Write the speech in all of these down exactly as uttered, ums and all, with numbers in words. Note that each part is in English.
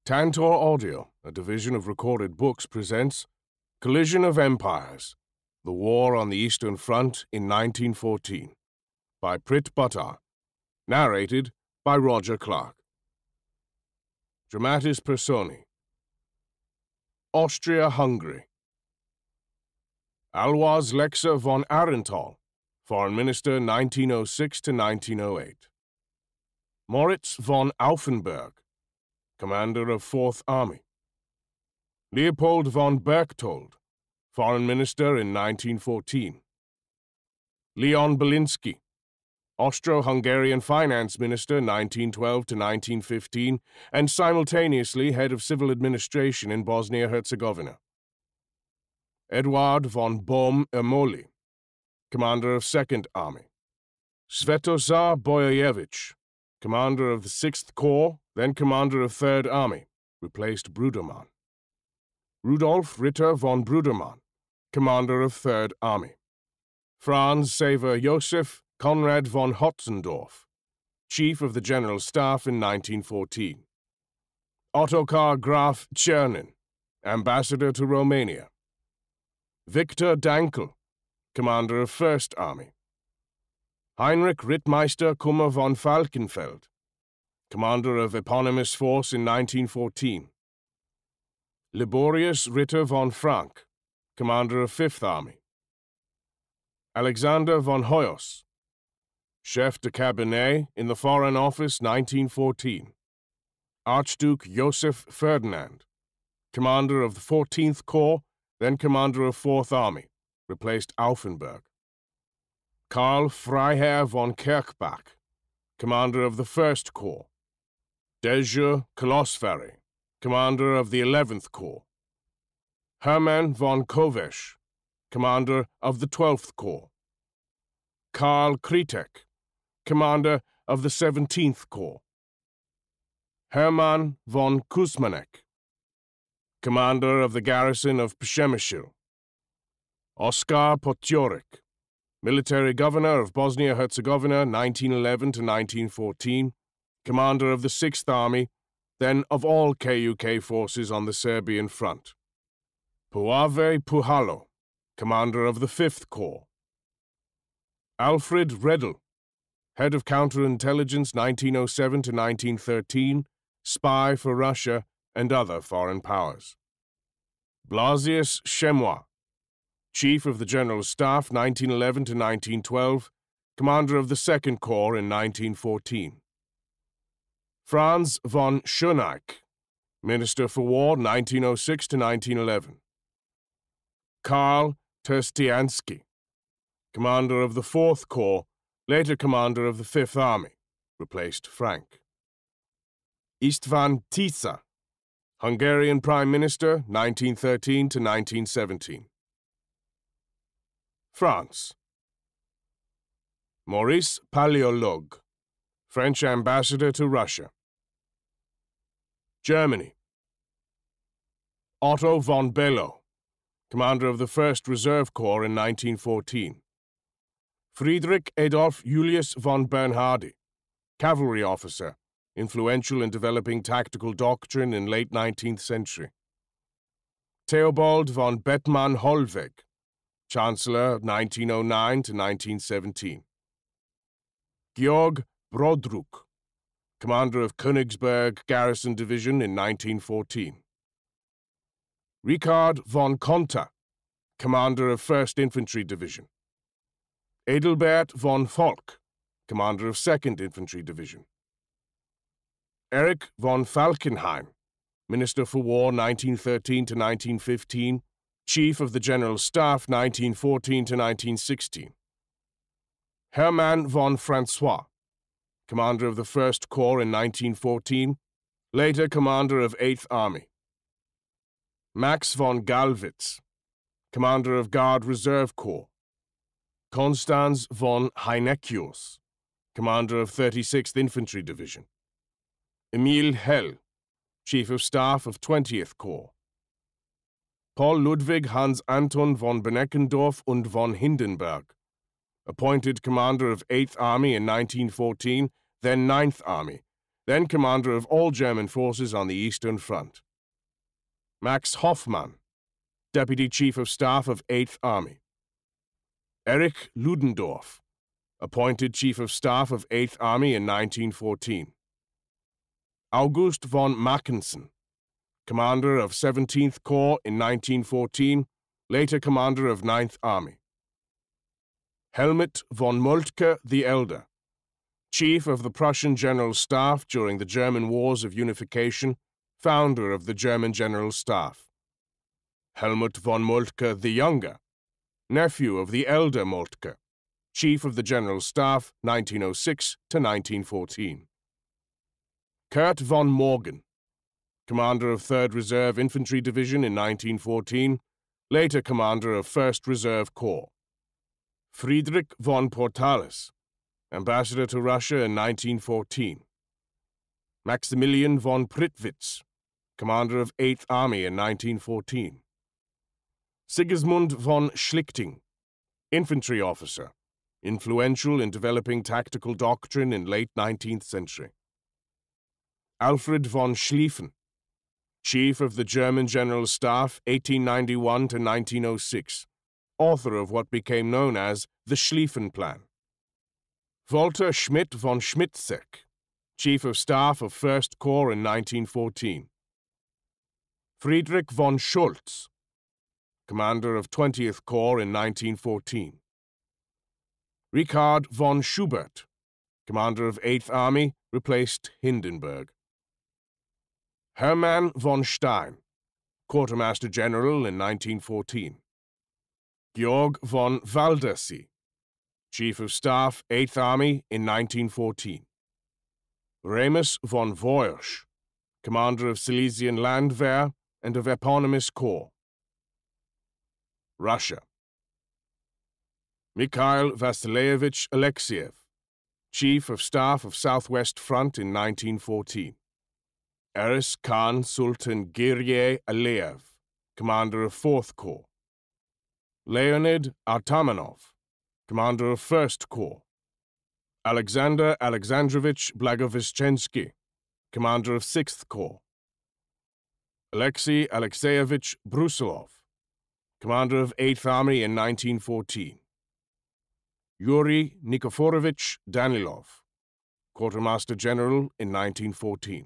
Tantor Audio, a division of Recorded Books, presents Collision of Empires, The War on the Eastern Front in nineteen fourteen, by Prit Buttar, narrated by Roger Clark. Dramatis Personae. Austro-Hungary. Alois Lexer von Arenthal, Foreign Minister nineteen oh six to nineteen oh eight. Moritz von Auffenberg, Commander of Fourth Army. Leopold von Berchtold, Foreign Minister in nineteen fourteen. Leon Belinsky, Austro-Hungarian Finance Minister nineteen twelve to nineteen fifteen and simultaneously Head of Civil Administration in Bosnia-Herzegovina. Eduard von Bohm-Ermoli, Commander of Second Army. Svetozar Boyevich, Commander of the Sixth Corps, then Commander of Third Army, replaced Brudermann. Rudolf Ritter von Brudermann, Commander of Third Army. Franz Xaver Josef Konrad von Hotzendorf, Chief of the General Staff in nineteen fourteen. Ottokar Graf Czernin, Ambassador to Romania. Viktor Dankel, Commander of First Army. Heinrich Rittmeister Kummer von Falkenfeld, Commander of eponymous force in nineteen fourteen. Liborius Ritter von Frank, Commander of Fifth Army. Alexander von Hoyos, Chef de Cabinet in the Foreign Office nineteen fourteen. Archduke Joseph Ferdinand, Commander of the fourteenth Corps, then Commander of Fourth Army, replaced Auffenberg. Karl Freiherr von Kirchbach, Commander of the First Corps. Dejur Kolosfary, Commander of the eleventh Corps. Hermann von Kovesch, Commander of the twelfth Corps. Karl Kritek, Commander of the seventeenth Corps. Hermann von Kuzmanek, Commander of the garrison of Przemyśl. Oskar Potjorik, Military Governor of Bosnia-Herzegovina nineteen eleven to nineteen fourteen, Commander of the Sixth Army, then of all K U K forces on the Serbian front. Puave Puhalo, Commander of the Fifth Corps. Alfred Redl, Head of Counterintelligence nineteen oh seven to nineteen thirteen, Spy for Russia and other foreign powers. Blasius Chemois, Chief of the General Staff nineteen eleven to nineteen twelve, Commander of the Second Corps in nineteen fourteen. Franz von Schöneich, Minister for War nineteen oh six to nineteen eleven. Karl Terstiansky, Commander of the Fourth Corps, later Commander of the Fifth Army, replaced Frank. Istvan Tisza, Hungarian Prime Minister nineteen thirteen to nineteen seventeen. France. Maurice Paléologue, French Ambassador to Russia. Germany. Otto von Below, Commander of the First Reserve Corps in nineteen fourteen. Friedrich Adolf Julius von Bernhardi, cavalry officer, influential in developing tactical doctrine in late nineteenth century. Theobald von Bettmann-Hollweg, Chancellor nineteen oh nine to nineteen seventeen. Georg Brodruck, Commander of Königsberg Garrison Division in nineteen fourteen. Richard von Conta, Commander of First Infantry Division. Adelbert von Volk, Commander of Second Infantry Division. Erich von Falkenhayn, Minister for War nineteen thirteen to nineteen fifteen, Chief of the General Staff nineteen fourteen to nineteen sixteen. Hermann von François, Commander of the First Corps in nineteen fourteen, later Commander of Eighth Army. Max von Gallwitz, Commander of Guard Reserve Corps. Konstanz von Heinekius, Commander of thirty-sixth Infantry Division. Emil Hell, Chief of Staff of twentieth Corps. Paul Ludwig Hans Anton von Beneckendorf und von Hindenburg, appointed Commander of Eighth Army in nineteen fourteen, then Ninth Army, then commander of all German forces on the Eastern Front. Max Hoffmann, Deputy Chief of Staff of eighth Army. Erich Ludendorff, appointed Chief of Staff of eighth Army in nineteen fourteen. August von Mackensen, commander of seventeenth Corps in nineteen fourteen, later commander of ninth Army. Helmut von Moltke the Elder, Chief of the Prussian General Staff during the German Wars of Unification, founder of the German General Staff. Helmut von Moltke the Younger, nephew of the elder Moltke, Chief of the General Staff nineteen oh six to nineteen fourteen. Kurt von Morgen, commander of third Reserve Infantry Division in nineteen fourteen, later commander of first Reserve Corps. Friedrich von Portales, ambassador to Russia in nineteen fourteen. Maximilian von Prittwitz, commander of eighth Army in nineteen fourteen. Sigismund von Schlichting, infantry officer, influential in developing tactical doctrine in late nineteenth century. Alfred von Schlieffen, Chief of the German General Staff eighteen ninety-one to nineteen oh six, author of what became known as the Schlieffen Plan. Walter Schmidt von Schmidtseck, Chief of Staff of first Corps in nineteen fourteen. Friedrich von Schultz, commander of twentieth Corps in nineteen fourteen. Richard von Schubert, commander of eighth Army, replaced Hindenburg. Hermann von Stein, Quartermaster General in nineteen fourteen. Georg von Waldersee, Chief of Staff, eighth Army in nineteen fourteen. Remus von Voysch, commander of Silesian Landwehr and of eponymous corps. Russia. Mikhail Vasilievich Alexiev, Chief of Staff of Southwest Front in nineteen fourteen. Eris Khan Sultan Girye Aleyev, commander of fourth Corps. Leonid Artamanov, commander of first Corps. Alexander Alexandrovich Blagoveshchensky, commander of sixth Corps. Alexei Alexeyevich Brusilov, commander of eighth Army in nineteen fourteen. Yuri Nikiforovich Danilov, Quartermaster General in nineteen fourteen.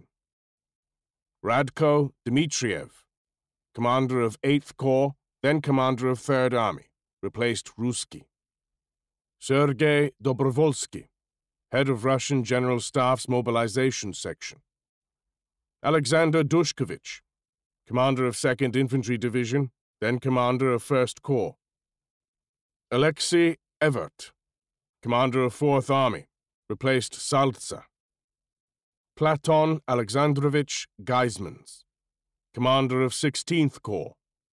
Radko Dmitriev, commander of eighth Corps, then commander of third Army, replaced Ruski. Sergei Dobrovolsky, head of Russian General Staff's Mobilization Section. Alexander Dushkovich, commander of second Infantry Division, then commander of first Corps. Alexei Evert, commander of fourth Army, replaced Saltsa. Platon Alexandrovich Geismans, commander of sixteenth Corps.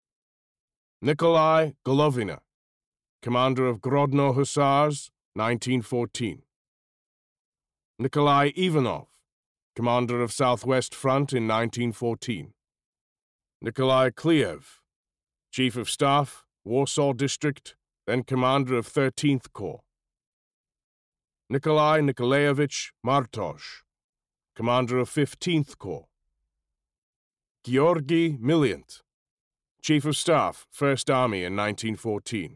Nikolai Golovina, commander of Grodno Hussars, nineteen fourteen. Nikolai Ivanov, commander of Southwest Front in nineteen fourteen. Nikolai Kliev, Chief of Staff, Warsaw District, then commander of thirteenth Corps. Nikolai Nikolaevich Martosh, commander of fifteenth Corps. Georgy Miliant, Chief of Staff, first Army in nineteen fourteen.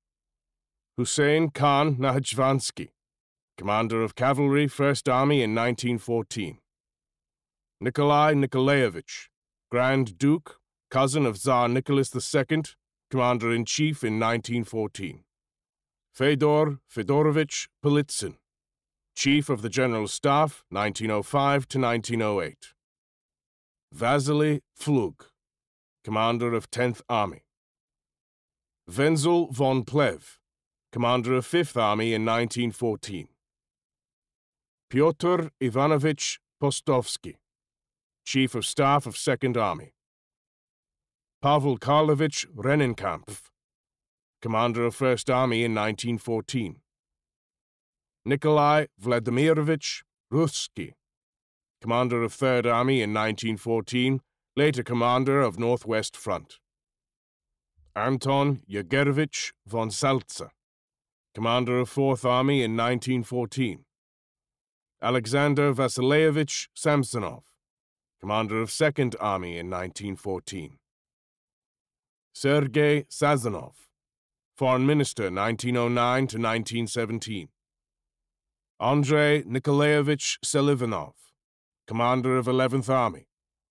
Hussein Khan Nahachvansky, commander of Cavalry, first Army in nineteen fourteen. Nikolai Nikolaevich, Grand Duke, cousin of Tsar Nicholas the Second, Commander-in-Chief in nineteen fourteen. Fedor Fedorovich Politsyn, Chief of the General Staff, nineteen oh five to nineteen oh eight. Vasily Pflug, Commander of tenth Army. Wenzel von Plev, Commander of fifth Army in nineteen fourteen. Pyotr Ivanovich Postovsky, Chief of Staff of second Army. Pavel Karlovich Rennenkampf, Commander of first Army in nineteen fourteen. Nikolai Vladimirovich Russky, Commander of third Army in nineteen fourteen, later Commander of Northwest Front. Anton Yegerovich von Salza, Commander of fourth Army in nineteen fourteen. Alexander Vasilievich Samsonov, commander of Second Army in nineteen fourteen. Sergei Sazonov, foreign minister nineteen oh nine to nineteen seventeen. Andrei Nikolaevich Selivanov, commander of eleventh Army.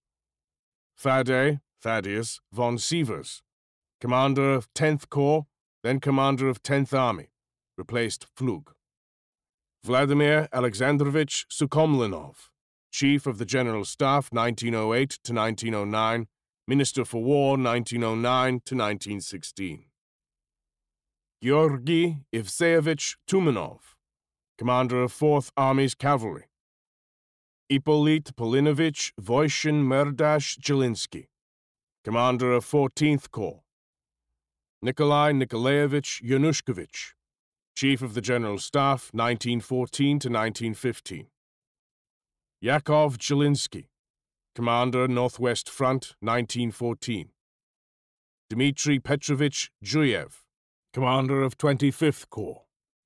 Fadej Thaddeus von Sievers, commander of tenth Corps, then commander of tenth Army, replaced Pflug. Vladimir Alexandrovich Sukhomlinov, Chief of the General Staff nineteen oh eight to nineteen oh nine, Minister for War nineteen oh nine to nineteen sixteen. Georgy Evseyevich Tumanov, commander of fourth Army's Cavalry. Ippolit Polinovich Voishin Merdash Jelinsky, commander of fourteenth Corps. Nikolai Nikolaevich Yanushkovich, Chief of the General Staff nineteen fourteen to nineteen fifteen. Yakov Jelinsky, commander Northwest Front nineteen fourteen. Dmitry Petrovich Zhuyev, commander of twenty-fifth Corps.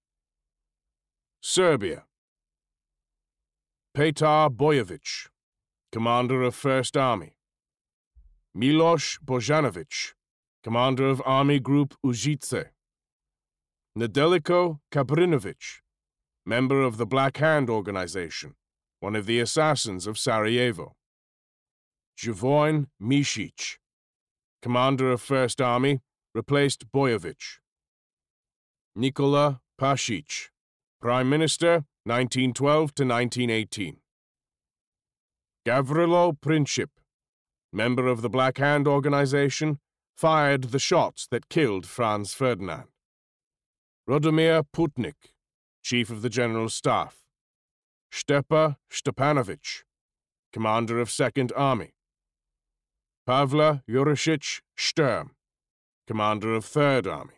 Serbia. Petar Boyevich, commander of first Army. Miloš Bojanović, commander of Army Group Užice. Nedeljko Kabrinović, member of the Black Hand Organization, one of the assassins of Sarajevo. Živojin Mišić, commander of first Army, replaced Boyevich. Nikola Pašić, Prime Minister, nineteen twelve to nineteen eighteen. Gavrilo Princip, member of the Black Hand Organization, fired the shots that killed Franz Ferdinand. Radomir Putnik, Chief of the General Staff. Stepa Stepanovich, commander of Second Army. Pavla Yurishich Sturm, commander of Third Army.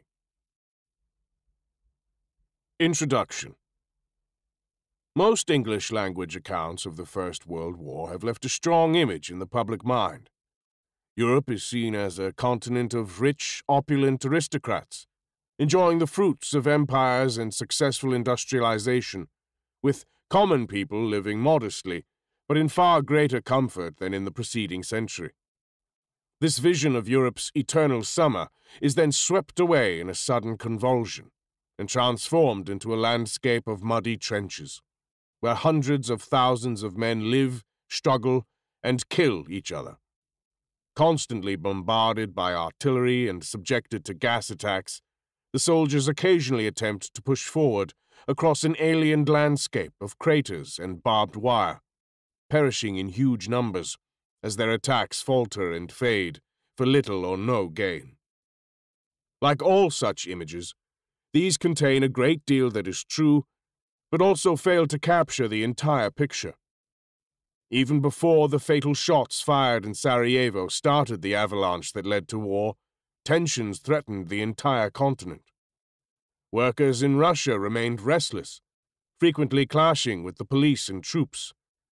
Introduction. Most English-language accounts of the First World War have left a strong image in the public mind. Europe is seen as a continent of rich, opulent aristocrats, enjoying the fruits of empires and successful industrialization, with common people living modestly, but in far greater comfort than in the preceding century. This vision of Europe's eternal summer is then swept away in a sudden convulsion and transformed into a landscape of muddy trenches, where hundreds of thousands of men live, struggle, and kill each other. Constantly bombarded by artillery and subjected to gas attacks, the soldiers occasionally attempt to push forward across an alien landscape of craters and barbed wire, perishing in huge numbers as their attacks falter and fade for little or no gain. Like all such images, these contain a great deal that is true, but also fail to capture the entire picture. Even before the fatal shots fired in Sarajevo started the avalanche that led to war, tensions threatened the entire continent. Workers in Russia remained restless, frequently clashing with the police and troops.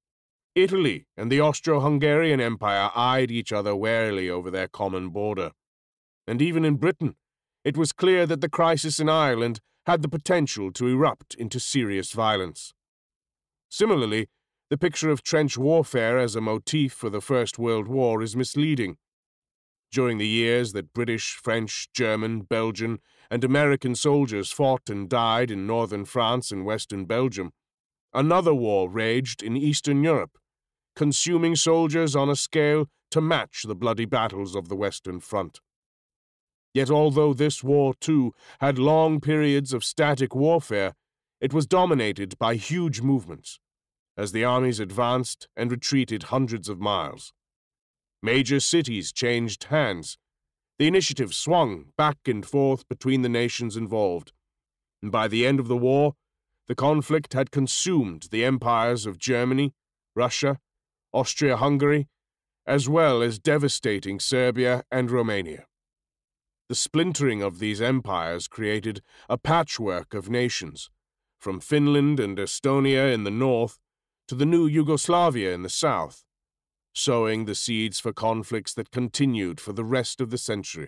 Italy and the Austro-Hungarian Empire eyed each other warily over their common border. And even in Britain, it was clear that the crisis in Ireland had the potential to erupt into serious violence. Similarly, the picture of trench warfare as a motif for the First World War is misleading. During the years that British, French, German, Belgian, and American soldiers fought and died in northern France and western Belgium, another war raged in Eastern Europe, consuming soldiers on a scale to match the bloody battles of the Western Front. Yet although this war, too, had long periods of static warfare, it was dominated by huge movements, as the armies advanced and retreated hundreds of miles. Major cities changed hands. The initiative swung back and forth between the nations involved, and by the end of the war, the conflict had consumed the empires of Germany, Russia, Austro-Hungary, as well as devastating Serbia and Romania. The splintering of these empires created a patchwork of nations, from Finland and Estonia in the north to the new Yugoslavia in the south, sowing the seeds for conflicts that continued for the rest of the century.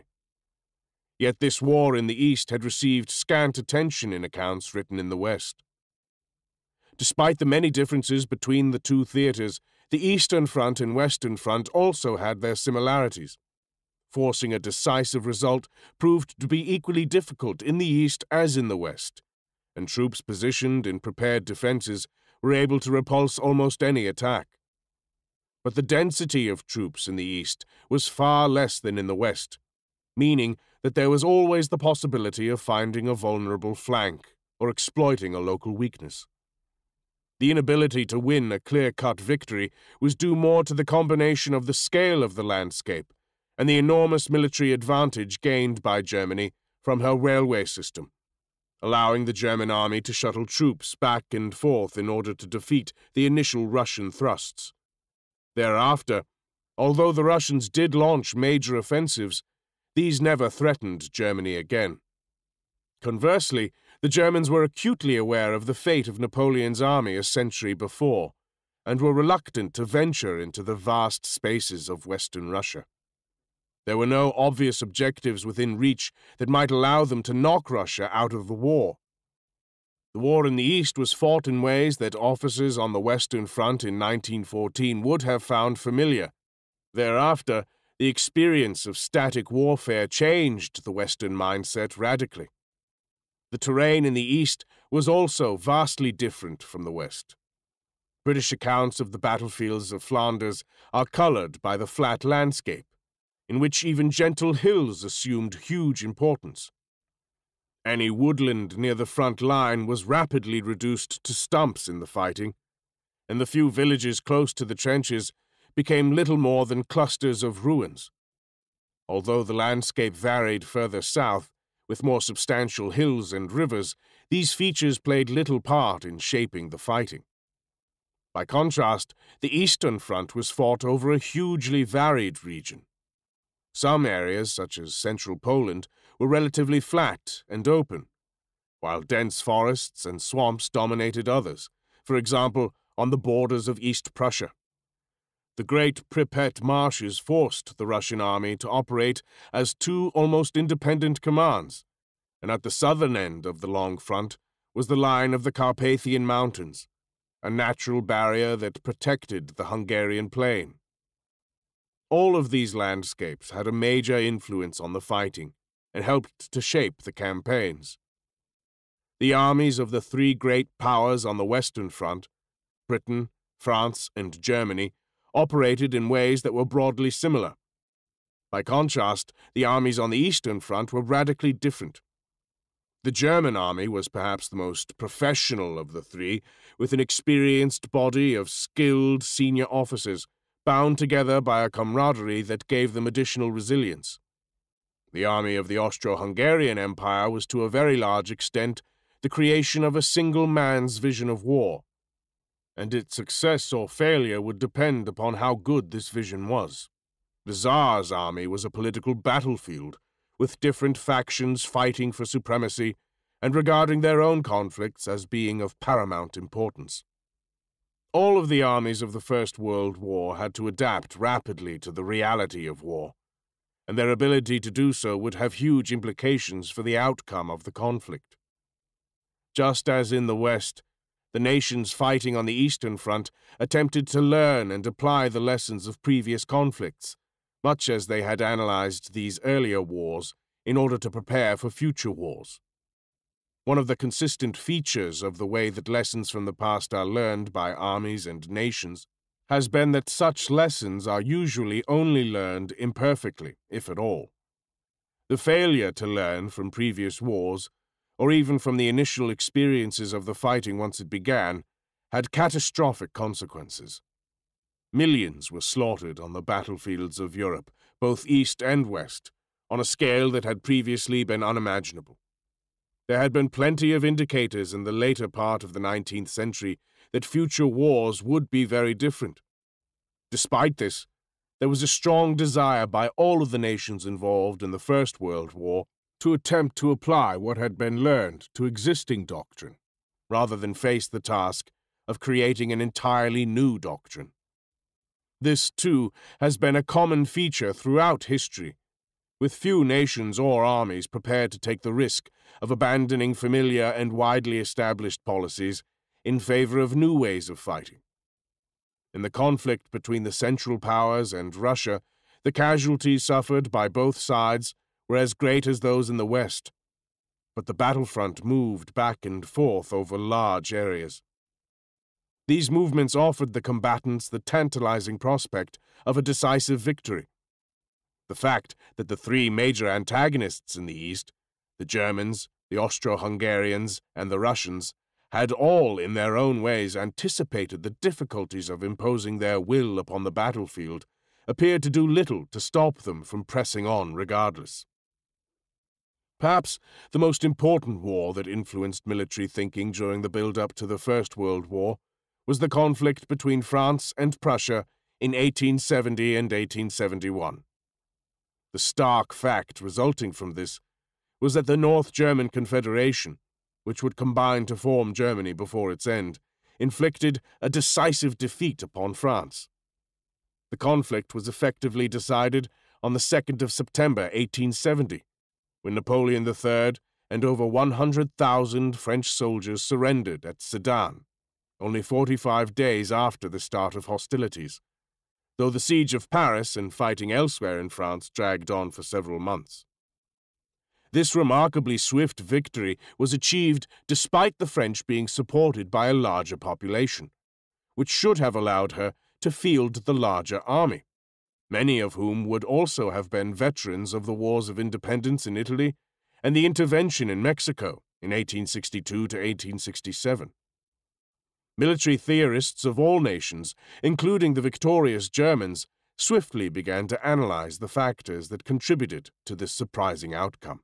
Yet this war in the East had received scant attention in accounts written in the West. Despite the many differences between the two theatres, the Eastern Front and Western Front also had their similarities. Forcing a decisive result proved to be equally difficult in the East as in the West, and troops positioned in prepared defences were able to repulse almost any attack. But the density of troops in the East was far less than in the West, meaning that there was always the possibility of finding a vulnerable flank or exploiting a local weakness. The inability to win a clear-cut victory was due more to the combination of the scale of the landscape and the enormous military advantage gained by Germany from her railway system, allowing the German army to shuttle troops back and forth in order to defeat the initial Russian thrusts. Thereafter, although the Russians did launch major offensives, these never threatened Germany again. Conversely, the Germans were acutely aware of the fate of Napoleon's army a century before, and were reluctant to venture into the vast spaces of Western Russia. There were no obvious objectives within reach that might allow them to knock Russia out of the war. The war in the East was fought in ways that officers on the Western Front in nineteen fourteen would have found familiar. Thereafter, the experience of static warfare changed the Western mindset radically. The terrain in the East was also vastly different from the West. British accounts of the battlefields of Flanders are coloured by the flat landscape, in which even gentle hills assumed huge importance. Any woodland near the front line was rapidly reduced to stumps in the fighting, and the few villages close to the trenches became little more than clusters of ruins. Although the landscape varied further south, with more substantial hills and rivers, these features played little part in shaping the fighting. By contrast, the Eastern Front was fought over a hugely varied region. Some areas, such as central Poland, were relatively flat and open, while dense forests and swamps dominated others, for example, on the borders of East Prussia. The great Pripet marshes forced the Russian army to operate as two almost independent commands, and at the southern end of the long front was the line of the Carpathian Mountains, a natural barrier that protected the Hungarian plain. All of these landscapes had a major influence on the fighting and helped to shape the campaigns. The armies of the three great powers on the Western Front, Britain, France, and Germany, operated in ways that were broadly similar. By contrast, the armies on the Eastern Front were radically different. The German army was perhaps the most professional of the three, with an experienced body of skilled senior officers, bound together by a camaraderie that gave them additional resilience. The army of the Austro-Hungarian Empire was to a very large extent the creation of a single man's vision of war, and its success or failure would depend upon how good this vision was. The Tsar's army was a political battlefield, with different factions fighting for supremacy and regarding their own conflicts as being of paramount importance. All of the armies of the First World War had to adapt rapidly to the reality of war, and their ability to do so would have huge implications for the outcome of the conflict. Just as in the West, the nations fighting on the Eastern Front attempted to learn and apply the lessons of previous conflicts, much as they had analyzed these earlier wars in order to prepare for future wars. One of the consistent features of the way that lessons from the past are learned by armies and nations has been that such lessons are usually only learned imperfectly, if at all. The failure to learn from previous wars, or even from the initial experiences of the fighting once it began, had catastrophic consequences. Millions were slaughtered on the battlefields of Europe, both East and West, on a scale that had previously been unimaginable. There had been plenty of indicators in the later part of the nineteenth century that future wars would be very different. Despite this, there was a strong desire by all of the nations involved in the First World War to attempt to apply what had been learned to existing doctrine, rather than face the task of creating an entirely new doctrine. This, too, has been a common feature throughout history, with few nations or armies prepared to take the risk of abandoning familiar and widely established policies in favor of new ways of fighting. In the conflict between the Central Powers and Russia, the casualties suffered by both sides were as great as those in the West, but the battlefront moved back and forth over large areas. These movements offered the combatants the tantalizing prospect of a decisive victory. The fact that the three major antagonists in the East, the Germans, the Austro-Hungarians, and the Russians, had all in their own ways anticipated the difficulties of imposing their will upon the battlefield, appeared to do little to stop them from pressing on regardless. Perhaps the most important war that influenced military thinking during the build-up to the First World War was the conflict between France and Prussia in eighteen seventy and eighteen seventy-one. The stark fact resulting from this was that the North German Confederation, which would combine to form Germany before its end, inflicted a decisive defeat upon France. The conflict was effectively decided on the second of September eighteen seventy, when Napoleon the Third and over one hundred thousand French soldiers surrendered at Sedan, only forty-five days after the start of hostilities, though the siege of Paris and fighting elsewhere in France dragged on for several months. This remarkably swift victory was achieved despite the French being supported by a larger population, which should have allowed her to field the larger army, many of whom would also have been veterans of the wars of independence in Italy and the intervention in Mexico in eighteen sixty-two to eighteen sixty-seven. Military theorists of all nations, including the victorious Germans, swiftly began to analyze the factors that contributed to this surprising outcome.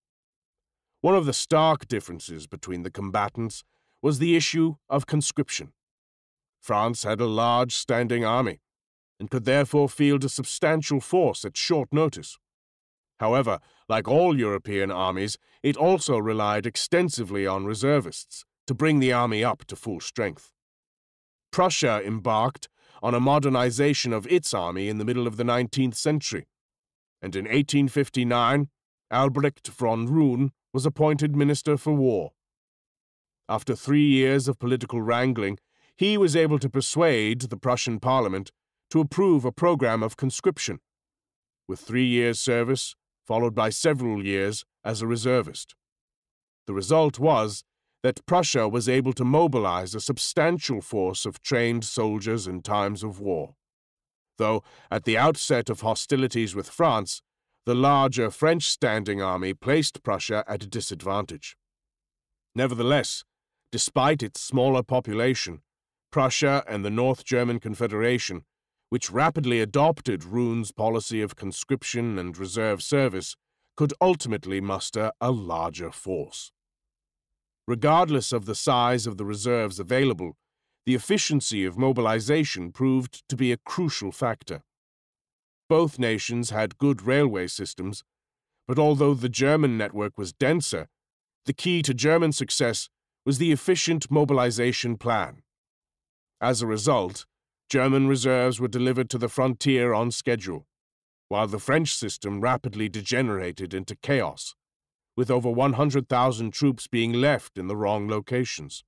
One of the stark differences between the combatants was the issue of conscription. France had a large standing army, and could therefore field a substantial force at short notice. However, like all European armies, it also relied extensively on reservists to bring the army up to full strength. Prussia embarked on a modernization of its army in the middle of the nineteenth century, and in eighteen fifty-nine, Albrecht von Roon was appointed Minister for War. After three years of political wrangling, he was able to persuade the Prussian parliament to approve a program of conscription, with three years' service followed by several years as a reservist. The result was that Prussia was able to mobilize a substantial force of trained soldiers in times of war, though at the outset of hostilities with France, the larger French standing army placed Prussia at a disadvantage. Nevertheless, despite its smaller population, Prussia and the North German Confederation, which rapidly adopted Roon's policy of conscription and reserve service, could ultimately muster a larger force. Regardless of the size of the reserves available, the efficiency of mobilization proved to be a crucial factor. Both nations had good railway systems, but although the German network was denser, the key to German success was the efficient mobilization plan. As a result, German reserves were delivered to the frontier on schedule, while the French system rapidly degenerated into chaos, with over one hundred thousand troops being left in the wrong locations.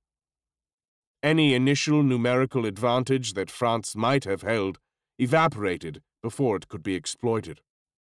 Any initial numerical advantage that France might have held evaporated before it could be exploited.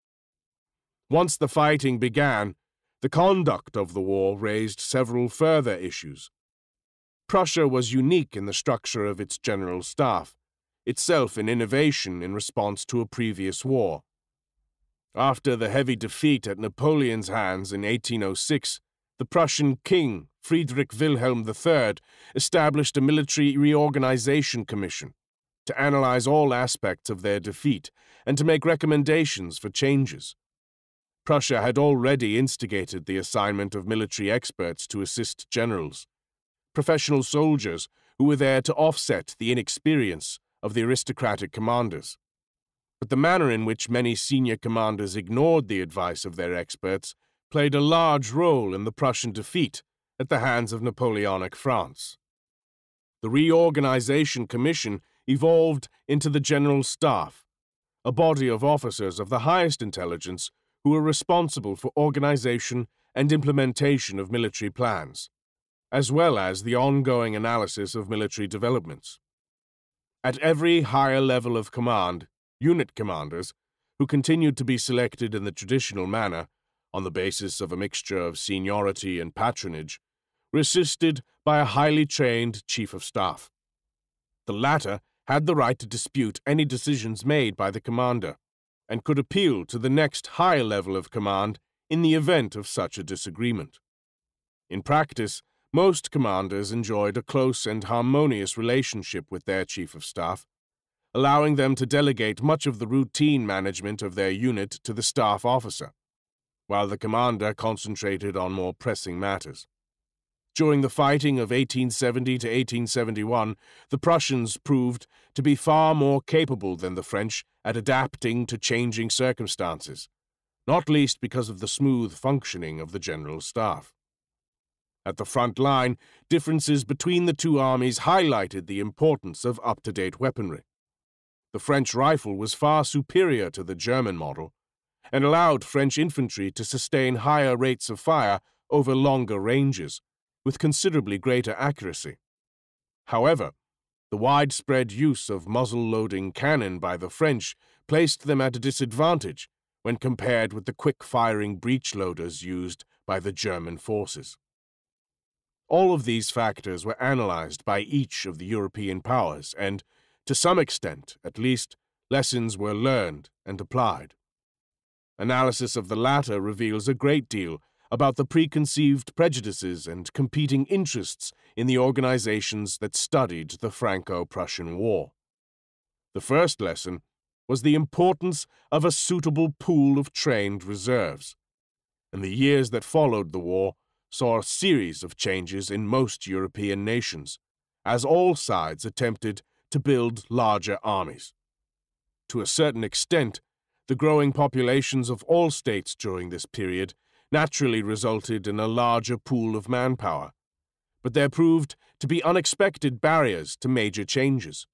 Once the fighting began, the conduct of the war raised several further issues. Prussia was unique in the structure of its general staff, itself an innovation in response to a previous war. After the heavy defeat at Napoleon's hands in eighteen oh six, the Prussian king, Friedrich Wilhelm the Third, established a military reorganization commission to analyze all aspects of their defeat and to make recommendations for changes. Prussia had already instigated the assignment of military experts to assist generals, professional soldiers who were there to offset the inexperience of the aristocratic commanders. But the manner in which many senior commanders ignored the advice of their experts played a large role in the Prussian defeat at the hands of Napoleonic France. The Reorganization Commission evolved into the General Staff, a body of officers of the highest intelligence who were responsible for organization and implementation of military plans, as well as the ongoing analysis of military developments. At every higher level of command, unit commanders, who continued to be selected in the traditional manner, on the basis of a mixture of seniority and patronage, were assisted by a highly trained chief of staff. The latter had the right to dispute any decisions made by the commander, and could appeal to the next higher level of command in the event of such a disagreement. In practice, most commanders enjoyed a close and harmonious relationship with their chief of staff, allowing them to delegate much of the routine management of their unit to the staff officer, while the commander concentrated on more pressing matters. During the fighting of eighteen seventy to eighteen seventy-one, the Prussians proved to be far more capable than the French at adapting to changing circumstances, not least because of the smooth functioning of the general staff. At the front line, differences between the two armies highlighted the importance of up-to-date weaponry. The French rifle was far superior to the German model, and allowed French infantry to sustain higher rates of fire over longer ranges, with considerably greater accuracy. However, the widespread use of muzzle-loading cannon by the French placed them at a disadvantage when compared with the quick-firing breech-loaders used by the German forces. All of these factors were analyzed by each of the European powers, and, to some extent at least, lessons were learned and applied. Analysis of the latter reveals a great deal about the preconceived prejudices and competing interests in the organizations that studied the Franco-Prussian War. The first lesson was the importance of a suitable pool of trained reserves, and the years that followed the war saw a series of changes in most European nations, as all sides attempted to build larger armies. To a certain extent, the growing populations of all states during this period naturally resulted in a larger pool of manpower, but there proved to be unexpected barriers to major changes.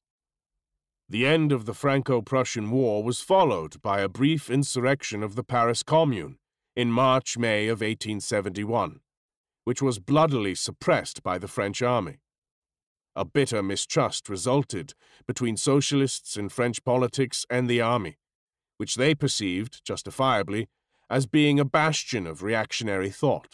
The end of the Franco-Prussian War was followed by a brief insurrection of the Paris Commune in March-May of eighteen seventy-one, which was bloodily suppressed by the French army. A bitter mistrust resulted between socialists in French politics and the army, which they perceived, justifiably, as being a bastion of reactionary thought.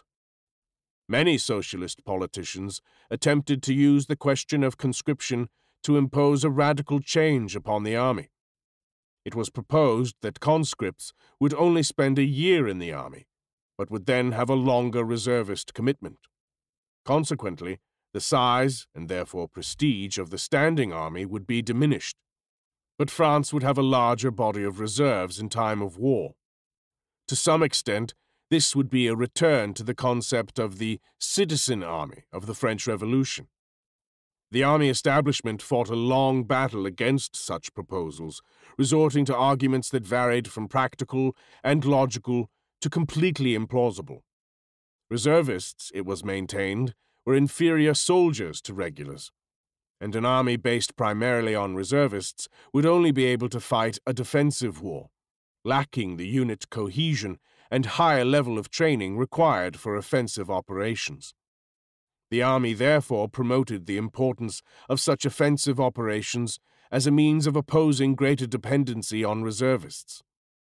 Many socialist politicians attempted to use the question of conscription to impose a radical change upon the army. It was proposed that conscripts would only spend a year in the army, but would then have a longer reservist commitment. Consequently, the size, and therefore prestige, of the standing army would be diminished, but France would have a larger body of reserves in time of war. To some extent, this would be a return to the concept of the citizen army of the French Revolution. The army establishment fought a long battle against such proposals, resorting to arguments that varied from practical and logical to completely implausible. Reservists, it was maintained, were inferior soldiers to regulars, and an army based primarily on reservists would only be able to fight a defensive war, lacking the unit cohesion and higher level of training required for offensive operations. The army therefore promoted the importance of such offensive operations as a means of opposing greater dependency on reservists.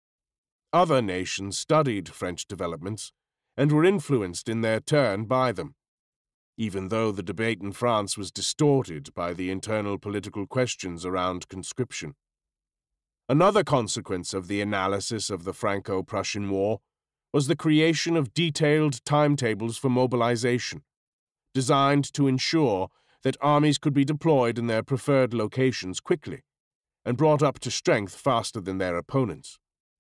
Other nations studied French developments and were influenced in their turn by them, even though the debate in France was distorted by the internal political questions around conscription. Another consequence of the analysis of the Franco-Prussian War was the creation of detailed timetables for mobilization, designed to ensure that armies could be deployed in their preferred locations quickly and brought up to strength faster than their opponents.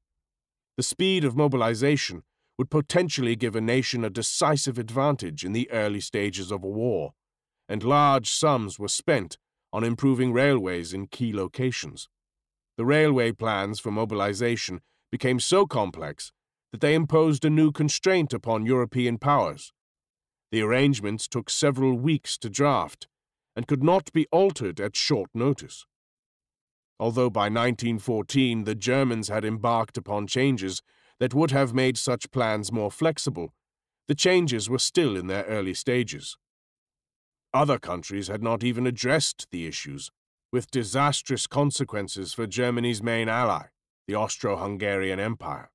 The speed of mobilization would potentially give a nation a decisive advantage in the early stages of a war, and large sums were spent on improving railways in key locations. The railway plans for mobilization became so complex that they imposed a new constraint upon European powers. The arrangements took several weeks to draft and could not be altered at short notice. Although by nineteen fourteen the Germans had embarked upon changes that would have made such plans more flexible, the changes were still in their early stages. Other countries had not even addressed the issues, with disastrous consequences for Germany's main ally, the Austro-Hungarian Empire.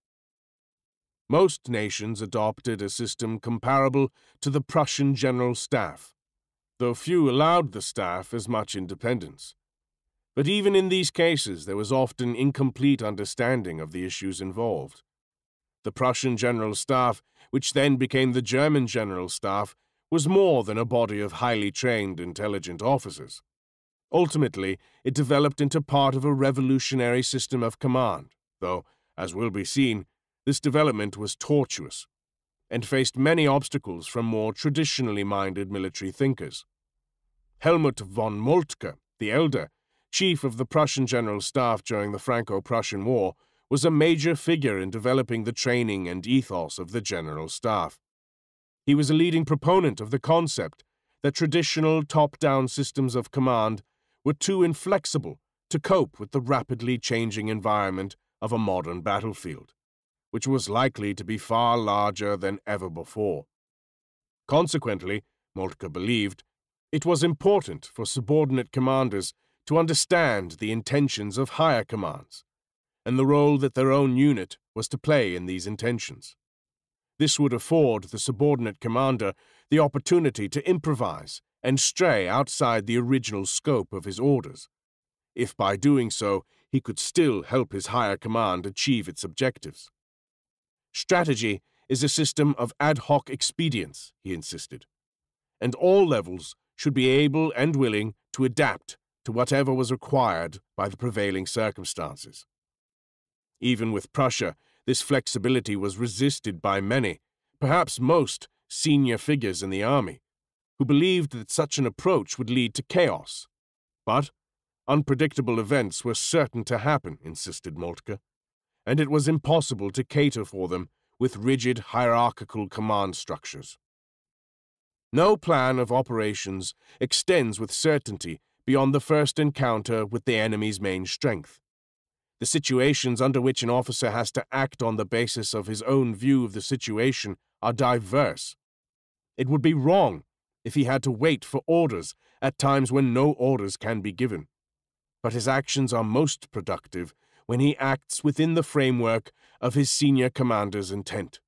Most nations adopted a system comparable to the Prussian General Staff, though few allowed the staff as much independence. But even in these cases, there was often incomplete understanding of the issues involved. The Prussian General Staff, which then became the German General Staff, was more than a body of highly trained, intelligent officers. Ultimately, it developed into part of a revolutionary system of command, though, as will be seen, this development was tortuous, and faced many obstacles from more traditionally minded military thinkers. Helmut von Moltke, the elder, chief of the Prussian General Staff during the Franco-Prussian War, was a major figure in developing the training and ethos of the General Staff. He was a leading proponent of the concept that traditional top-down systems of command were too inflexible to cope with the rapidly changing environment of a modern battlefield, which was likely to be far larger than ever before. Consequently, Moltke believed, it was important for subordinate commanders to understand the intentions of higher commands, and the role that their own unit was to play in these intentions. This would afford the subordinate commander the opportunity to improvise and stray outside the original scope of his orders, if by doing so he could still help his higher command achieve its objectives. Strategy is a system of ad hoc expedients, he insisted, and all levels should be able and willing to adapt to whatever was required by the prevailing circumstances. Even with Prussia, this flexibility was resisted by many, perhaps most, senior figures in the army, who believed that such an approach would lead to chaos. But unpredictable events were certain to happen, insisted Moltke, and it was impossible to cater for them with rigid hierarchical command structures. No plan of operations extends with certainty beyond the first encounter with the enemy's main strength. The situations under which an officer has to act on the basis of his own view of the situation are diverse. It would be wrong if he had to wait for orders at times when no orders can be given. But his actions are most productive when he acts within the framework of his senior commander's intent.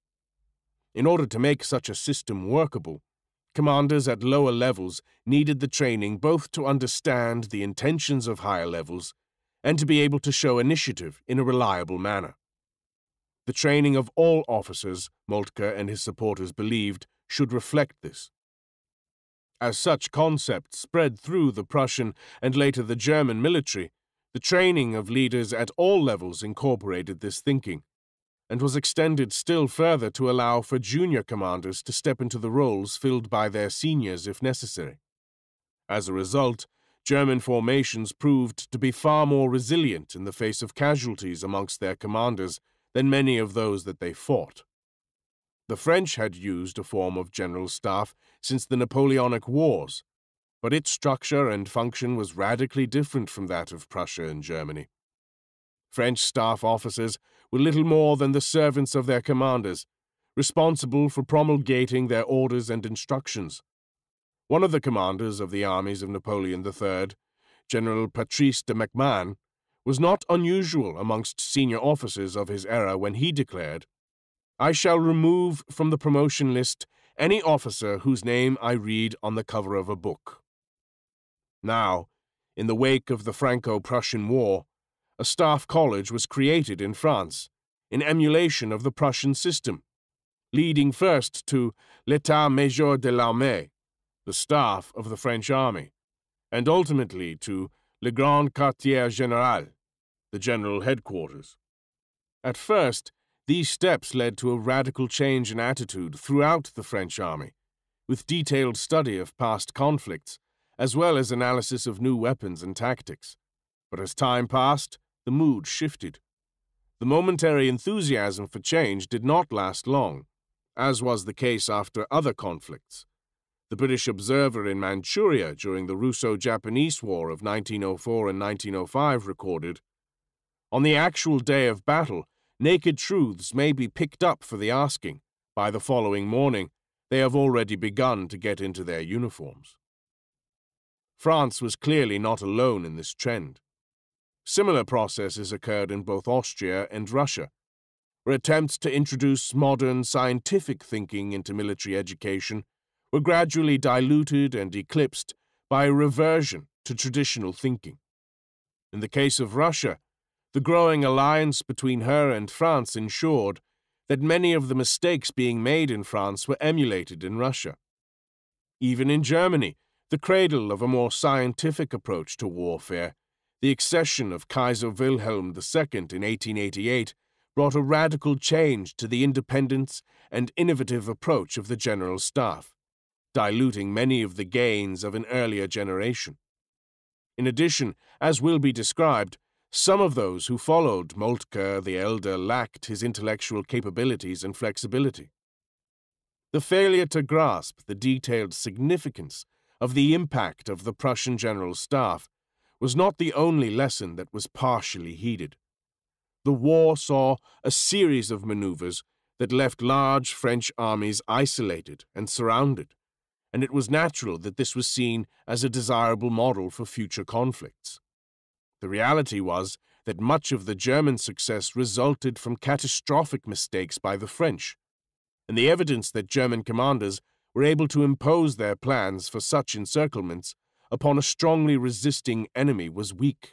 In order to make such a system workable, commanders at lower levels needed the training both to understand the intentions of higher levels and to be able to show initiative in a reliable manner. The training of all officers, Moltke and his supporters believed, should reflect this. As such concepts spread through the Prussian and later the German military, the training of leaders at all levels incorporated this thinking, and was extended still further to allow for junior commanders to step into the roles filled by their seniors if necessary. As a result, German formations proved to be far more resilient in the face of casualties amongst their commanders than many of those that they fought. The French had used a form of general staff since the Napoleonic Wars, but its structure and function was radically different from that of Prussia and Germany. French staff officers were little more than the servants of their commanders, responsible for promulgating their orders and instructions. One of the commanders of the armies of Napoleon the Third, General Patrice de MacMahon, was not unusual amongst senior officers of his era when he declared, "I shall remove from the promotion list any officer whose name I read on the cover of a book." Now, in the wake of the Franco-Prussian War, a staff college was created in France, in emulation of the Prussian system, leading first to l'état-major de l'armée, the staff of the French army, and ultimately to le grand quartier général, the general headquarters. At first, these steps led to a radical change in attitude throughout the French army, with detailed study of past conflicts, as well as analysis of new weapons and tactics. But as time passed, the mood shifted. The momentary enthusiasm for change did not last long, as was the case after other conflicts. The British observer in Manchuria during the Russo-Japanese War of nineteen oh four and nineteen oh five recorded, "On the actual day of battle, naked truths may be picked up for the asking. By the following morning, they have already begun to get into their uniforms." France was clearly not alone in this trend. Similar processes occurred in both Austria and Russia, where attempts to introduce modern scientific thinking into military education were gradually diluted and eclipsed by a reversion to traditional thinking. In the case of Russia, the growing alliance between her and France ensured that many of the mistakes being made in France were emulated in Russia. Even in Germany, the cradle of a more scientific approach to warfare, the accession of Kaiser Wilhelm the Second in eighteen eighty-eight brought a radical change to the independence and innovative approach of the General Staff, diluting many of the gains of an earlier generation. In addition, as will be described, some of those who followed Moltke the Elder lacked his intellectual capabilities and flexibility. The failure to grasp the detailed significance of the impact of the Prussian General Staff was not the only lesson that was partially heeded. The war saw a series of maneuvers that left large French armies isolated and surrounded, and it was natural that this was seen as a desirable model for future conflicts. The reality was that much of the German success resulted from catastrophic mistakes by the French, and the evidence that German commanders were able to impose their plans for such encirclements upon a strongly resisting enemy was weak.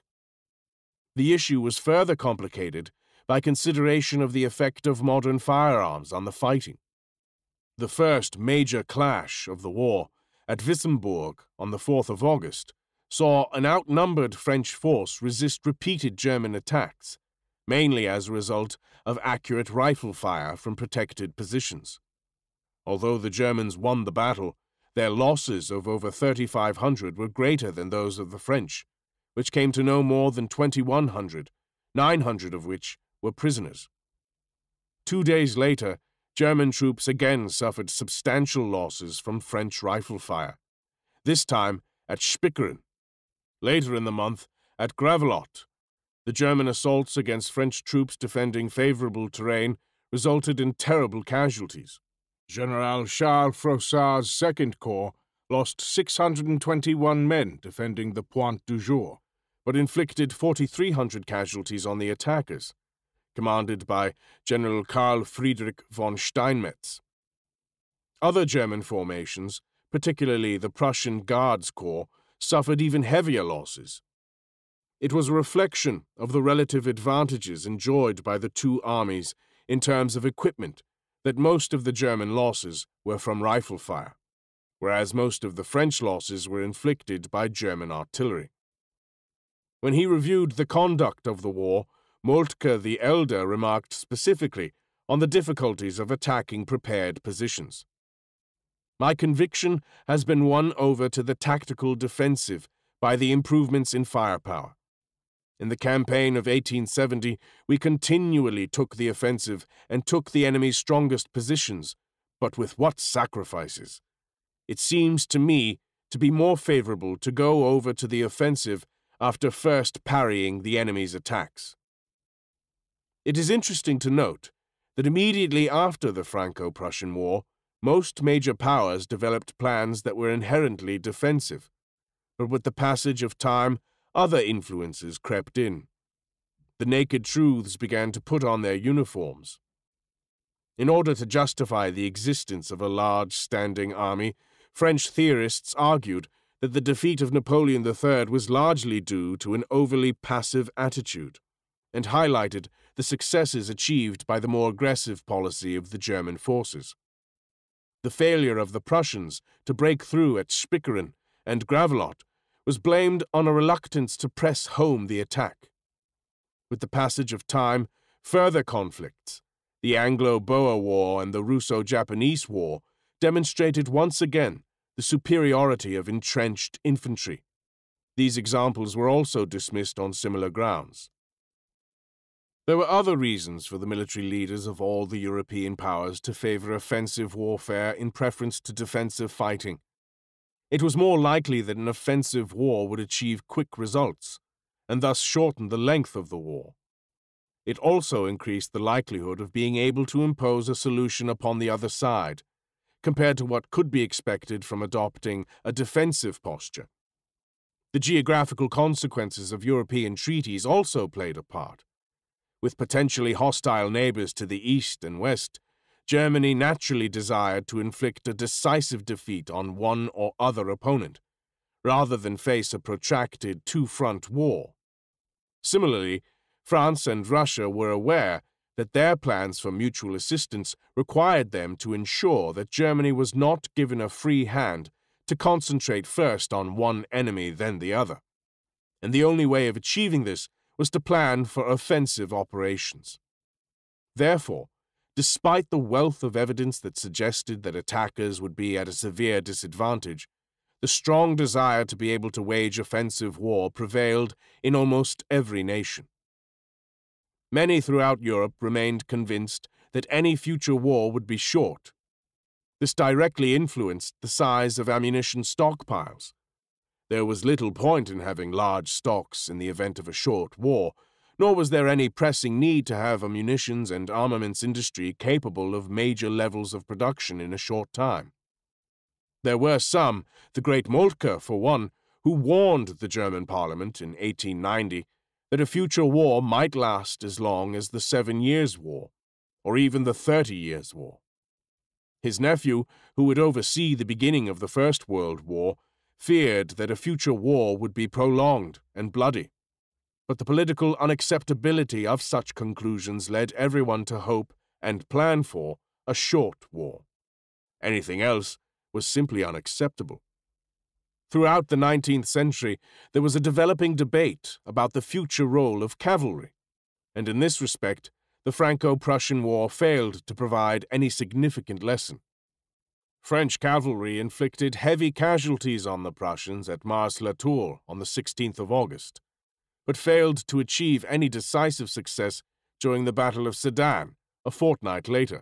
The issue was further complicated by consideration of the effect of modern firearms on the fighting. The first major clash of the war at Wissembourg on the fourth of August saw an outnumbered French force resist repeated German attacks, mainly as a result of accurate rifle fire from protected positions. Although the Germans won the battle, their losses of over thirty-five hundred were greater than those of the French, which came to no more than twenty-one hundred, nine hundred of which were prisoners. Two days later, German troops again suffered substantial losses from French rifle fire, this time at Spickeren. Later in the month, at Gravelotte, the German assaults against French troops defending favorable terrain resulted in terrible casualties. General Charles Froissart's Second Corps lost six hundred twenty-one men defending the Pointe du Jour, but inflicted forty-three hundred casualties on the attackers, commanded by General Karl Friedrich von Steinmetz. Other German formations, particularly the Prussian Guards Corps, suffered even heavier losses. It was a reflection of the relative advantages enjoyed by the two armies in terms of equipment that most of the German losses were from rifle fire, whereas most of the French losses were inflicted by German artillery. When he reviewed the conduct of the war, Moltke the Elder remarked specifically on the difficulties of attacking prepared positions. My conviction has been won over to the tactical defensive by the improvements in firepower. In the campaign of eighteen seventy, we continually took the offensive and took the enemy's strongest positions, but with what sacrifices! It seems to me to be more favorable to go over to the offensive after first parrying the enemy's attacks. It is interesting to note that immediately after the Franco-Prussian War, most major powers developed plans that were inherently defensive, but with the passage of time, other influences crept in. The naked truths began to put on their uniforms. In order to justify the existence of a large standing army, French theorists argued that the defeat of Napoleon the Third was largely due to an overly passive attitude, and highlighted the successes achieved by the more aggressive policy of the German forces. The failure of the Prussians to break through at Spickeren and Gravelotte was blamed on a reluctance to press home the attack. With the passage of time, further conflicts, the Anglo-Boer War and the Russo-Japanese War, demonstrated once again the superiority of entrenched infantry. These examples were also dismissed on similar grounds. There were other reasons for the military leaders of all the European powers to favor offensive warfare in preference to defensive fighting. It was more likely that an offensive war would achieve quick results, and thus shorten the length of the war. It also increased the likelihood of being able to impose a solution upon the other side, compared to what could be expected from adopting a defensive posture. The geographical consequences of European treaties also played a part. With potentially hostile neighbors to the east and west, Germany naturally desired to inflict a decisive defeat on one or other opponent, rather than face a protracted two-front war. Similarly, France and Russia were aware that their plans for mutual assistance required them to ensure that Germany was not given a free hand to concentrate first on one enemy then the other, and the only way of achieving this was to plan for offensive operations. Therefore, despite the wealth of evidence that suggested that attackers would be at a severe disadvantage, the strong desire to be able to wage offensive war prevailed in almost every nation. Many throughout Europe remained convinced that any future war would be short. This directly influenced the size of ammunition stockpiles. There was little point in having large stocks in the event of a short war, nor was there any pressing need to have a munitions and armaments industry capable of major levels of production in a short time. There were some, the great Moltke for one, who warned the German parliament in eighteen ninety that a future war might last as long as the Seven Years' War, or even the Thirty Years' War. His nephew, who would oversee the beginning of the First World War, feared that a future war would be prolonged and bloody. But the political unacceptability of such conclusions led everyone to hope and plan for a short war. Anything else was simply unacceptable. Throughout the nineteenth century, there was a developing debate about the future role of cavalry, and in this respect, the Franco-Prussian War failed to provide any significant lesson. French cavalry inflicted heavy casualties on the Prussians at Mars-la-Tour on the sixteenth of August, but failed to achieve any decisive success during the Battle of Sedan, a fortnight later.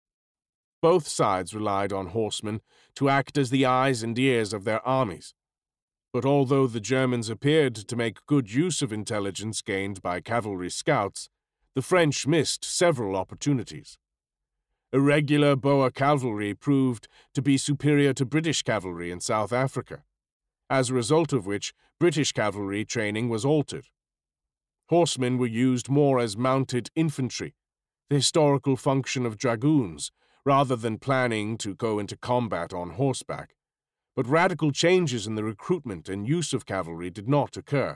Both sides relied on horsemen to act as the eyes and ears of their armies, but although the Germans appeared to make good use of intelligence gained by cavalry scouts, the French missed several opportunities. Irregular Boer cavalry proved to be superior to British cavalry in South Africa, as a result of which British cavalry training was altered. Horsemen were used more as mounted infantry, the historical function of dragoons, rather than planning to go into combat on horseback, but radical changes in the recruitment and use of cavalry did not occur.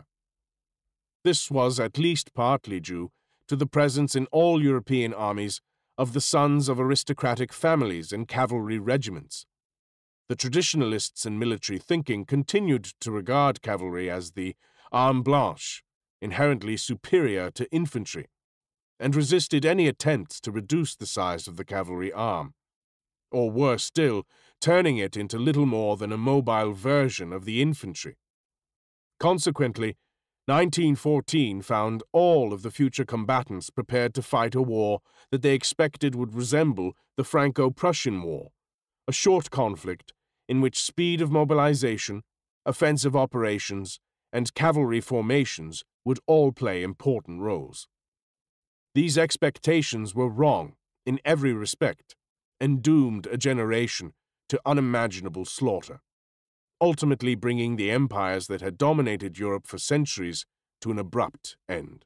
This was at least partly due to the presence in all European armies of the sons of aristocratic families and cavalry regiments. The traditionalists in military thinking continued to regard cavalry as the arme blanche, inherently superior to infantry, and resisted any attempts to reduce the size of the cavalry arm, or worse still, turning it into little more than a mobile version of the infantry. Consequently, nineteen fourteen found all of the future combatants prepared to fight a war that they expected would resemble the Franco-Prussian War, a short conflict in which speed of mobilization, offensive operations, and cavalry formations would all play important roles. These expectations were wrong in every respect and doomed a generation to unimaginable slaughter, ultimately bringing the empires that had dominated Europe for centuries to an abrupt end.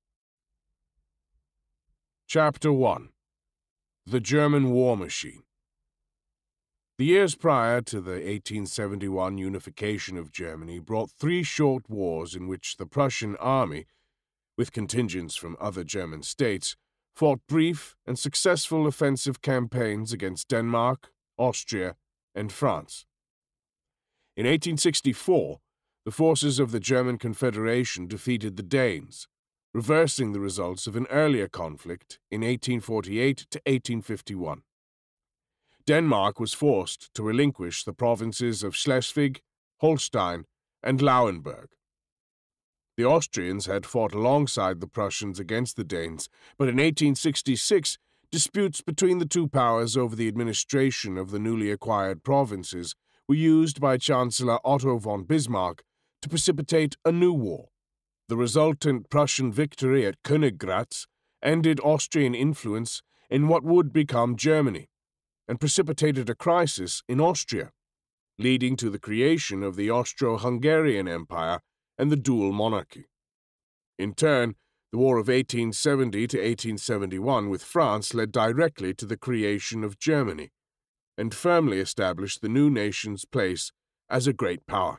Chapter one. The German War Machine. The years prior to the eighteen seventy-one unification of Germany brought three short wars in which the Prussian army, with contingents from other German states, fought brief and successful offensive campaigns against Denmark, Austria, and France. In eighteen sixty-four, the forces of the German Confederation defeated the Danes, reversing the results of an earlier conflict in eighteen forty-eight to eighteen fifty-one. Denmark was forced to relinquish the provinces of Schleswig, Holstein, and Lauenburg. The Austrians had fought alongside the Prussians against the Danes, but in eighteen sixty-six, disputes between the two powers over the administration of the newly acquired provinces were used by Chancellor Otto von Bismarck to precipitate a new war. The resultant Prussian victory at Königgrätz ended Austrian influence in what would become Germany, and precipitated a crisis in Austria. leading to the creation of the Austro-Hungarian Empire and the dual monarchy. In turn, the War of eighteen seventy to eighteen seventy-one with France led directly to the creation of Germany, and firmly established the new nation's place as a great power.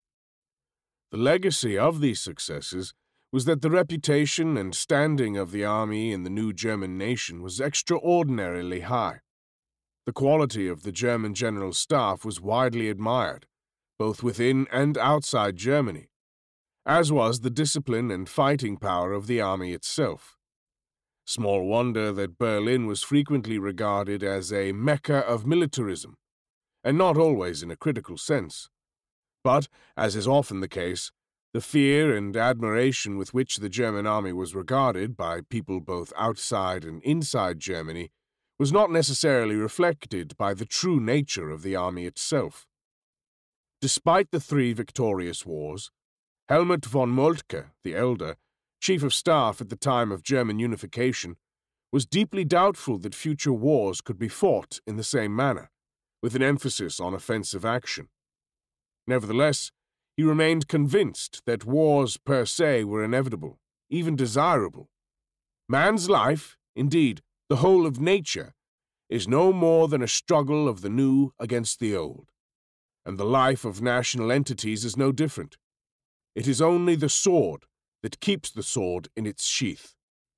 The legacy of these successes was that the reputation and standing of the army in the new German nation was extraordinarily high. The quality of the German general staff was widely admired, both within and outside Germany, as was the discipline and fighting power of the army itself. Small wonder that Berlin was frequently regarded as a mecca of militarism, and not always in a critical sense. But, as is often the case, the fear and admiration with which the German army was regarded by people both outside and inside Germany was not necessarily reflected by the true nature of the army itself. Despite the three victorious wars, Helmut von Moltke, the elder, chief of staff at the time of German unification, was deeply doubtful that future wars could be fought in the same manner, with an emphasis on offensive action. Nevertheless, he remained convinced that wars per se were inevitable, even desirable. Man's life, indeed, the whole of nature, is no more than a struggle of the new against the old, and the life of national entities is no different. It is only the sword that keeps the sword in its sheath.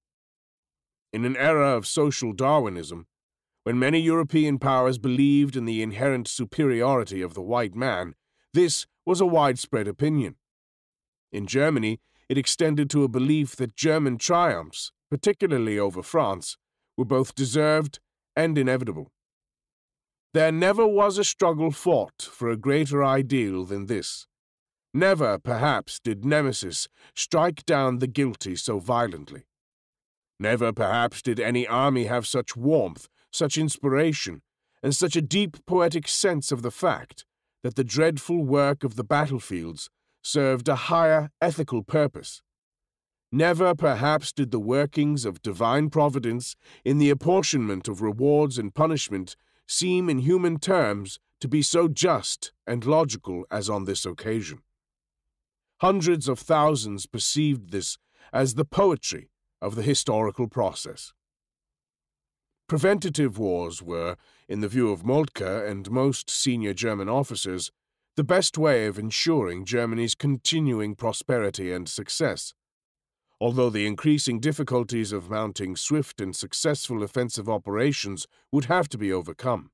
In an era of social Darwinism, when many European powers believed in the inherent superiority of the white man, this was a widespread opinion. In Germany, it extended to a belief that German triumphs, particularly over France, were both deserved and inevitable. There never was a struggle fought for a greater ideal than this. Never, perhaps, did Nemesis strike down the guilty so violently. Never, perhaps, did any army have such warmth, such inspiration, and such a deep poetic sense of the fact that the dreadful work of the battlefields served a higher ethical purpose. Never, perhaps, did the workings of divine providence in the apportionment of rewards and punishment seem in human terms to be so just and logical as on this occasion. Hundreds of thousands perceived this as the poetry of the historical process. Preventative wars were, in the view of Moltke and most senior German officers, the best way of ensuring Germany's continuing prosperity and success, although the increasing difficulties of mounting swift and successful offensive operations would have to be overcome.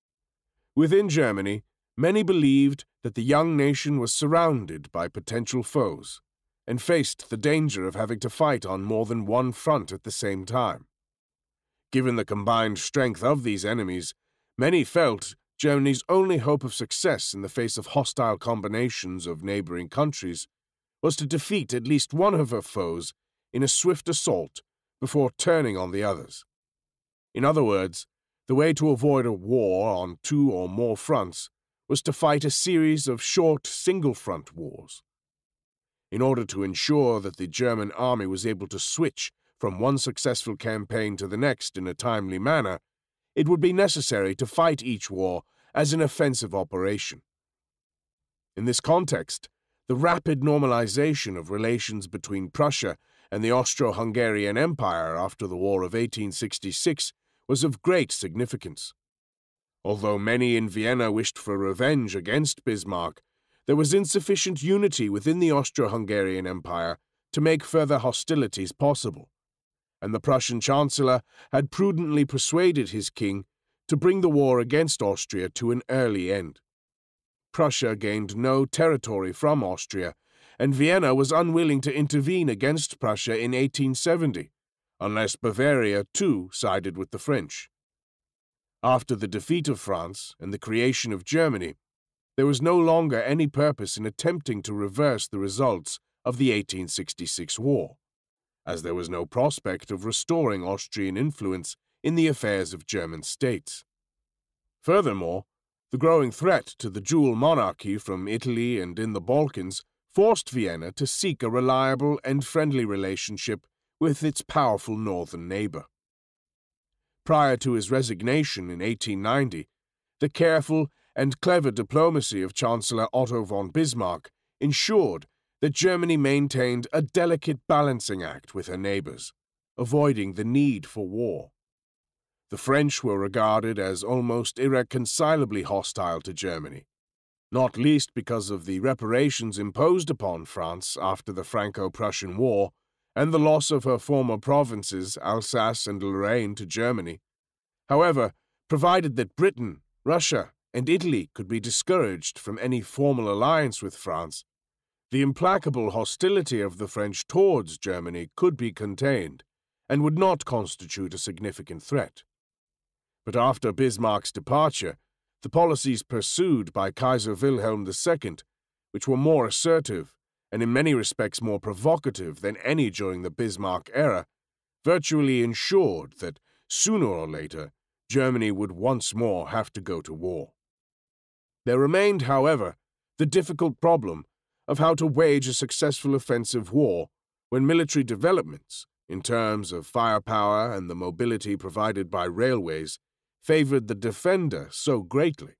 Within Germany, many believed that the young nation was surrounded by potential foes and faced the danger of having to fight on more than one front at the same time. Given the combined strength of these enemies, many felt Germany's only hope of success in the face of hostile combinations of neighboring countries was to defeat at least one of her foes in a swift assault before turning on the others. In other words, the way to avoid a war on two or more fronts was to fight a series of short single-front wars. In order to ensure that the German army was able to switch from one successful campaign to the next in a timely manner, it would be necessary to fight each war as an offensive operation. In this context, the rapid normalization of relations between Prussia and the Austro-Hungarian Empire after the War of eighteen sixty-six was of great significance. Although many in Vienna wished for revenge against Bismarck, there was insufficient unity within the Austro-Hungarian Empire to make further hostilities possible, and the Prussian Chancellor had prudently persuaded his king to bring the war against Austria to an early end. Prussia gained no territory from Austria, and Vienna was unwilling to intervene against Prussia in eighteen seventy, unless Bavaria too sided with the French. After the defeat of France and the creation of Germany, there was no longer any purpose in attempting to reverse the results of the eighteen sixty-six war, as there was no prospect of restoring Austrian influence in the affairs of German states. Furthermore, the growing threat to the dual monarchy from Italy and in the Balkans forced Vienna to seek a reliable and friendly relationship with its powerful northern neighbor. Prior to his resignation in eighteen ninety, the careful and clever diplomacy of Chancellor Otto von Bismarck ensured that Germany maintained a delicate balancing act with her neighbors, avoiding the need for war. The French were regarded as almost irreconcilably hostile to Germany, not least because of the reparations imposed upon France after the Franco-Prussian War and the loss of her former provinces, Alsace and Lorraine, to Germany. However, provided that Britain, Russia, and Italy could be discouraged from any formal alliance with France, the implacable hostility of the French towards Germany could be contained and would not constitute a significant threat. But after Bismarck's departure, the policies pursued by Kaiser Wilhelm the Second, which were more assertive and in many respects more provocative than any during the Bismarck era, virtually ensured that sooner or later Germany would once more have to go to war. There remained, however, the difficult problem of how to wage a successful offensive war when military developments, in terms of firepower and the mobility provided by railways, favored the defender so greatly.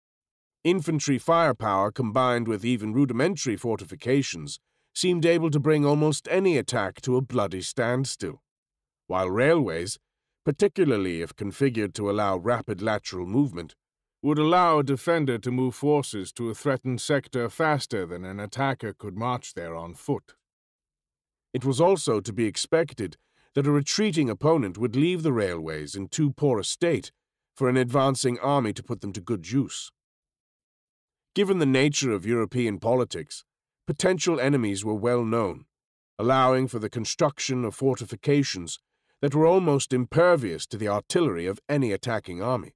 Infantry firepower combined with even rudimentary fortifications seemed able to bring almost any attack to a bloody standstill, while railways, particularly if configured to allow rapid lateral movement, would allow a defender to move forces to a threatened sector faster than an attacker could march there on foot. It was also to be expected that a retreating opponent would leave the railways in too poor a state for an advancing army to put them to good use. Given the nature of European politics, potential enemies were well known, allowing for the construction of fortifications that were almost impervious to the artillery of any attacking army.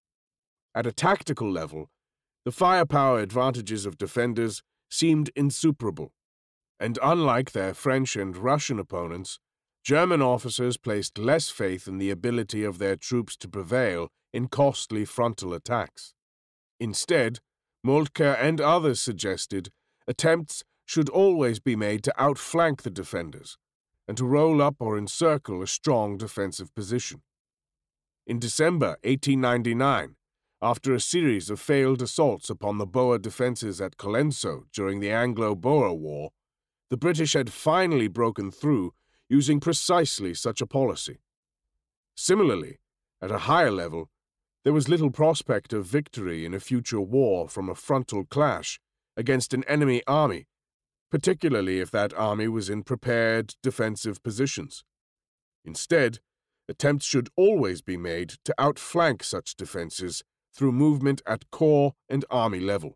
At a tactical level, the firepower advantages of defenders seemed insuperable, and unlike their French and Russian opponents, German officers placed less faith in the ability of their troops to prevail in costly frontal attacks. Instead, Moltke and others suggested attempts should always be made to outflank the defenders and to roll up or encircle a strong defensive position. In December eighteen ninety-nine, after a series of failed assaults upon the Boer defenses at Colenso during the Anglo-Boer War, the British had finally broken through using precisely such a policy. Similarly, at a higher level, there was little prospect of victory in a future war from a frontal clash against an enemy army, particularly if that army was in prepared defensive positions. Instead, attempts should always be made to outflank such defenses through movement at corps and army level.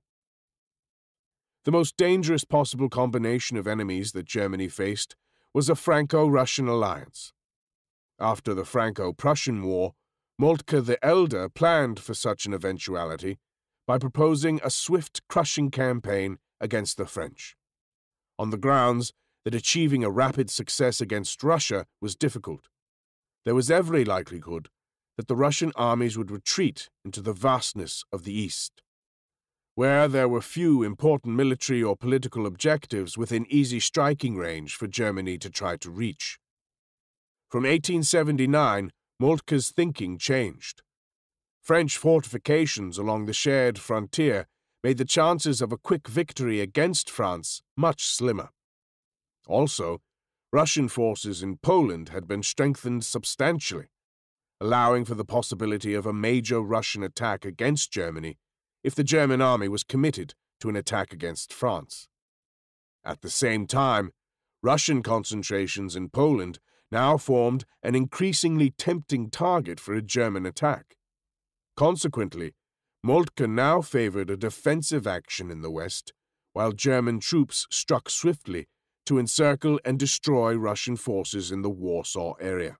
The most dangerous possible combination of enemies that Germany faced was a Franco-Russian alliance. After the Franco-Prussian War, Moltke the Elder planned for such an eventuality by proposing a swift crushing campaign against the French, on the grounds that achieving a rapid success against Russia was difficult. There was every likelihood that the Russian armies would retreat into the vastness of the East, where there were few important military or political objectives within easy striking range for Germany to try to reach. From eighteen seventy-nine, Moltke's thinking changed. French fortifications along the shared frontier made the chances of a quick victory against France much slimmer. Also, Russian forces in Poland had been strengthened substantially, allowing for the possibility of a major Russian attack against Germany if the German army was committed to an attack against France. At the same time, Russian concentrations in Poland now formed an increasingly tempting target for a German attack. Consequently, Moltke now favored a defensive action in the West, while German troops struck swiftly to encircle and destroy Russian forces in the Warsaw area.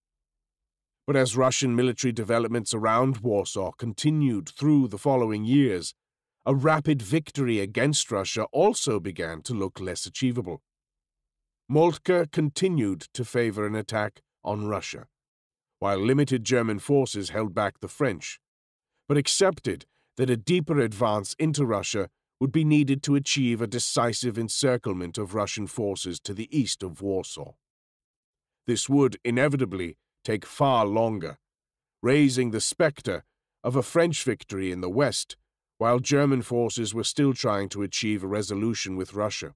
But as Russian military developments around Warsaw continued through the following years, a rapid victory against Russia also began to look less achievable. Moltke continued to favor an attack on Russia, while limited German forces held back the French, but accepted that a deeper advance into Russia would be needed to achieve a decisive encirclement of Russian forces to the east of Warsaw. This would inevitably take far longer, raising the specter of a French victory in the west while German forces were still trying to achieve a resolution with Russia.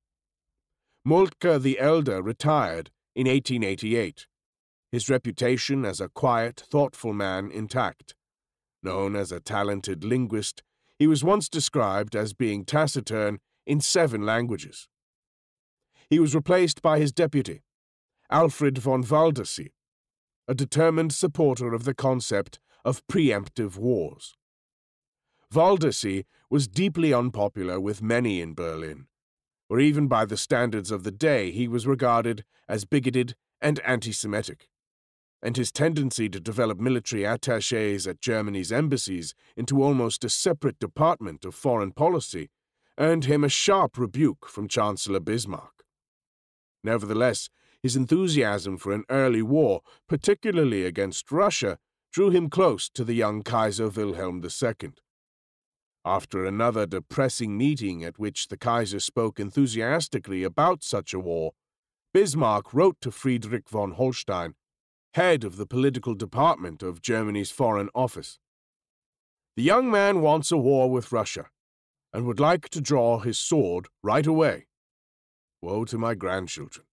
Moltke the Elder retired in eighteen eighty-eight, his reputation as a quiet, thoughtful man intact. Known as a talented linguist, he was once described as being taciturn in seven languages. He was replaced by his deputy, Alfred von Waldersee, a determined supporter of the concept of preemptive wars. Waldersee was deeply unpopular with many in Berlin, where even by the standards of the day he was regarded as bigoted and anti-Semitic, and his tendency to develop military attachés at Germany's embassies into almost a separate department of foreign policy earned him a sharp rebuke from Chancellor Bismarck. Nevertheless, his enthusiasm for an early war, particularly against Russia, drew him close to the young Kaiser Wilhelm the Second. After another depressing meeting at which the Kaiser spoke enthusiastically about such a war, Bismarck wrote to Friedrich von Holstein, head of the political department of Germany's Foreign Office. The young man wants a war with Russia, and would like to draw his sword right away. Woe to my grandchildren.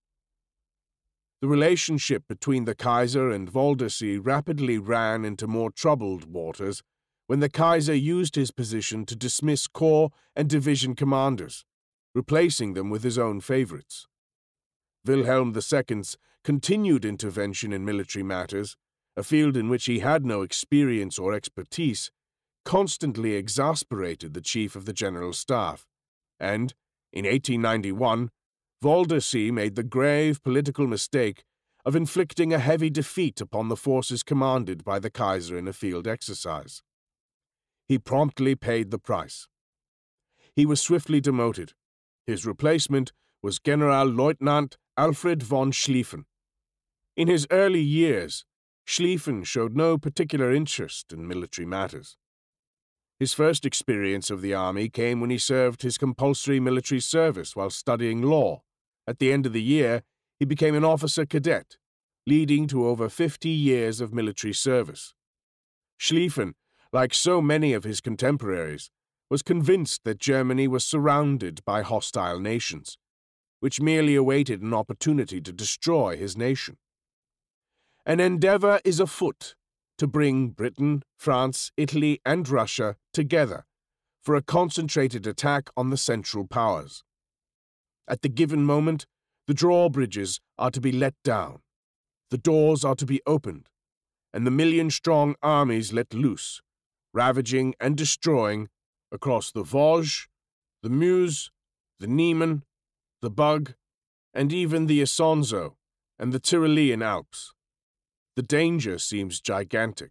The relationship between the Kaiser and Waldersee rapidly ran into more troubled waters when the Kaiser used his position to dismiss corps and division commanders, replacing them with his own favorites. Wilhelm the Second's continued intervention in military matters, a field in which he had no experience or expertise, constantly exasperated the Chief of the General Staff, and, in eighteen ninety-one, Waldersee made the grave political mistake of inflicting a heavy defeat upon the forces commanded by the Kaiser in a field exercise. He promptly paid the price. He was swiftly demoted. His replacement was Generalleutnant Alfred von Schlieffen. In his early years, Schlieffen showed no particular interest in military matters. His first experience of the army came when he served his compulsory military service while studying law. At the end of the year, he became an officer cadet, leading to over fifty years of military service. Schlieffen, like so many of his contemporaries, was convinced that Germany was surrounded by hostile nations, which merely awaited an opportunity to destroy his nation. An endeavor is afoot to bring Britain, France, Italy, and Russia together for a concentrated attack on the Central Powers. At the given moment, the drawbridges are to be let down, the doors are to be opened, and the million-strong armies let loose, ravaging and destroying across the Vosges, the Meuse, the Niemen, the Bug, and even the Isonzo and the Tyrolean Alps. The danger seems gigantic.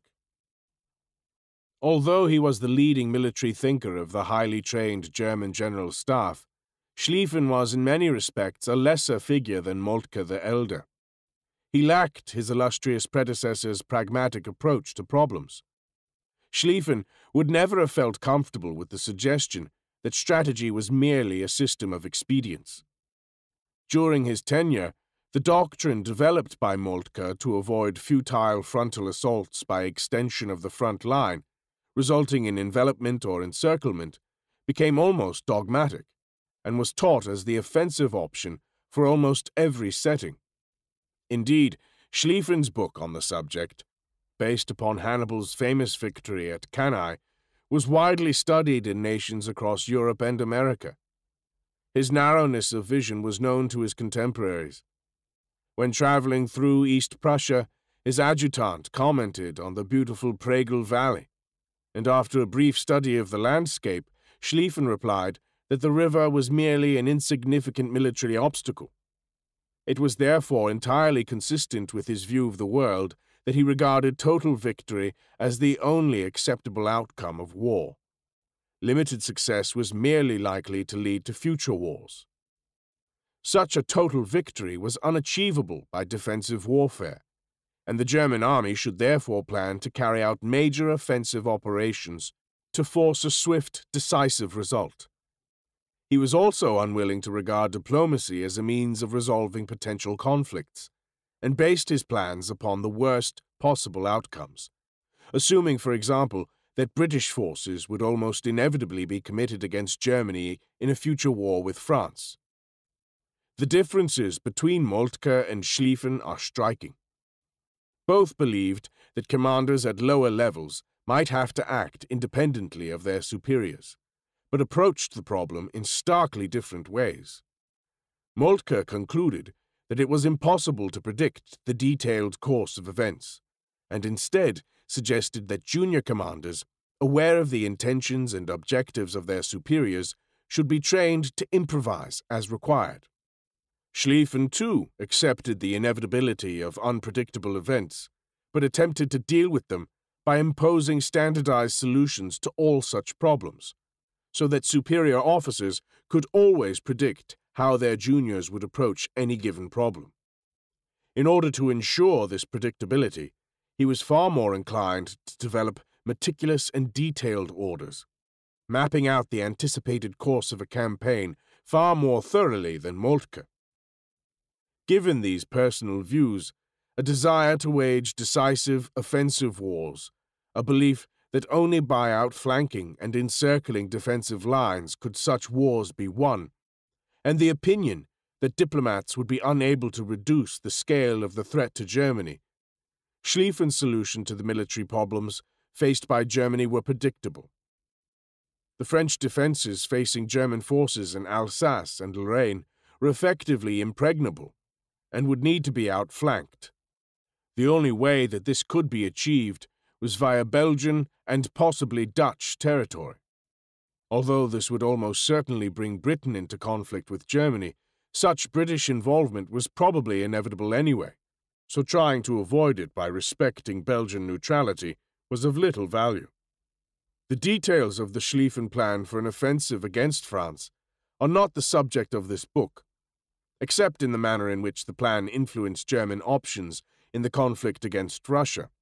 Although he was the leading military thinker of the highly trained German General Staff, Schlieffen was in many respects a lesser figure than Moltke the Elder. He lacked his illustrious predecessor's pragmatic approach to problems. Schlieffen would never have felt comfortable with the suggestion that strategy was merely a system of expedients. During his tenure, the doctrine developed by Moltke to avoid futile frontal assaults by extension of the front line, resulting in envelopment or encirclement, became almost dogmatic, and was taught as the offensive option for almost every setting. Indeed, Schlieffen's book on the subject, based upon Hannibal's famous victory at Cannae, was widely studied in nations across Europe and America. His narrowness of vision was known to his contemporaries. When traveling through East Prussia, his adjutant commented on the beautiful Pregel Valley, and after a brief study of the landscape, Schlieffen replied that the river was merely an insignificant military obstacle. It was therefore entirely consistent with his view of the world that he regarded total victory as the only acceptable outcome of war. Limited success was merely likely to lead to future wars. Such a total victory was unachievable by defensive warfare, and the German army should therefore plan to carry out major offensive operations to force a swift, decisive result. He was also unwilling to regard diplomacy as a means of resolving potential conflicts, and based his plans upon the worst possible outcomes, assuming, for example, that British forces would almost inevitably be committed against Germany in a future war with France. The differences between Moltke and Schlieffen are striking. Both believed that commanders at lower levels might have to act independently of their superiors, but approached the problem in starkly different ways. Moltke concluded that it was impossible to predict the detailed course of events, and instead suggested that junior commanders, aware of the intentions and objectives of their superiors, should be trained to improvise as required. Schlieffen, too, accepted the inevitability of unpredictable events, but attempted to deal with them by imposing standardized solutions to all such problems, so that superior officers could always predict how their juniors would approach any given problem. In order to ensure this predictability, he was far more inclined to develop meticulous and detailed orders, mapping out the anticipated course of a campaign far more thoroughly than Moltke. Given these personal views, a desire to wage decisive offensive wars, a belief that only by outflanking and encircling defensive lines could such wars be won, and the opinion that diplomats would be unable to reduce the scale of the threat to Germany, Schlieffen's solution to the military problems faced by Germany were predictable. The French defenses facing German forces in Alsace and Lorraine were effectively impregnable and would need to be outflanked. The only way that this could be achieved was via Belgian and possibly Dutch territory. Although this would almost certainly bring Britain into conflict with Germany, such British involvement was probably inevitable anyway, so trying to avoid it by respecting Belgian neutrality was of little value. The details of the Schlieffen plan for an offensive against France are not the subject of this book, except in the manner in which the plan influenced German options in the conflict against Russia.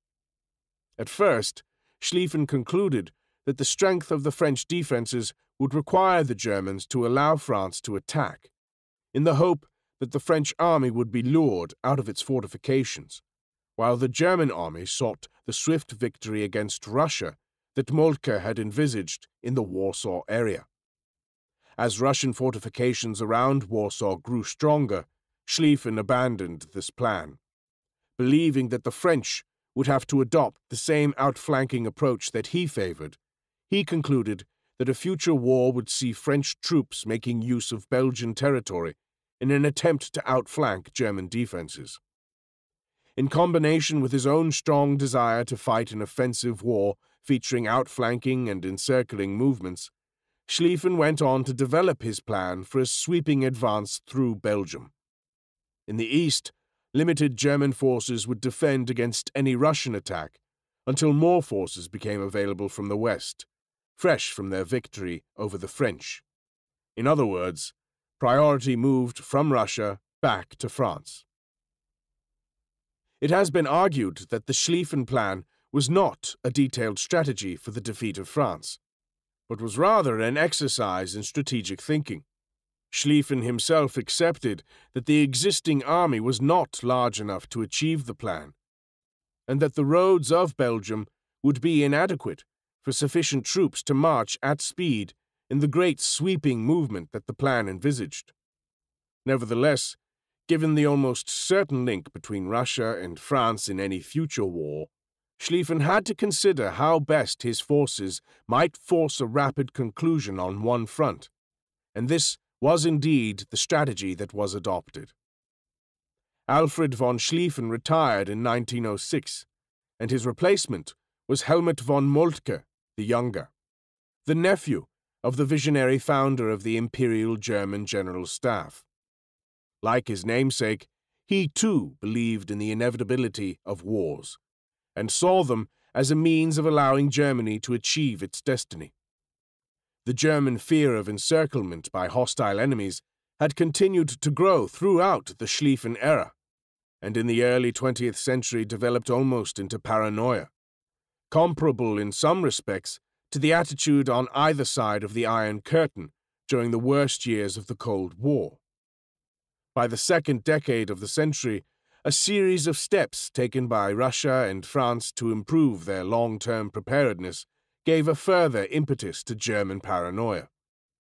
At first, Schlieffen concluded that the strength of the French defenses would require the Germans to allow France to attack, in the hope that the French army would be lured out of its fortifications, while the German army sought the swift victory against Russia that Moltke had envisaged in the Warsaw area. As Russian fortifications around Warsaw grew stronger, Schlieffen abandoned this plan, believing that the French would have to adopt the same outflanking approach that he favored. He concluded that a future war would see French troops making use of Belgian territory in an attempt to outflank German defenses. In combination with his own strong desire to fight an offensive war featuring outflanking and encircling movements, Schlieffen went on to develop his plan for a sweeping advance through Belgium. In the east, limited German forces would defend against any Russian attack until more forces became available from the west, fresh from their victory over the French. In other words, priority moved from Russia back to France. It has been argued that the Schlieffen plan was not a detailed strategy for the defeat of France, but was rather an exercise in strategic thinking. Schlieffen himself accepted that the existing army was not large enough to achieve the plan, and that the roads of Belgium would be inadequate for sufficient troops to march at speed in the great sweeping movement that the plan envisaged. Nevertheless, given the almost certain link between Russia and France in any future war, Schlieffen had to consider how best his forces might force a rapid conclusion on one front, and this was indeed the strategy that was adopted. Alfred von Schlieffen retired in nineteen oh six, and his replacement was Helmut von Moltke the Younger, the nephew of the visionary founder of the Imperial German General Staff. Like his namesake, he too believed in the inevitability of wars, and saw them as a means of allowing Germany to achieve its destiny. The German fear of encirclement by hostile enemies had continued to grow throughout the Schlieffen era, and in the early twentieth century developed almost into paranoia, comparable in some respects to the attitude on either side of the Iron Curtain during the worst years of the Cold War. By the second decade of the century, a series of steps taken by Russia and France to improve their long-term preparedness gave a further impetus to German paranoia.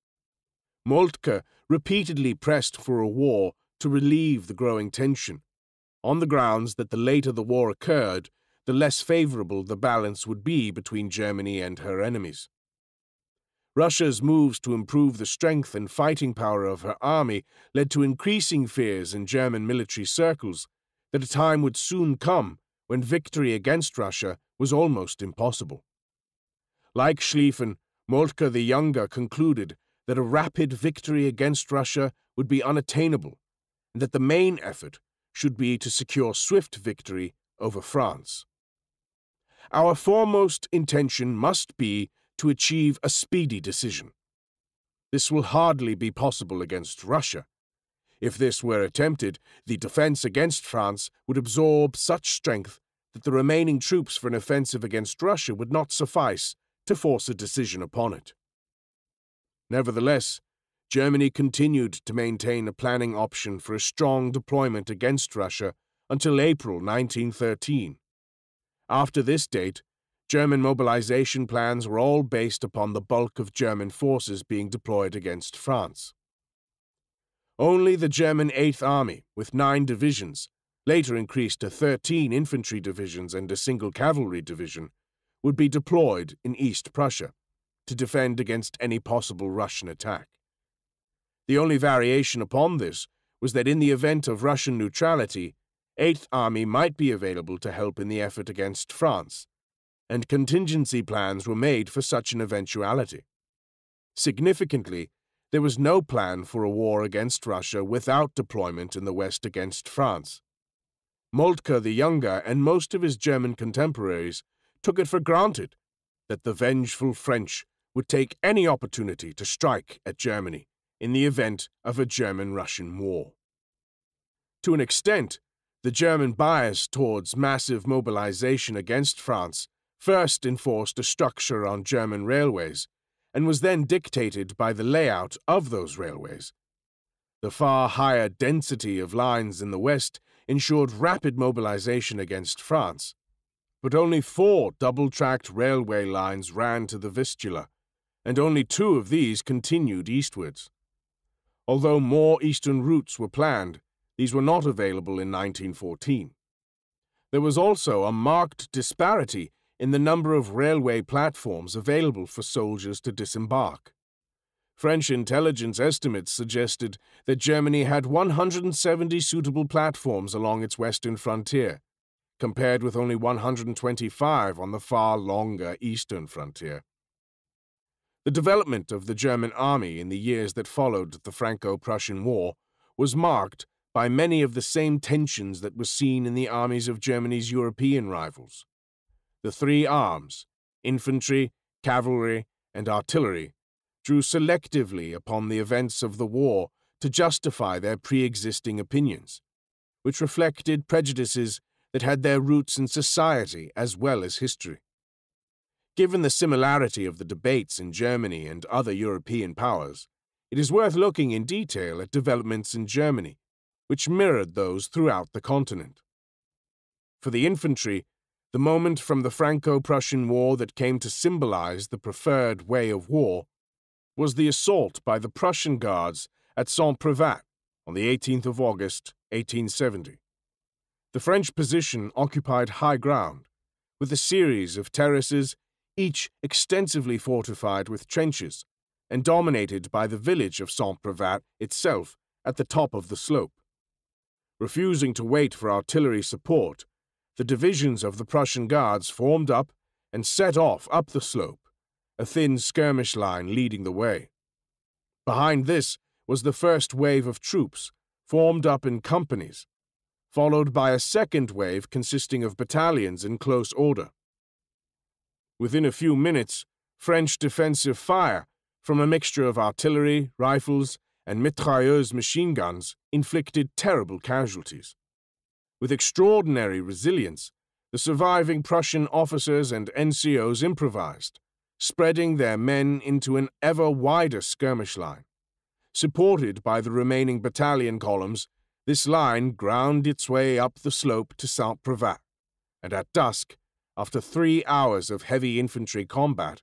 Moltke repeatedly pressed for a war to relieve the growing tension, on the grounds that the later the war occurred, the less favorable the balance would be between Germany and her enemies. Russia's moves to improve the strength and fighting power of her army led to increasing fears in German military circles that a time would soon come when victory against Russia was almost impossible. Like Schlieffen, Moltke the Younger concluded that a rapid victory against Russia would be unattainable, and that the main effort should be to secure swift victory over France. Our foremost intention must be to achieve a speedy decision. This will hardly be possible against Russia. If this were attempted, the defense against France would absorb such strength that the remaining troops for an offensive against Russia would not suffice to force a decision upon it. Nevertheless, Germany continued to maintain a planning option for a strong deployment against Russia until April nineteen thirteen. After this date, German mobilization plans were all based upon the bulk of German forces being deployed against France. Only the German Eighth Army, with nine divisions, later increased to thirteen infantry divisions and a single cavalry division, would be deployed in East Prussia to defend against any possible Russian attack. The only variation upon this was that in the event of Russian neutrality, Eighth Army might be available to help in the effort against France, and contingency plans were made for such an eventuality. Significantly, there was no plan for a war against Russia without deployment in the West against France. Moltke the Younger and most of his German contemporaries took it for granted that the vengeful French would take any opportunity to strike at Germany in the event of a German-Russian war. To an extent, the German bias towards massive mobilization against France first enforced a structure on German railways, and was then dictated by the layout of those railways. The far higher density of lines in the West ensured rapid mobilization against France, but only four double-tracked railway lines ran to the Vistula, and only two of these continued eastwards. Although more eastern routes were planned, these were not available in nineteen fourteen. There was also a marked disparity in the number of railway platforms available for soldiers to disembark. French intelligence estimates suggested that Germany had one hundred seventy suitable platforms along its western frontier, compared with only one hundred twenty-five on the far longer eastern frontier. The development of the German army in the years that followed the Franco-Prussian War was marked by many of the same tensions that were seen in the armies of Germany's European rivals. The three arms, infantry, cavalry, and artillery, drew selectively upon the events of the war to justify their pre-existing opinions, which reflected prejudices that had their roots in society as well as history. Given the similarity of the debates in Germany and other European powers, it is worth looking in detail at developments in Germany, which mirrored those throughout the continent. For the infantry, the moment from the Franco-Prussian War that came to symbolize the preferred way of war was the assault by the Prussian Guards at Saint-Privat on the eighteenth of August, eighteen seventy. The French position occupied high ground, with a series of terraces, each extensively fortified with trenches, and dominated by the village of Saint-Privat itself at the top of the slope. Refusing to wait for artillery support, the divisions of the Prussian Guards formed up and set off up the slope, a thin skirmish line leading the way. Behind this was the first wave of troops, formed up in companies, followed by a second wave consisting of battalions in close order. Within a few minutes, French defensive fire from a mixture of artillery, rifles, and mitrailleuse machine guns inflicted terrible casualties. With extraordinary resilience, the surviving Prussian officers and N C Os improvised, spreading their men into an ever wider skirmish line. Supported by the remaining battalion columns, this line ground its way up the slope to Saint-Privat, and at dusk, after three hours of heavy infantry combat,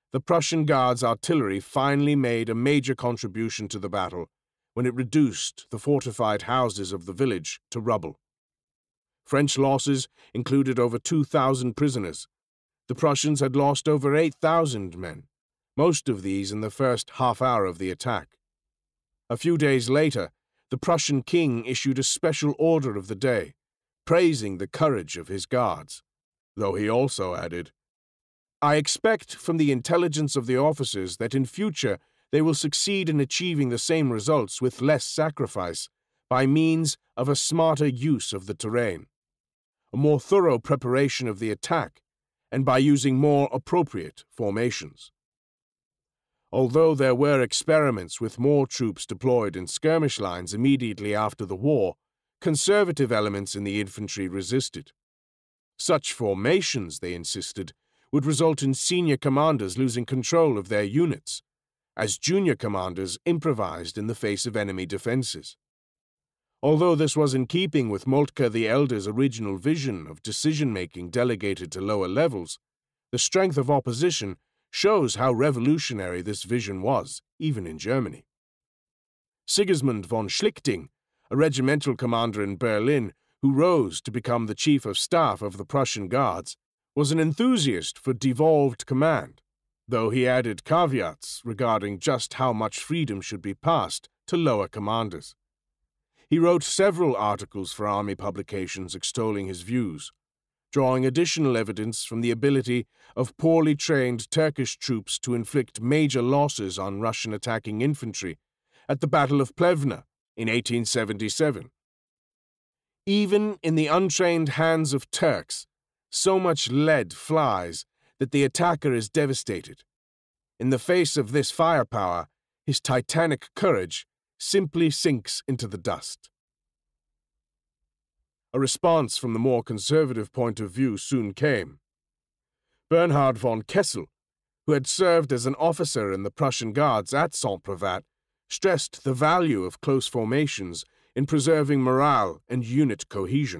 the Prussian Guards' artillery finally made a major contribution to the battle when it reduced the fortified houses of the village to rubble. French losses included over two thousand prisoners. The Prussians had lost over eight thousand men, most of these in the first half hour of the attack. A few days later, the Prussian king issued a special order of the day, praising the courage of his guards, though he also added, "I expect from the intelligence of the officers that in future they will succeed in achieving the same results with less sacrifice by means of a smarter use of the terrain, a more thorough preparation of the attack, and by using more appropriate formations." Although there were experiments with more troops deployed in skirmish lines immediately after the war, conservative elements in the infantry resisted. Such formations, they insisted, would result in senior commanders losing control of their units, as junior commanders improvised in the face of enemy defenses. Although this was in keeping with Moltke the Elder's original vision of decision-making delegated to lower levels, the strength of opposition shows how revolutionary this vision was, even in Germany. Sigismund von Schlichting, a regimental commander in Berlin who rose to become the chief of staff of the Prussian Guards, was an enthusiast for devolved command, though he added caveats regarding just how much freedom should be passed to lower commanders. He wrote several articles for army publications extolling his views, drawing additional evidence from the ability of poorly trained Turkish troops to inflict major losses on Russian attacking infantry at the Battle of Plevna in eighteen seventy-seven. Even in the untrained hands of Turks, so much lead flies that the attacker is devastated. In the face of this firepower, his titanic courage simply sinks into the dust. A response from the more conservative point of view soon came. Bernhard von Kessel, who had served as an officer in the Prussian Guards at Saint-Privat, stressed the value of close formations in preserving morale and unit cohesion.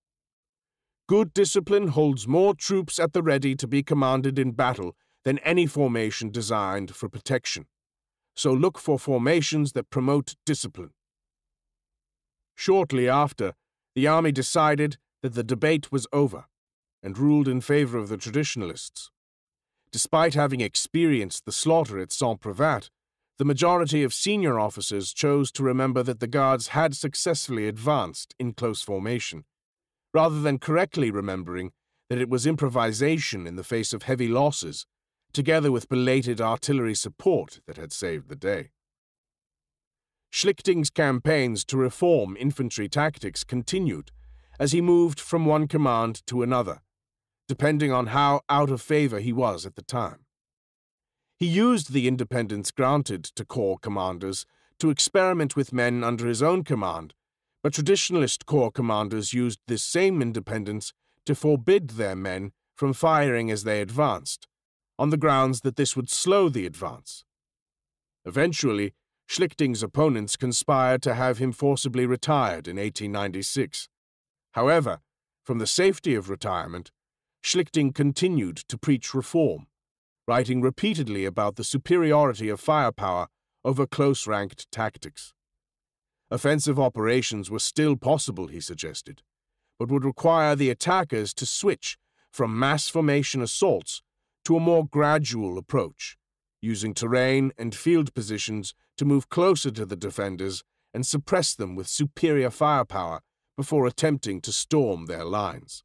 Good discipline holds more troops at the ready to be commanded in battle than any formation designed for protection. So look for formations that promote discipline. Shortly after, the army decided that the debate was over and ruled in favor of the traditionalists. Despite having experienced the slaughter at Saint-Privat, the majority of senior officers chose to remember that the Guards had successfully advanced in close formation, rather than correctly remembering that it was improvisation in the face of heavy losses, together with belated artillery support, that had saved the day. Schlichting's campaigns to reform infantry tactics continued as he moved from one command to another, depending on how out of favor he was at the time. He used the independence granted to corps commanders to experiment with men under his own command, but traditionalist corps commanders used this same independence to forbid their men from firing as they advanced, on the grounds that this would slow the advance. Eventually, Schlichting's opponents conspired to have him forcibly retired in eighteen ninety-six. However, from the safety of retirement, Schlichting continued to preach reform, writing repeatedly about the superiority of firepower over close-ranked tactics. Offensive operations were still possible, he suggested, but would require the attackers to switch from mass formation assaults to a more gradual approach, using terrain and field positions to move closer to the defenders and suppress them with superior firepower before attempting to storm their lines.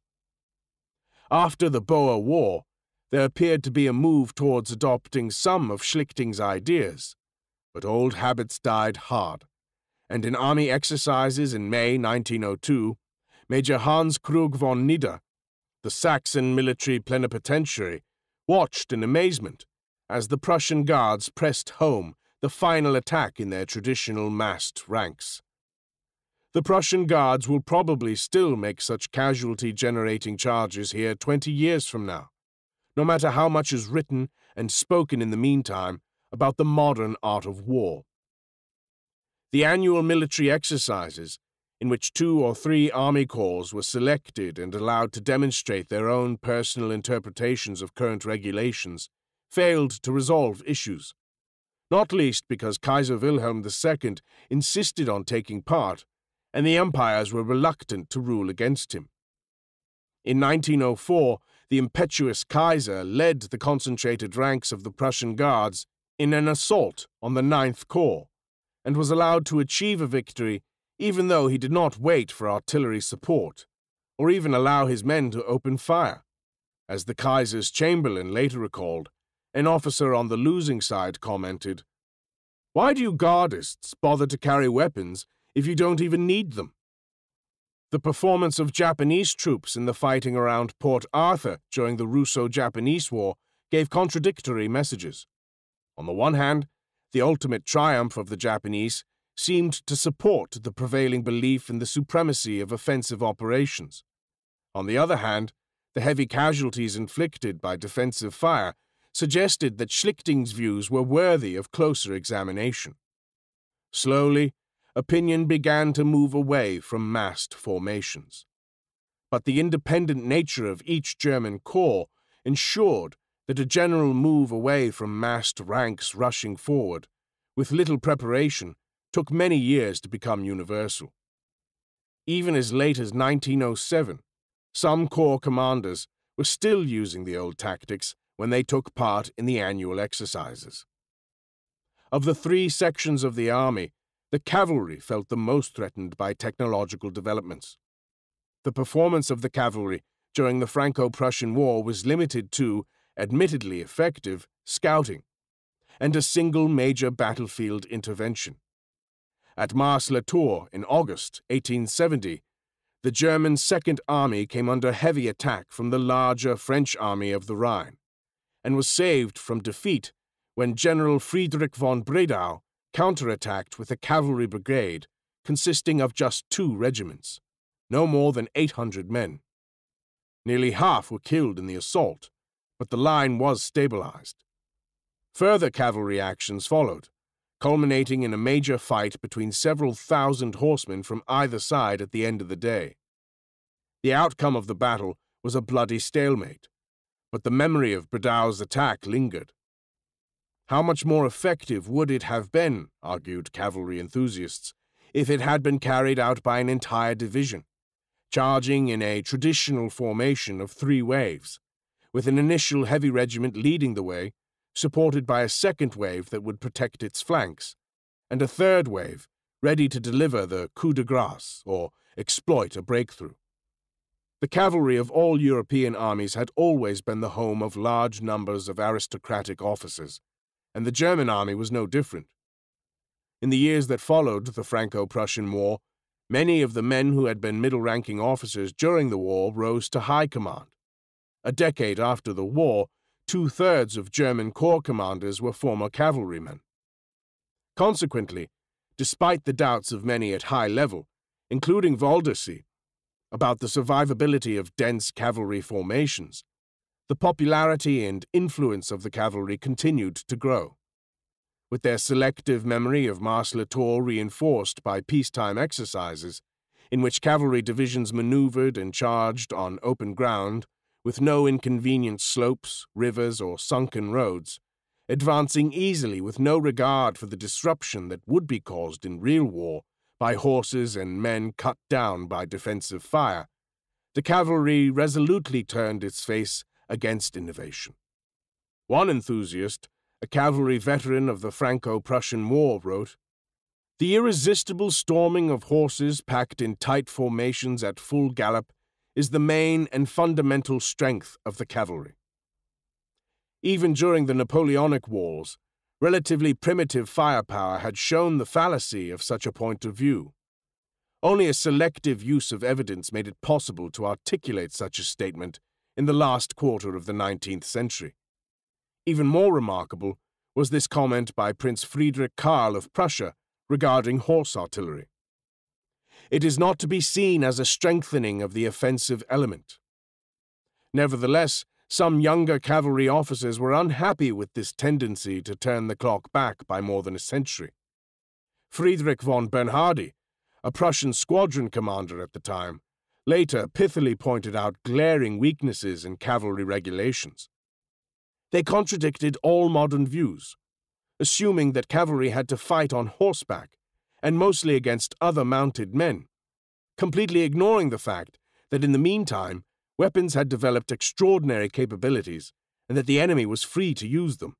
After the Boer War, there appeared to be a move towards adopting some of Schlichting's ideas, but old habits died hard, and in army exercises in May nineteen oh two, Major Hans Krug von Nidda, the Saxon military plenipotentiary, watched in amazement as the Prussian Guards pressed home the final attack in their traditional massed ranks. The Prussian Guards will probably still make such casualty-generating charges here twenty years from now, no matter how much is written and spoken in the meantime about the modern art of war. The annual military exercises, in which two or three army corps were selected and allowed to demonstrate their own personal interpretations of current regulations, failed to resolve issues, not least because Kaiser Wilhelm the Second insisted on taking part, and the empires were reluctant to rule against him. In nineteen oh four, the impetuous Kaiser led the concentrated ranks of the Prussian Guards in an assault on the Ninth Corps, and was allowed to achieve a victory even though he did not wait for artillery support, or even allow his men to open fire. As the Kaiser's chamberlain later recalled, an officer on the losing side commented, "Why do you Guardists bother to carry weapons if you don't even need them?" The performance of Japanese troops in the fighting around Port Arthur during the Russo-Japanese War gave contradictory messages. On the one hand, the ultimate triumph of the Japanese seemed to support the prevailing belief in the supremacy of offensive operations. On the other hand, the heavy casualties inflicted by defensive fire suggested that Schlichting's views were worthy of closer examination. Slowly, opinion began to move away from massed formations. But the independent nature of each German corps ensured that a general move away from massed ranks rushing forward, with little preparation, took many years to become universal. Even as late as nineteen oh seven, some corps commanders were still using the old tactics when they took part in the annual exercises. Of the three sections of the army, the cavalry felt the most threatened by technological developments. The performance of the cavalry during the Franco-Prussian War was limited to, admittedly effective, scouting, and a single major battlefield intervention. At Mars-la-Tour in August eighteen seventy, the German Second Army came under heavy attack from the larger French Army of the Rhine, and was saved from defeat when General Friedrich von Bredau counterattacked with a cavalry brigade consisting of just two regiments, no more than eight hundred men. Nearly half were killed in the assault, but the line was stabilized. Further cavalry actions followed, culminating in a major fight between several thousand horsemen from either side at the end of the day. The outcome of the battle was a bloody stalemate, but the memory of Bredau's attack lingered. How much more effective would it have been, argued cavalry enthusiasts, if it had been carried out by an entire division, charging in a traditional formation of three waves, with an initial heavy regiment leading the way, supported by a second wave that would protect its flanks, and a third wave ready to deliver the coup de grace, or exploit a breakthrough. The cavalry of all European armies had always been the home of large numbers of aristocratic officers, and the German army was no different. In the years that followed the Franco-Prussian War, many of the men who had been middle-ranking officers during the war rose to high command. A decade after the war, two-thirds of German corps commanders were former cavalrymen. Consequently, despite the doubts of many at high level, including Waldersee, about the survivability of dense cavalry formations, the popularity and influence of the cavalry continued to grow. With their selective memory of Mars-la-Tour reinforced by peacetime exercises, in which cavalry divisions maneuvered and charged on open ground, with no inconvenient slopes, rivers, or sunken roads, advancing easily with no regard for the disruption that would be caused in real war by horses and men cut down by defensive fire, the cavalry resolutely turned its face against innovation. One enthusiast, a cavalry veteran of the Franco-Prussian War, wrote, "The irresistible storming of horses packed in tight formations at full gallop is the main and fundamental strength of the cavalry." Even during the Napoleonic Wars, relatively primitive firepower had shown the fallacy of such a point of view. Only a selective use of evidence made it possible to articulate such a statement in the last quarter of the nineteenth century. Even more remarkable was this comment by Prince Friedrich Karl of Prussia regarding horse artillery. It is not to be seen as a strengthening of the offensive element. Nevertheless, some younger cavalry officers were unhappy with this tendency to turn the clock back by more than a century. Friedrich von Bernhardi, a Prussian squadron commander at the time, later pithily pointed out glaring weaknesses in cavalry regulations. They contradicted all modern views, assuming that cavalry had to fight on horseback, and mostly against other mounted men, completely ignoring the fact that in the meantime, weapons had developed extraordinary capabilities and that the enemy was free to use them.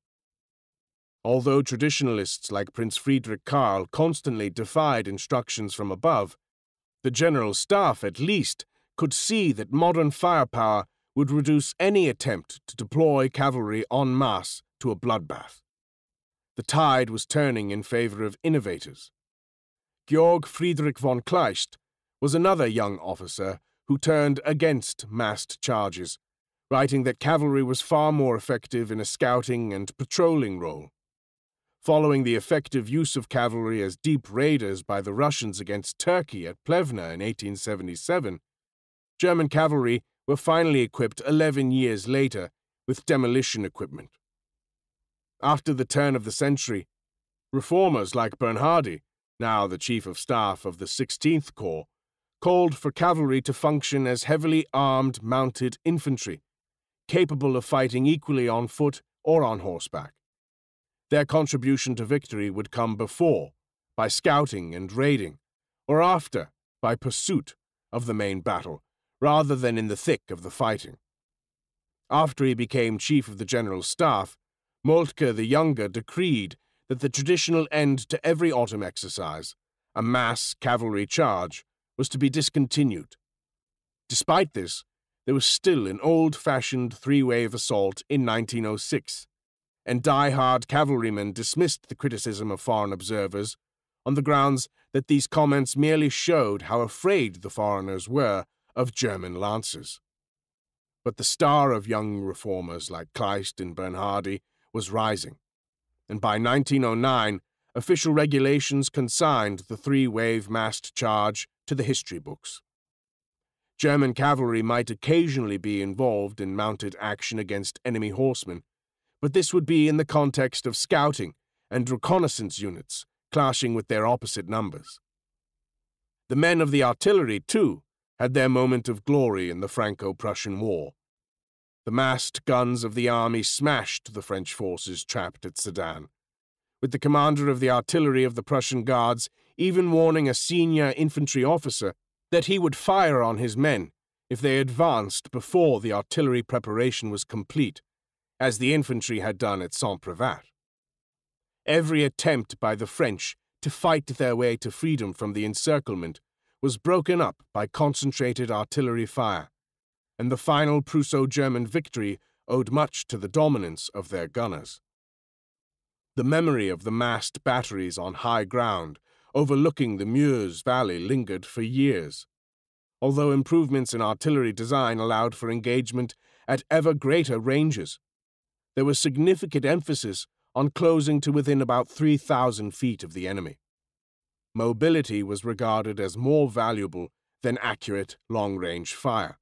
Although traditionalists like Prince Friedrich Karl constantly defied instructions from above, the General Staff, at least, could see that modern firepower would reduce any attempt to deploy cavalry en masse to a bloodbath. The tide was turning in favor of innovators. Georg Friedrich von Kleist was another young officer who turned against massed charges, writing that cavalry was far more effective in a scouting and patrolling role. Following the effective use of cavalry as deep raiders by the Russians against Turkey at Plevna in eighteen seventy-seven, German cavalry were finally equipped eleven years later with demolition equipment. After the turn of the century, reformers like Bernhardi, now the Chief of Staff of the sixteenth Corps, called for cavalry to function as heavily armed mounted infantry, capable of fighting equally on foot or on horseback. Their contribution to victory would come before, by scouting and raiding, or after, by pursuit of the main battle, rather than in the thick of the fighting. After he became Chief of the General Staff, Moltke the Younger decreed that the traditional end to every autumn exercise, a mass cavalry charge, was to be discontinued. Despite this, there was still an old-fashioned three-wave assault in nineteen oh six, and die-hard cavalrymen dismissed the criticism of foreign observers on the grounds that these comments merely showed how afraid the foreigners were of German lancers. But the star of young reformers like Kleist and Bernhardi was rising, and by nineteen oh nine, official regulations consigned the three-wave massed charge to the history books. German cavalry might occasionally be involved in mounted action against enemy horsemen, but this would be in the context of scouting and reconnaissance units clashing with their opposite numbers. The men of the artillery, too, had their moment of glory in the Franco-Prussian War. The massed guns of the army smashed the French forces trapped at Sedan, with the commander of the artillery of the Prussian Guards even warning a senior infantry officer that he would fire on his men if they advanced before the artillery preparation was complete, as the infantry had done at Saint-Privat. Every attempt by the French to fight their way to freedom from the encirclement was broken up by concentrated artillery fire, and the final Prusso-German victory owed much to the dominance of their gunners. The memory of the massed batteries on high ground overlooking the Meuse Valley lingered for years, although improvements in artillery design allowed for engagement at ever greater ranges. There was significant emphasis on closing to within about three thousand feet of the enemy. Mobility was regarded as more valuable than accurate long-range fire.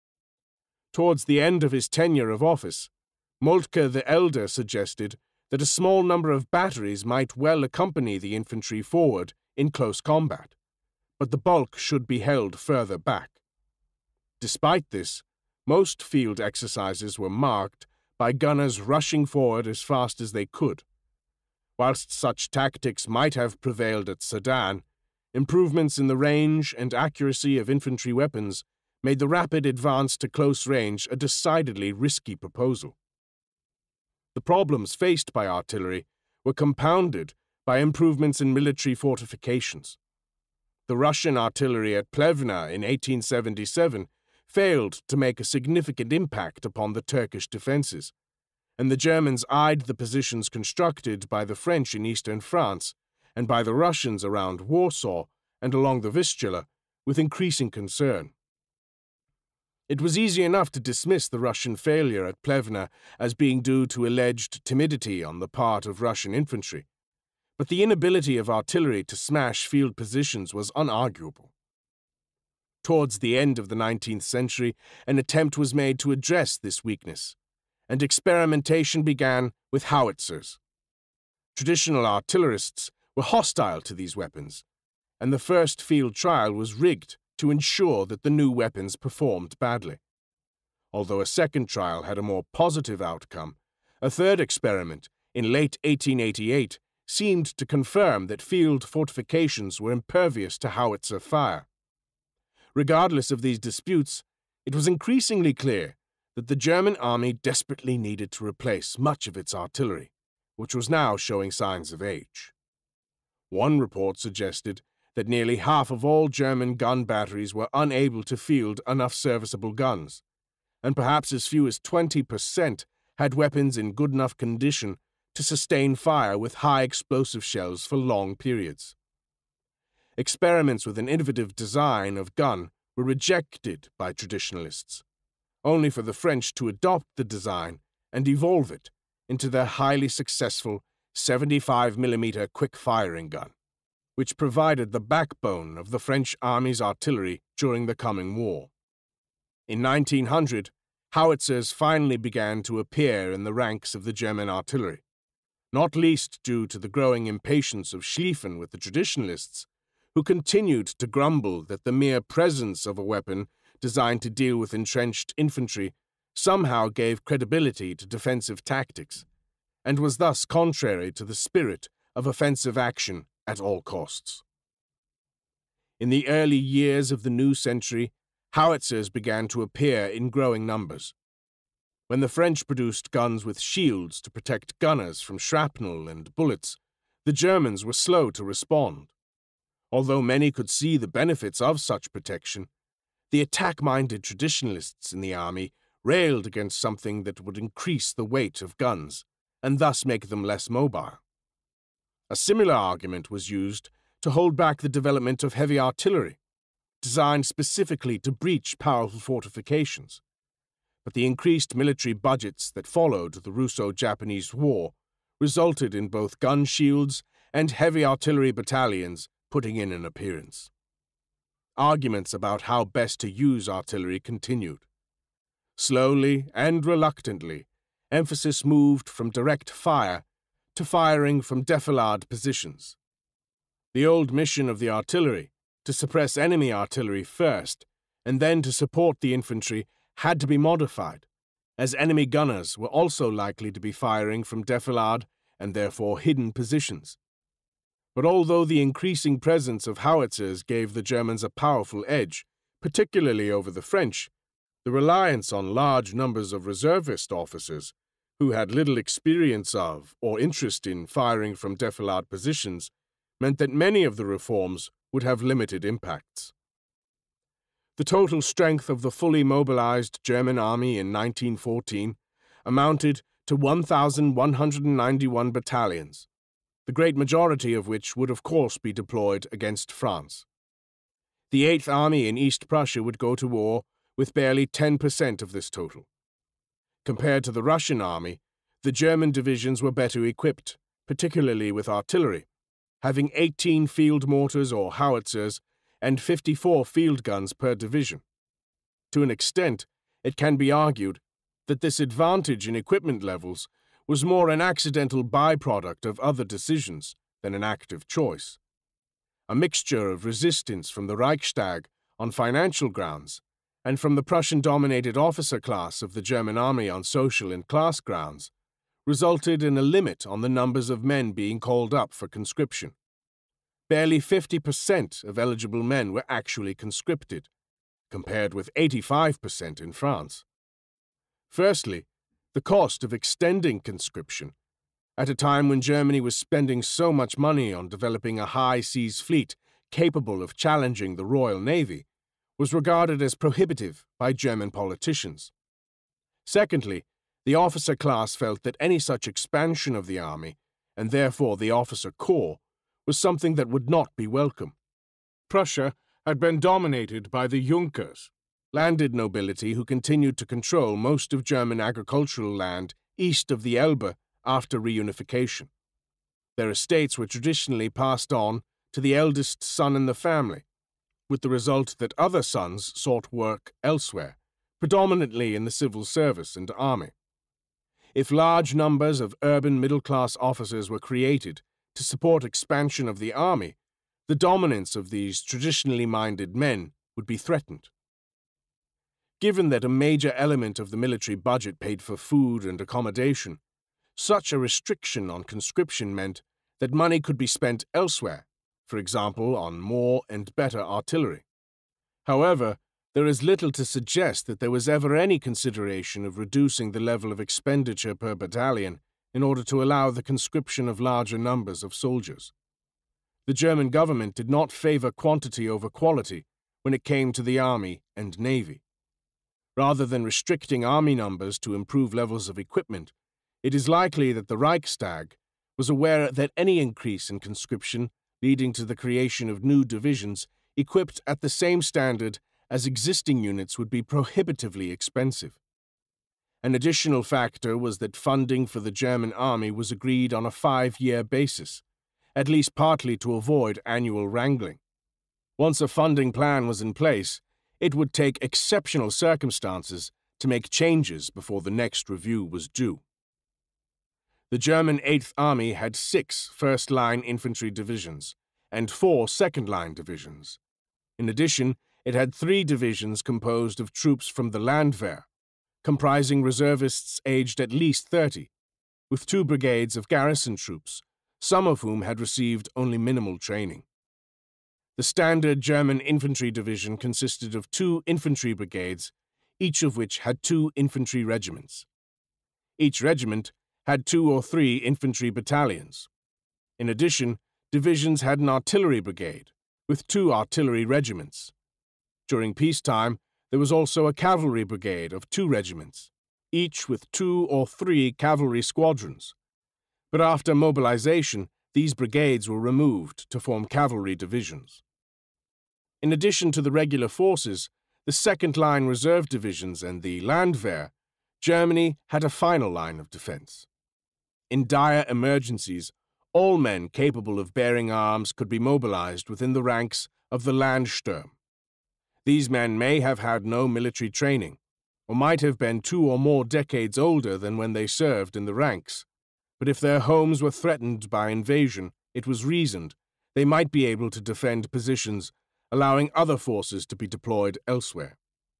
Towards the end of his tenure of office, Moltke the Elder suggested that a small number of batteries might well accompany the infantry forward in close combat, but the bulk should be held further back. Despite this, most field exercises were marked by gunners rushing forward as fast as they could. Whilst such tactics might have prevailed at Sedan, improvements in the range and accuracy of infantry weapons made the rapid advance to close range a decidedly risky proposal. The problems faced by artillery were compounded by improvements in military fortifications. The Russian artillery at Plevna in eighteen seventy-seven failed to make a significant impact upon the Turkish defenses, and the Germans eyed the positions constructed by the French in eastern France and by the Russians around Warsaw and along the Vistula with increasing concern. It was easy enough to dismiss the Russian failure at Plevna as being due to alleged timidity on the part of Russian infantry, but the inability of artillery to smash field positions was unarguable. Towards the end of the nineteenth century, an attempt was made to address this weakness, and experimentation began with howitzers. Traditional artillerists were hostile to these weapons, and the first field trial was rigged to ensure that the new weapons performed badly. Although a second trial had a more positive outcome, A third experiment, in late eighteen eighty-eight, seemed to confirm that field fortifications were impervious to howitzer fire. Regardless of these disputes, it was increasingly clear that the German army desperately needed to replace much of its artillery, which was now showing signs of age. One report suggested that nearly half of all German gun batteries were unable to field enough serviceable guns, and perhaps as few as twenty percent had weapons in good enough condition to sustain fire with high explosive shells for long periods. Experiments with an innovative design of gun were rejected by traditionalists, only for the French to adopt the design and evolve it into their highly successful seventy-five millimeter quick-firing gun, which provided the backbone of the French army's artillery during the coming war. In nineteen hundred, howitzers finally began to appear in the ranks of the German artillery, not least due to the growing impatience of Schlieffen with the traditionalists, who continued to grumble that the mere presence of a weapon designed to deal with entrenched infantry somehow gave credibility to defensive tactics, and was thus contrary to the spirit of offensive action at all costs. In the early years of the new century, howitzers began to appear in growing numbers. When the French produced guns with shields to protect gunners from shrapnel and bullets, the Germans were slow to respond. Although many could see the benefits of such protection, the attack-minded traditionalists in the army railed against something that would increase the weight of guns and thus make them less mobile. A similar argument was used to hold back the development of heavy artillery, designed specifically to breach powerful fortifications. But the increased military budgets that followed the Russo-Japanese War resulted in both gun shields and heavy artillery battalions putting in an appearance. Arguments about how best to use artillery continued. Slowly and reluctantly, emphasis moved from direct fire to firing from defilade positions. The old mission of the artillery, to suppress enemy artillery first and then to support the infantry, had to be modified, as enemy gunners were also likely to be firing from defilade and therefore hidden positions. But although the increasing presence of howitzers gave the Germans a powerful edge, particularly over the French, the reliance on large numbers of reservist officers, who had little experience of or interest in firing from defilade positions, meant that many of the reforms would have limited impacts. The total strength of the fully mobilized German army in nineteen fourteen amounted to one thousand one hundred ninety-one battalions, the great majority of which would of course be deployed against France. The Eighth Army in East Prussia would go to war with barely ten percent of this total. Compared to the Russian army, the German divisions were better equipped, particularly with artillery, having eighteen field mortars or howitzers and fifty-four field guns per division. To an extent, it can be argued that this advantage in equipment levels was more an accidental byproduct of other decisions than an active choice. A mixture of resistance from the Reichstag on financial grounds and from the Prussian-dominated officer class of the German army on social and class grounds resulted in a limit on the numbers of men being called up for conscription. Barely fifty percent of eligible men were actually conscripted, compared with eighty-five percent in France. Firstly, the cost of extending conscription, at a time when Germany was spending so much money on developing a high-seas fleet capable of challenging the Royal Navy, was regarded as prohibitive by German politicians. Secondly, the officer class felt that any such expansion of the army, and therefore the officer corps, was something that would not be welcome. Prussia had been dominated by the Junkers, landed nobility who continued to control most of German agricultural land east of the Elbe after reunification. Their estates were traditionally passed on to the eldest son in the family, with the result that other sons sought work elsewhere, predominantly in the civil service and army. If large numbers of urban middle-class officers were created to support expansion of the army, the dominance of these traditionally minded men would be threatened. Given that a major element of the military budget paid for food and accommodation, Such a restriction on conscription meant that money could be spent elsewhere, for example on more and better artillery. However, there is little to suggest that there was ever any consideration of reducing the level of expenditure per battalion in order to allow the conscription of larger numbers of soldiers. The German government did not favor quantity over quality when it came to the army and navy. Rather than restricting army numbers to improve levels of equipment, it is likely that the Reichstag was aware that any increase in conscription leading to the creation of new divisions equipped at the same standard as existing units would be prohibitively expensive. An additional factor was that funding for the German army was agreed on a five-year basis, at least partly to avoid annual wrangling. Once a funding plan was in place, it would take exceptional circumstances to make changes before the next review was due. The German Eighth Army had six first-line infantry divisions and four second-line divisions. In addition, it had three divisions composed of troops from the Landwehr, comprising reservists aged at least thirty, with two brigades of garrison troops, some of whom had received only minimal training. The standard German infantry division consisted of two infantry brigades, each of which had two infantry regiments. Each regiment had two or three infantry battalions. In addition, divisions had an artillery brigade, with two artillery regiments. During peacetime, there was also a cavalry brigade of two regiments, each with two or three cavalry squadrons. But after mobilization, these brigades were removed to form cavalry divisions. In addition to the regular forces, the second-line reserve divisions and the Landwehr, Germany had a final line of defense. In dire emergencies, all men capable of bearing arms could be mobilized within the ranks of the Landsturm. These men may have had no military training, or might have been two or more decades older than when they served in the ranks, but if their homes were threatened by invasion, it was reasoned they might be able to defend positions, allowing other forces to be deployed elsewhere.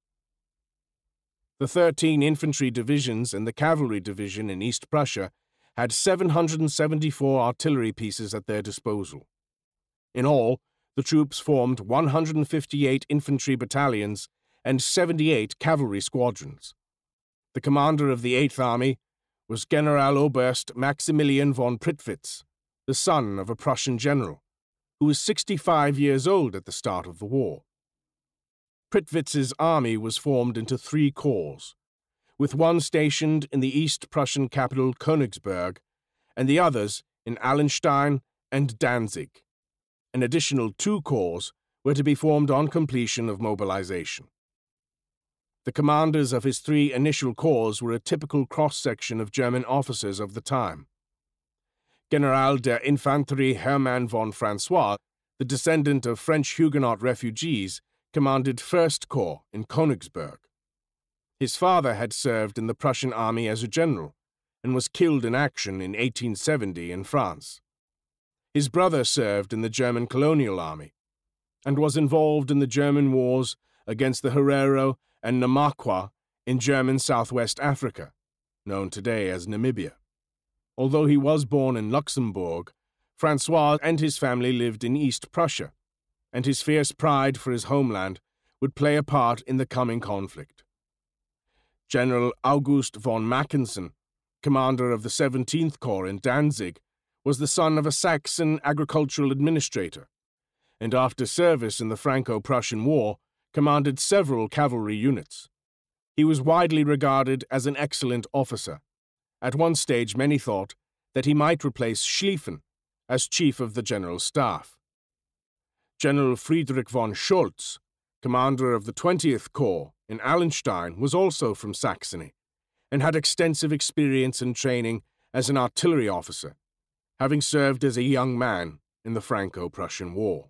The thirteen infantry divisions and the cavalry division in East Prussia had seven hundred seventy-four artillery pieces at their disposal. In all, the troops formed one hundred fifty-eight infantry battalions and seventy-eight cavalry squadrons. The commander of the Eighth Army was Generaloberst Maximilian von Prittwitz, the son of a Prussian general, who was sixty-five years old at the start of the war. Prittwitz's army was formed into three corps, with one stationed in the East Prussian capital Königsberg and the others in Allenstein and Danzig. An additional two corps were to be formed on completion of mobilization. The commanders of his three initial corps were a typical cross-section of German officers of the time. General der Infanterie Hermann von François, the descendant of French Huguenot refugees, commanded First Corps in Königsberg. His father had served in the Prussian army as a general and was killed in action in eighteen seventy in France. His brother served in the German colonial army and was involved in the German wars against the Herero and Namakwa in German Southwest Africa, known today as Namibia. Although he was born in Luxembourg, François and his family lived in East Prussia, and his fierce pride for his homeland would play a part in the coming conflict. General August von Mackensen, commander of the seventeenth Corps in Danzig, was the son of a Saxon agricultural administrator, and after service in the Franco-Prussian War, commanded several cavalry units. He was widely regarded as an excellent officer. At one stage, many thought that he might replace Schlieffen as chief of the general staff. General Friedrich von Schultz, commander of the twentieth Corps in Allenstein, was also from Saxony and had extensive experience and training as an artillery officer, having served as a young man in the Franco-Prussian War.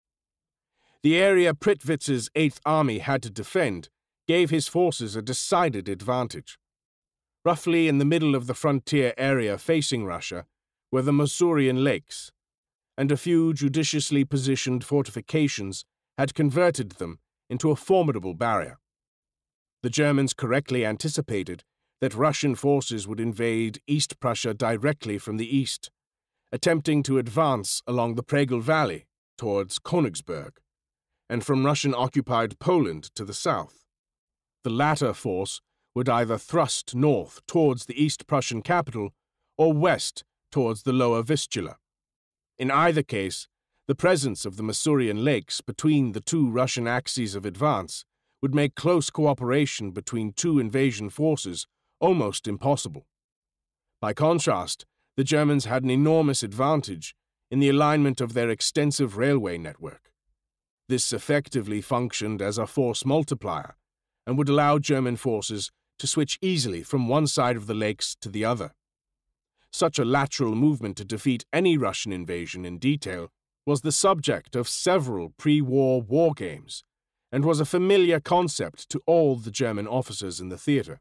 The area Prittwitz's Eighth Army had to defend gave his forces a decided advantage. Roughly in the middle of the frontier area facing Russia were the Masurian Lakes, and a few judiciously positioned fortifications had converted them into a formidable barrier. The Germans correctly anticipated that Russian forces would invade East Prussia directly from the east, attempting to advance along the Pregel Valley towards Königsberg, and from Russian-occupied Poland to the south. The latter force would either thrust north towards the East Prussian capital or west towards the lower Vistula. In either case, the presence of the Masurian Lakes between the two Russian axes of advance would make close cooperation between two invasion forces almost impossible. By contrast, the Germans had an enormous advantage in the alignment of their extensive railway network. This effectively functioned as a force multiplier and would allow German forces to switch easily from one side of the lakes to the other. Such a lateral movement to defeat any Russian invasion in detail was the subject of several pre-war war games and was a familiar concept to all the German officers in the theatre.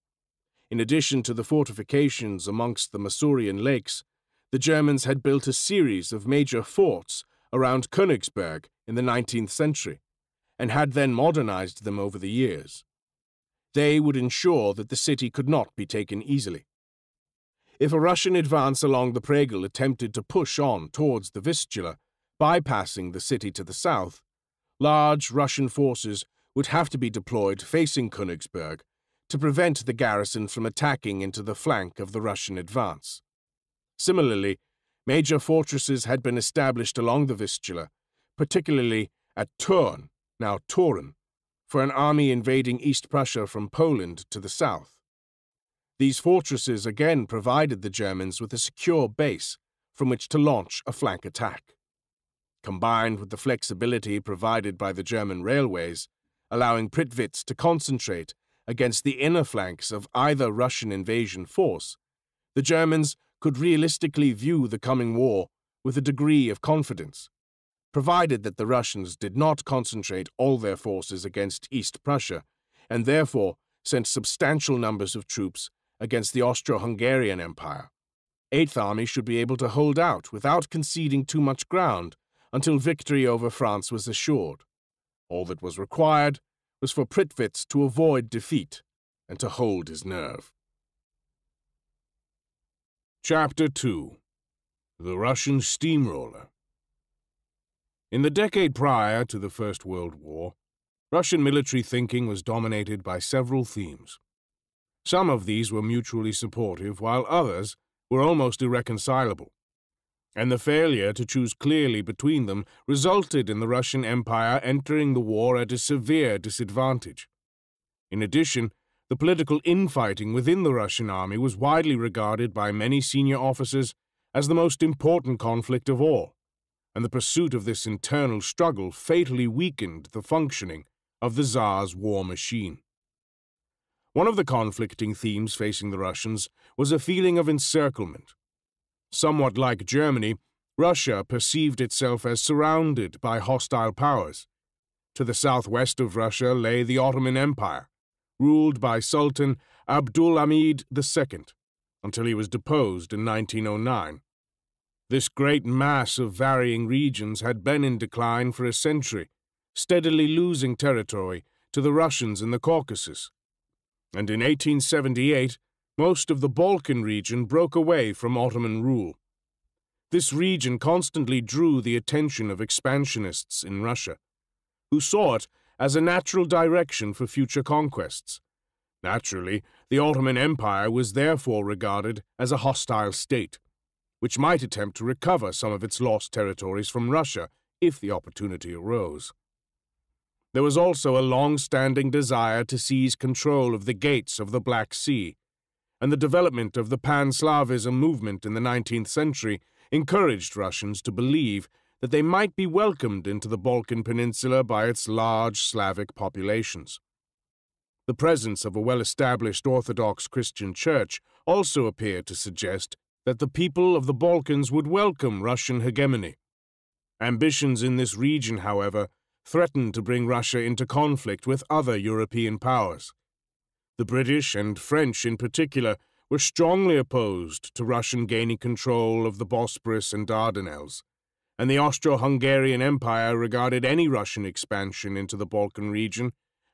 In addition to the fortifications amongst the Masurian Lakes, the Germans had built a series of major forts around Königsberg in the nineteenth century, and had then modernized them over the years. They would ensure that the city could not be taken easily. If a Russian advance along the Pregel attempted to push on towards the Vistula, bypassing the city to the south, large Russian forces would have to be deployed facing Königsberg to prevent the garrison from attacking into the flank of the Russian advance. Similarly, major fortresses had been established along the Vistula, particularly at Thurn, now Thurn, for an army invading East Prussia from Poland to the south. These fortresses again provided the Germans with a secure base from which to launch a flank attack. Combined with the flexibility provided by the German railways, allowing Prittwitz to concentrate against the inner flanks of either Russian invasion force, the Germans could realistically view the coming war with a degree of confidence, provided that the Russians did not concentrate all their forces against East Prussia, and therefore sent substantial numbers of troops against the Austro-Hungarian Empire. Eighth Army should be able to hold out without conceding too much ground until victory over France was assured. All that was required was for Prittwitz to avoid defeat and to hold his nerve. Chapter two. The Russian Steamroller. In the decade prior to the First World War, Russian military thinking was dominated by several themes. Some of these were mutually supportive, while others were almost irreconcilable, and the failure to choose clearly between them resulted in the Russian Empire entering the war at a severe disadvantage. In addition, the political infighting within the Russian army was widely regarded by many senior officers as the most important conflict of all, and the pursuit of this internal struggle fatally weakened the functioning of the Tsar's war machine. One of the conflicting themes facing the Russians was a feeling of encirclement. Somewhat like Germany, Russia perceived itself as surrounded by hostile powers. To the southwest of Russia lay the Ottoman Empire, ruled by Sultan Abdulhamid the Second, until he was deposed in nineteen oh nine. This great mass of varying regions had been in decline for a century, steadily losing territory to the Russians in the Caucasus. And in eighteen seventy-eight, most of the Balkan region broke away from Ottoman rule. This region constantly drew the attention of expansionists in Russia, who saw it as a natural direction for future conquests. Naturally, the Ottoman Empire was therefore regarded as a hostile state, which might attempt to recover some of its lost territories from Russia if the opportunity arose. There was also a long-standing desire to seize control of the gates of the Black Sea, and the development of the Pan-Slavism movement in the nineteenth century encouraged Russians to believe that they might be welcomed into the Balkan Peninsula by its large Slavic populations. The presence of a well-established Orthodox Christian church also appeared to suggest that the people of the Balkans would welcome Russian hegemony. Ambitions in this region, however, threatened to bring Russia into conflict with other European powers. The British and French in particular were strongly opposed to Russian gaining control of the Bosporus and Dardanelles, and the Austro-Hungarian Empire regarded any Russian expansion into the Balkan region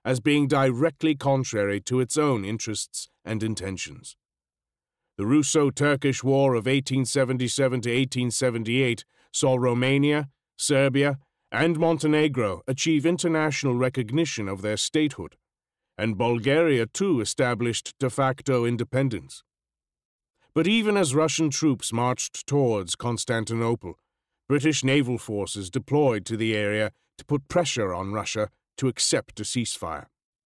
as being directly contrary to its own interests and intentions. The Russo-Turkish War of eighteen seventy-seven to eighteen seventy-eight saw Romania, Serbia, and Montenegro achieve international recognition of their statehood, and Bulgaria too established de facto independence. But even as Russian troops marched towards Constantinople, British naval forces deployed to the area to put pressure on Russia to accept a ceasefire.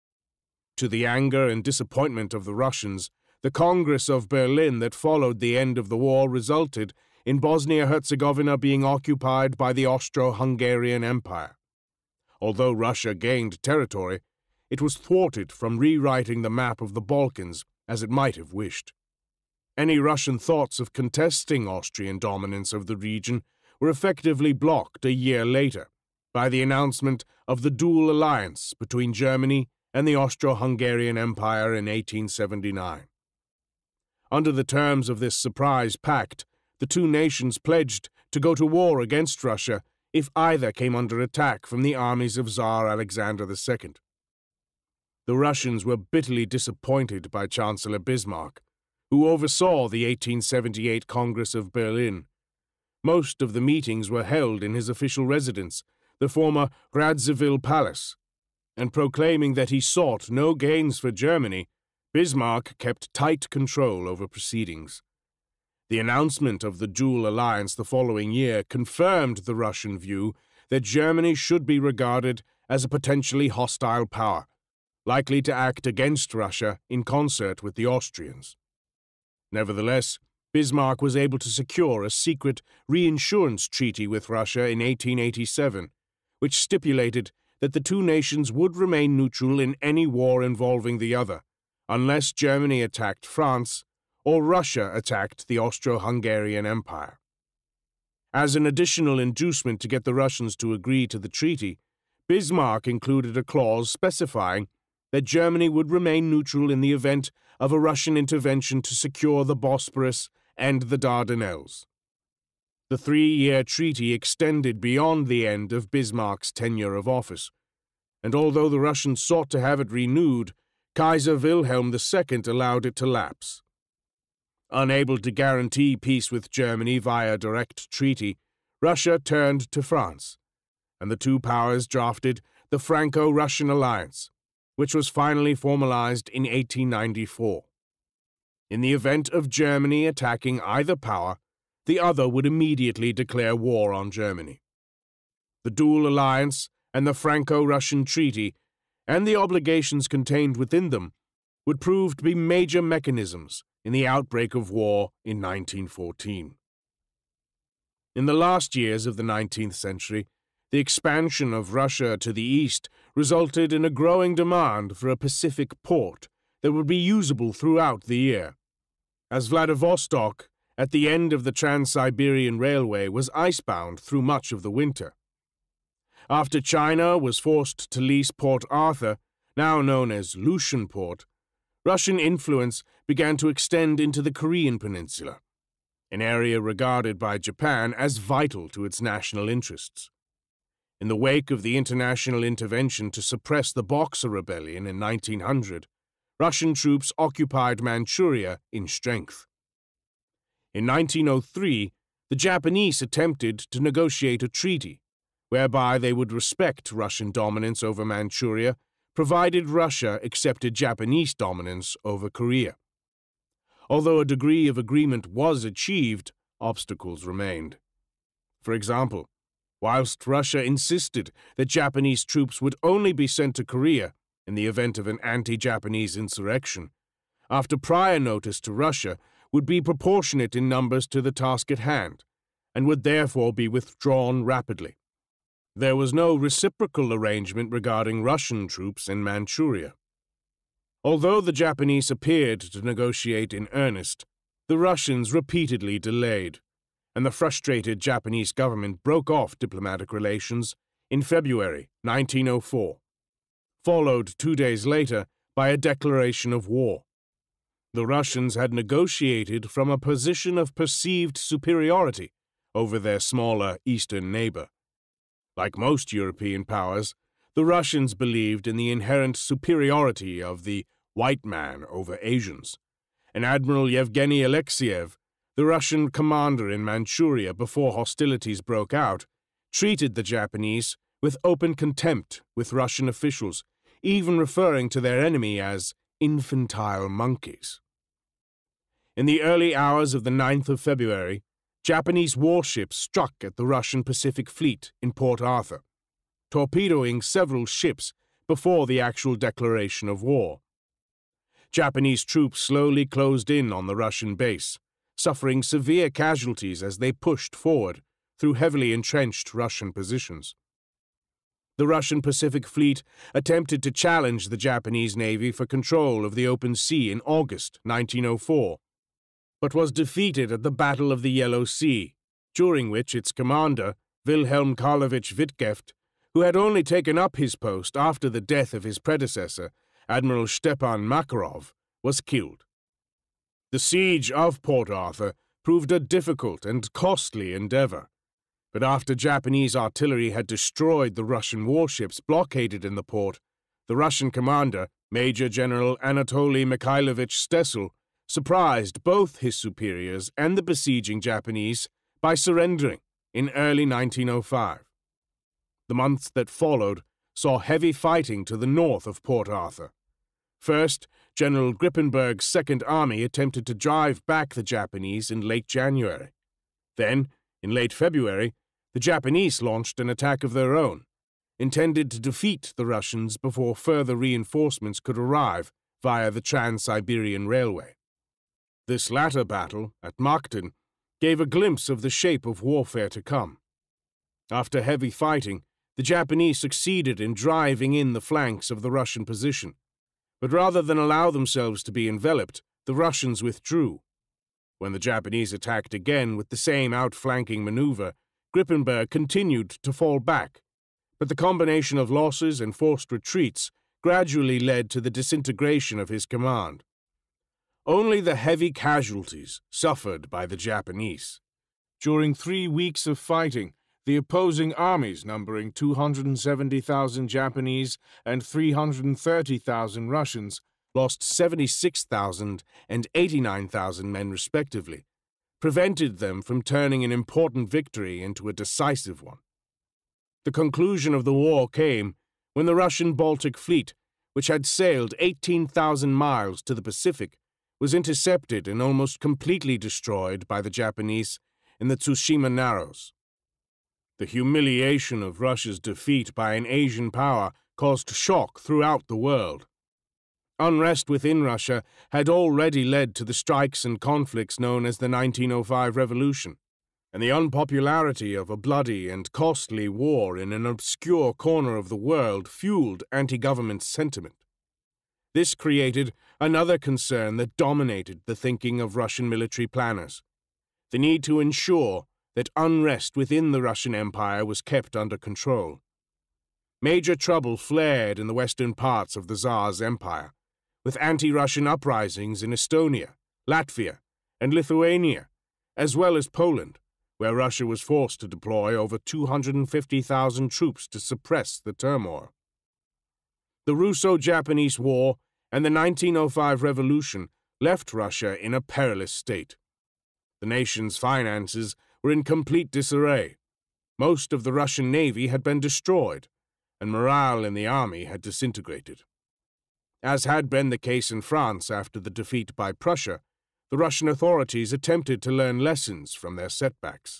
To the anger and disappointment of the Russians, the Congress of Berlin that followed the end of the war resulted in Bosnia-Herzegovina being occupied by the Austro-Hungarian Empire. Although Russia gained territory, it was thwarted from rewriting the map of the Balkans as it might have wished. Any Russian thoughts of contesting Austrian dominance of the region were effectively blocked a year later by the announcement of the dual alliance between Germany and the Austro-Hungarian Empire in eighteen seventy-nine. Under the terms of this surprise pact, the two nations pledged to go to war against Russia if either came under attack from the armies of Tsar Alexander the Second. The Russians were bitterly disappointed by Chancellor Bismarck, who oversaw the eighteen seventy-eight Congress of Berlin. Most of the meetings were held in his official residence, the former Radziwill Palace, and proclaiming that he sought no gains for Germany, Bismarck kept tight control over proceedings. The announcement of the dual alliance the following year confirmed the Russian view that Germany should be regarded as a potentially hostile power, likely to act against Russia in concert with the Austrians. Nevertheless, Bismarck was able to secure a secret reinsurance treaty with Russia in eighteen eighty-seven, which stipulated that the two nations would remain neutral in any war involving the other, unless Germany attacked France or Russia attacked the Austro-Hungarian Empire. As an additional inducement to get the Russians to agree to the treaty, Bismarck included a clause specifying that Germany would remain neutral in the event of a Russian intervention to secure the Bosporus and the Dardanelles. The three-year treaty extended beyond the end of Bismarck's tenure of office, and although the Russians sought to have it renewed, Kaiser Wilhelm the Second allowed it to lapse. Unable to guarantee peace with Germany via direct treaty, Russia turned to France, and the two powers drafted the Franco-Russian alliance, which was finally formalized in eighteen ninety-four. In the event of Germany attacking either power, the other would immediately declare war on Germany. The dual alliance and the Franco-Russian treaty, and the obligations contained within them, would prove to be major mechanisms in the outbreak of war in nineteen fourteen. In the last years of the nineteenth century, the expansion of Russia to the east resulted in a growing demand for a Pacific port that would be usable throughout the year, as Vladivostok, at the end of the Trans-Siberian Railway, was icebound through much of the winter. After China was forced to lease Port Arthur, now known as Lushan Port, Russian influence began to extend into the Korean peninsula, an area regarded by Japan as vital to its national interests. In the wake of the international intervention to suppress the Boxer Rebellion in nineteen hundred, Russian troops occupied Manchuria in strength. In nineteen oh three, the Japanese attempted to negotiate a treaty whereby they would respect Russian dominance over Manchuria, provided Russia accepted Japanese dominance over Korea. Although a degree of agreement was achieved, obstacles remained. For example, whilst Russia insisted that Japanese troops would only be sent to Korea in the event of an anti-Japanese insurrection, after prior notice to Russia would be proportionate in numbers to the task at hand, and would therefore be withdrawn rapidly. There was no reciprocal arrangement regarding Russian troops in Manchuria. Although the Japanese appeared to negotiate in earnest, the Russians repeatedly delayed, and the frustrated Japanese government broke off diplomatic relations in February nineteen oh four, followed two days later by a declaration of war. The Russians had negotiated from a position of perceived superiority over their smaller eastern neighbor. Like most European powers, The Russians believed in the inherent superiority of the white man over Asians, and Admiral Yevgeny Alexiev, the Russian commander in Manchuria before hostilities broke out, treated the Japanese with open contempt with Russian officials, even referring to their enemy as infantile monkeys. In the early hours of the ninth of February, Japanese warships struck at the Russian Pacific Fleet in Port Arthur, torpedoing several ships before the actual declaration of war. Japanese troops slowly closed in on the Russian base, suffering severe casualties as they pushed forward through heavily entrenched Russian positions. The Russian Pacific Fleet attempted to challenge the Japanese Navy for control of the open sea in August nineteen oh four, but was defeated at the Battle of the Yellow Sea, during which its commander, Wilhelm Karlovich Wittgeft, who had only taken up his post after the death of his predecessor, Admiral Stepan Makarov, was killed. The siege of Port Arthur proved a difficult and costly endeavor, but after Japanese artillery had destroyed the Russian warships blockaded in the port, the Russian commander, Major General Anatoly Mikhailovich Stessel, surprised both his superiors and the besieging Japanese by surrendering in early nineteen oh five. The months that followed saw heavy fighting to the north of Port Arthur. First, General Grippenberg's Second Army attempted to drive back the Japanese in late January. Then, in late February, the Japanese launched an attack of their own, intended to defeat the Russians before further reinforcements could arrive via the Trans-Siberian Railway. This latter battle, at Makhten, gave a glimpse of the shape of warfare to come. After heavy fighting, the Japanese succeeded in driving in the flanks of the Russian position, but rather than allow themselves to be enveloped, the Russians withdrew. When the Japanese attacked again with the same outflanking maneuver, Grippenberg continued to fall back, but the combination of losses and forced retreats gradually led to the disintegration of his command. Only the heavy casualties suffered by the Japanese. During three weeks of fighting, the opposing armies, numbering two hundred seventy thousand Japanese and three hundred thirty thousand Russians, lost seventy-six thousand and eighty-nine thousand men respectively, prevented them from turning an important victory into a decisive one. The conclusion of the war came when the Russian Baltic Fleet, which had sailed eighteen thousand miles to the Pacific, was intercepted and almost completely destroyed by the Japanese in the Tsushima Narrows. The humiliation of Russia's defeat by an Asian power caused shock throughout the world. Unrest within Russia had already led to the strikes and conflicts known as the nineteen oh five Revolution, and the unpopularity of a bloody and costly war in an obscure corner of the world fueled anti-government sentiment. This created another concern that dominated the thinking of Russian military planners: the need to ensure that unrest within the Russian Empire was kept under control. Major trouble flared in the western parts of the Tsar's empire, with anti-Russian uprisings in Estonia, Latvia, and Lithuania, as well as Poland, where Russia was forced to deploy over two hundred fifty thousand troops to suppress the turmoil. The Russo-Japanese War and the nineteen oh five Revolution left Russia in a perilous state. The nation's finances were in complete disarray. Most of the Russian navy had been destroyed, and morale in the army had disintegrated. As had been the case in France after the defeat by Prussia, the Russian authorities attempted to learn lessons from their setbacks.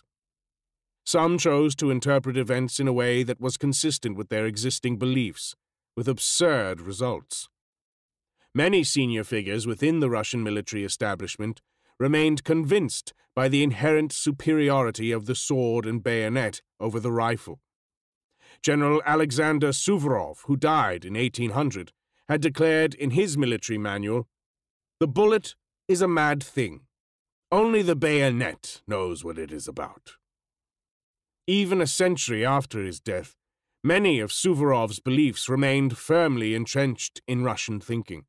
Some chose to interpret events in a way that was consistent with their existing beliefs, with absurd results. Many senior figures within the Russian military establishment remained convinced by the inherent superiority of the sword and bayonet over the rifle. General Alexander Suvorov, who died in eighteen hundred, had declared in his military manual, "The bullet is a mad thing. Only the bayonet knows what it is about." Even a century after his death, many of Suvorov's beliefs remained firmly entrenched in Russian thinking.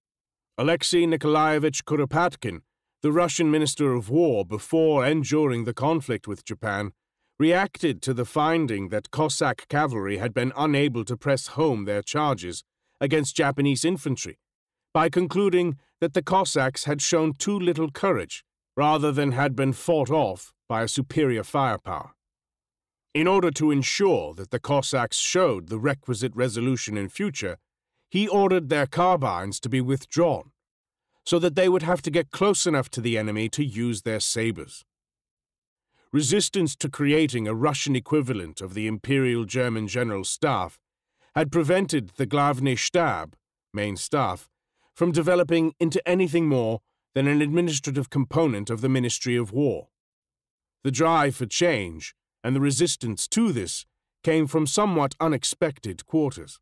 Alexei Nikolaevich Kuropatkin, the Russian Minister of War before and during the conflict with Japan, reacted to the finding that Cossack cavalry had been unable to press home their charges against Japanese infantry by concluding that the Cossacks had shown too little courage rather than had been fought off by a superior firepower. In order to ensure that the Cossacks showed the requisite resolution in future, he ordered their carbines to be withdrawn, so that they would have to get close enough to the enemy to use their sabers. Resistance to creating a Russian equivalent of the Imperial German General Staff had prevented the Glavny Stab, main staff, from developing into anything more than an administrative component of the Ministry of War. The drive for change and the resistance to this came from somewhat unexpected quarters.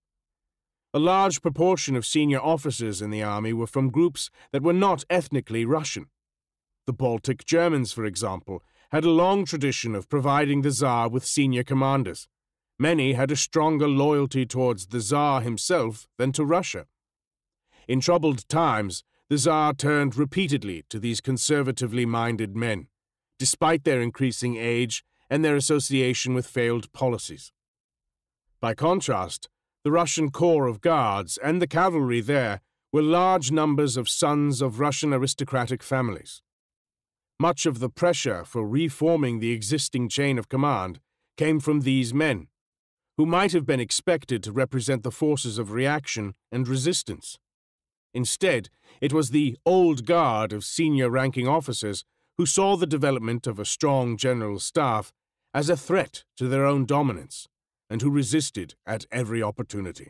A large proportion of senior officers in the army were from groups that were not ethnically Russian. The Baltic Germans, for example, had a long tradition of providing the Tsar with senior commanders. Many had a stronger loyalty towards the Tsar himself than to Russia. In troubled times, the Tsar turned repeatedly to these conservatively minded men, despite their increasing age and their association with failed policies. By contrast, the Russian Corps of Guards and the cavalry there were large numbers of sons of Russian aristocratic families. Much of the pressure for reforming the existing chain of command came from these men, who might have been expected to represent the forces of reaction and resistance. Instead, it was the old guard of senior-ranking officers who saw the development of a strong general staff as a threat to their own dominance, and who resisted at every opportunity.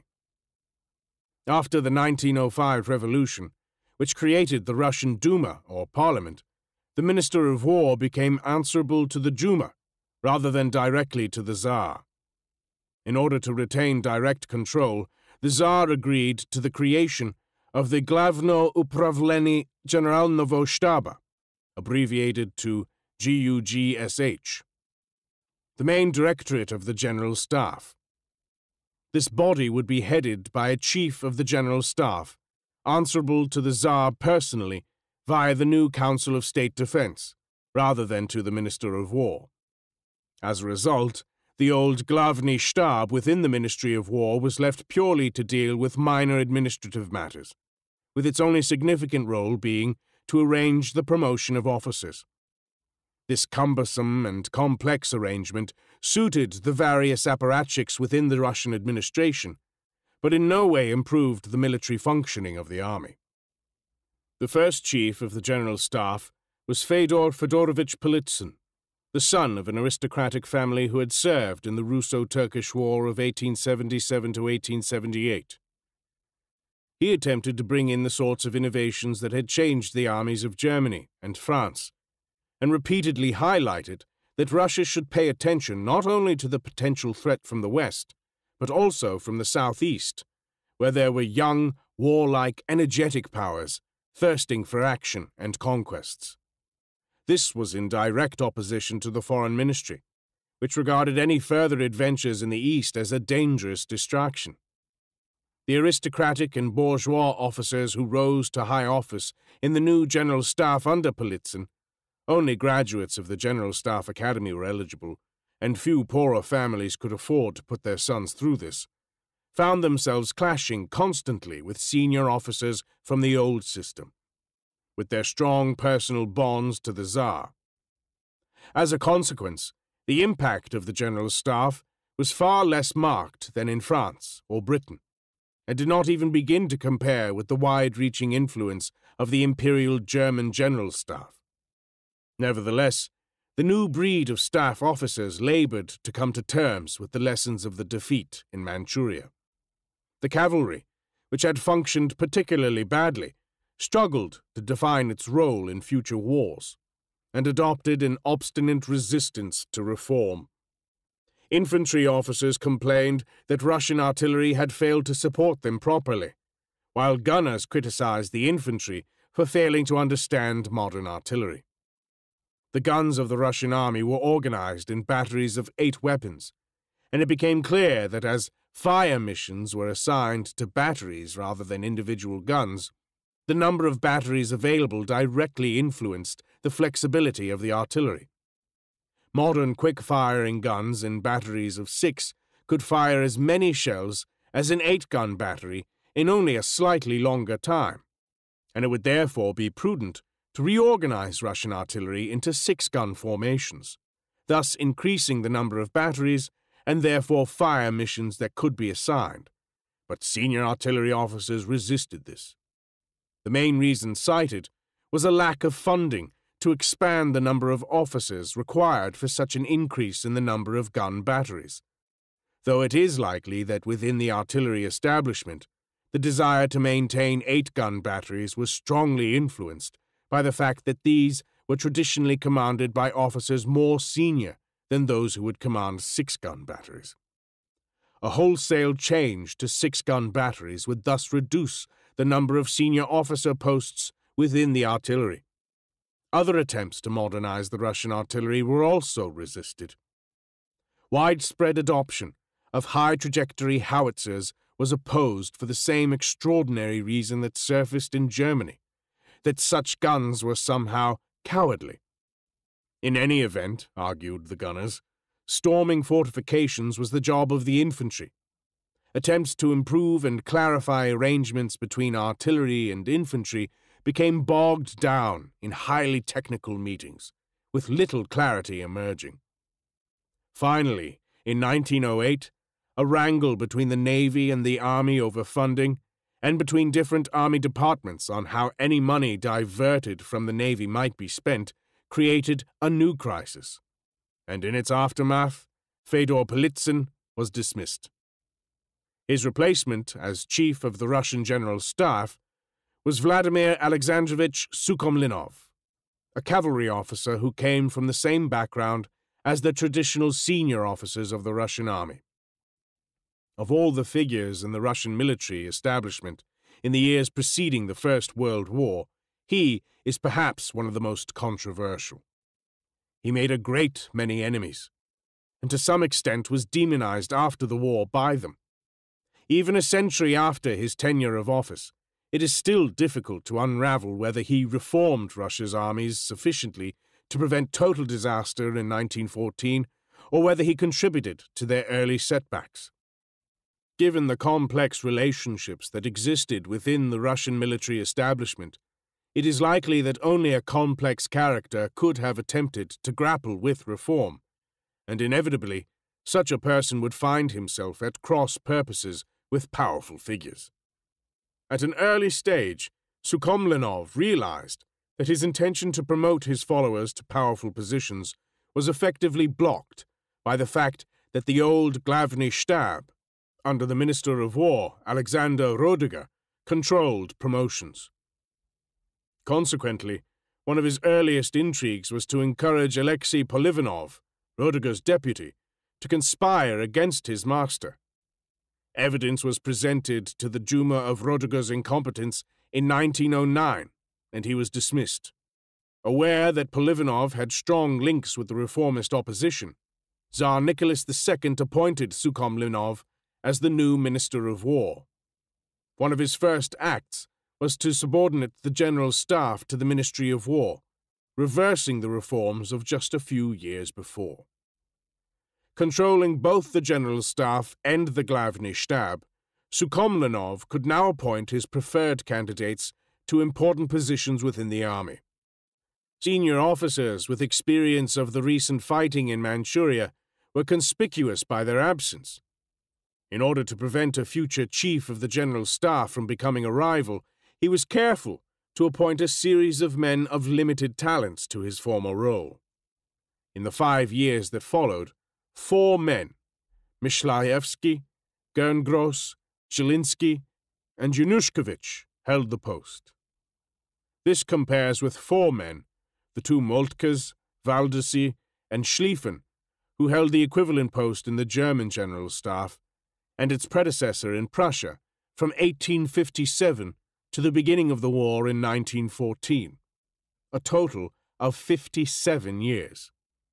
After the nineteen oh five revolution, which created the Russian Duma, or parliament, the Minister of War became answerable to the Duma, rather than directly to the Tsar. In order to retain direct control, the Tsar agreed to the creation of the Glavno Upravlenie Generalnego Štaba, abbreviated to G U G S H, the main directorate of the General Staff. This body would be headed by a chief of the General Staff, answerable to the Tsar personally via the new Council of State Defense, rather than to the Minister of War. As a result, the old Glavny Stab within the Ministry of War was left purely to deal with minor administrative matters, with its only significant role being to arrange the promotion of officers. This cumbersome and complex arrangement suited the various apparatchiks within the Russian administration, but in no way improved the military functioning of the army. The first chief of the General Staff was Fyodor Fedorovich Politzyn, the son of an aristocratic family who had served in the Russo-Turkish War of eighteen seventy-seven to eighteen seventy-eight. He attempted to bring in the sorts of innovations that had changed the armies of Germany and France, and repeatedly highlighted that Russia should pay attention not only to the potential threat from the West, but also from the southeast, where there were young, warlike, energetic powers thirsting for action and conquests. This was in direct opposition to the Foreign Ministry, which regarded any further adventures in the East as a dangerous distraction. The aristocratic and bourgeois officers who rose to high office in the new General Staff under Politzyn, only graduates of the General Staff Academy were eligible, and few poorer families could afford to put their sons through this, found themselves clashing constantly with senior officers from the old system, with their strong personal bonds to the Tsar. As a consequence, the impact of the General Staff was far less marked than in France or Britain, and did not even begin to compare with the wide-reaching influence of the Imperial German General Staff. Nevertheless, the new breed of staff officers labored to come to terms with the lessons of the defeat in Manchuria. The cavalry, which had functioned particularly badly, struggled to define its role in future wars, and adopted an obstinate resistance to reform. Infantry officers complained that Russian artillery had failed to support them properly, while gunners criticized the infantry for failing to understand modern artillery. The guns of the Russian army were organized in batteries of eight weapons, and it became clear that as fire missions were assigned to batteries rather than individual guns, the number of batteries available directly influenced the flexibility of the artillery. Modern quick-firing guns in batteries of six could fire as many shells as an eight-gun battery in only a slightly longer time, and it would therefore be prudent to reorganize Russian artillery into six-gun formations, thus increasing the number of batteries and therefore fire missions that could be assigned. But senior artillery officers resisted this. The main reason cited was a lack of funding to expand the number of officers required for such an increase in the number of gun batteries, though it is likely that within the artillery establishment, the desire to maintain eight-gun batteries was strongly influenced by the fact that these were traditionally commanded by officers more senior than those who would command six-gun batteries. A wholesale change to six-gun batteries would thus reduce the number of senior officer posts within the artillery. Other attempts to modernize the Russian artillery were also resisted. Widespread adoption of high-trajectory howitzers was opposed for the same extraordinary reason that surfaced in Germany, that such guns were somehow cowardly. In any event, argued the gunners, storming fortifications was the job of the infantry. Attempts to improve and clarify arrangements between artillery and infantry became bogged down in highly technical meetings, with little clarity emerging. Finally, in nineteen oh eight, a wrangle between the Navy and the Army over funding, and between different Army departments on how any money diverted from the Navy might be spent, created a new crisis, and in its aftermath, Fedor Politzyn was dismissed. His replacement as chief of the Russian General Staff was Vladimir Alexandrovich Sukhomlinov, a cavalry officer who came from the same background as the traditional senior officers of the Russian army. Of all the figures in the Russian military establishment in the years preceding the First World War, he is perhaps one of the most controversial. He made a great many enemies, and to some extent was demonized after the war by them. Even a century after his tenure of office, it is still difficult to unravel whether he reformed Russia's armies sufficiently to prevent total disaster in nineteen fourteen, or whether he contributed to their early setbacks. Given the complex relationships that existed within the Russian military establishment, it is likely that only a complex character could have attempted to grapple with reform, and inevitably, such a person would find himself at cross purposes with powerful figures. At an early stage, Sukhomlinov realized that his intention to promote his followers to powerful positions was effectively blocked by the fact that the old Glavny Stab, under the Minister of War, Alexander Rodiger, controlled promotions. Consequently, one of his earliest intrigues was to encourage Alexei Polivanov, Rodiger's deputy, to conspire against his master. Evidence was presented to the Duma of Rodiger's incompetence in nineteen oh nine, and he was dismissed. Aware that Polivanov had strong links with the reformist opposition, Tsar Nicholas the Second appointed Sukhomlinov as the new Minister of War. One of his first acts was to subordinate the General Staff to the Ministry of War, reversing the reforms of just a few years before. Controlling both the General Staff and the Glavny Stab, Sukhomlinov could now appoint his preferred candidates to important positions within the army. Senior officers with experience of the recent fighting in Manchuria were conspicuous by their absence. In order to prevent a future chief of the General Staff from becoming a rival, he was careful to appoint a series of men of limited talents to his former role. In the five years that followed, four men, Myshlaevsky, Gerngross, Zielinski, and Januszkiewicz, held the post. This compares with four men, the two Moltkes, Waldesy, and Schlieffen, who held the equivalent post in the German General Staff, and its predecessor in Prussia from eighteen fifty-seven to the beginning of the war in nineteen fourteen, a total of fifty-seven years.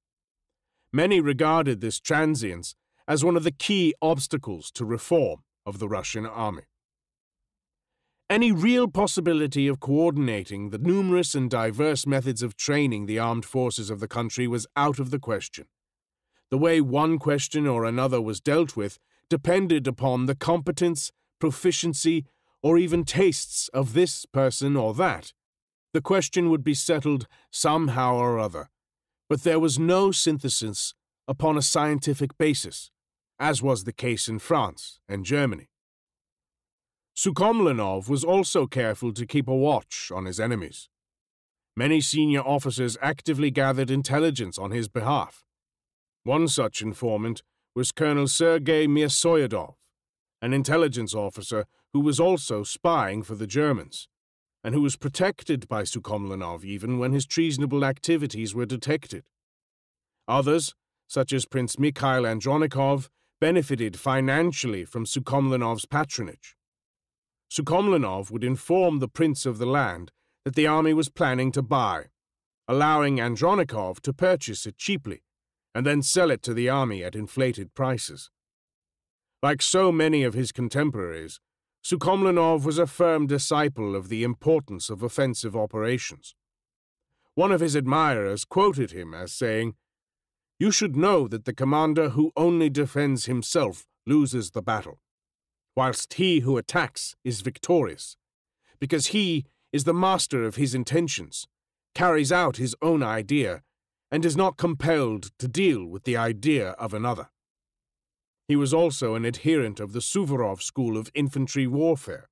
Many regarded this transience as one of the key obstacles to reform of the Russian army. Any real possibility of coordinating the numerous and diverse methods of training the armed forces of the country was out of the question. The way one question or another was dealt with depended upon the competence, proficiency, or even tastes of this person or that. The question would be settled somehow or other, but there was no synthesis upon a scientific basis, as was the case in France and Germany. Sukhomlinov was also careful to keep a watch on his enemies. Many senior officers actively gathered intelligence on his behalf. One such informant was Colonel Sergei Mirsoyedov, an intelligence officer who was also spying for the Germans, and who was protected by Sukhomlinov even when his treasonable activities were detected. Others, such as Prince Mikhail Andronikov, benefited financially from Sukhomlinov's patronage. Sukhomlinov would inform the prince of the land that the army was planning to buy, allowing Andronikov to purchase it cheaply and then sell it to the army at inflated prices. Like so many of his contemporaries, Sukhomlinov was a firm disciple of the importance of offensive operations. One of his admirers quoted him as saying, "You should know that the commander who only defends himself loses the battle, whilst he who attacks is victorious, because he is the master of his intentions, carries out his own idea, and is not compelled to deal with the idea of another." He was also an adherent of the Suvorov school of infantry warfare.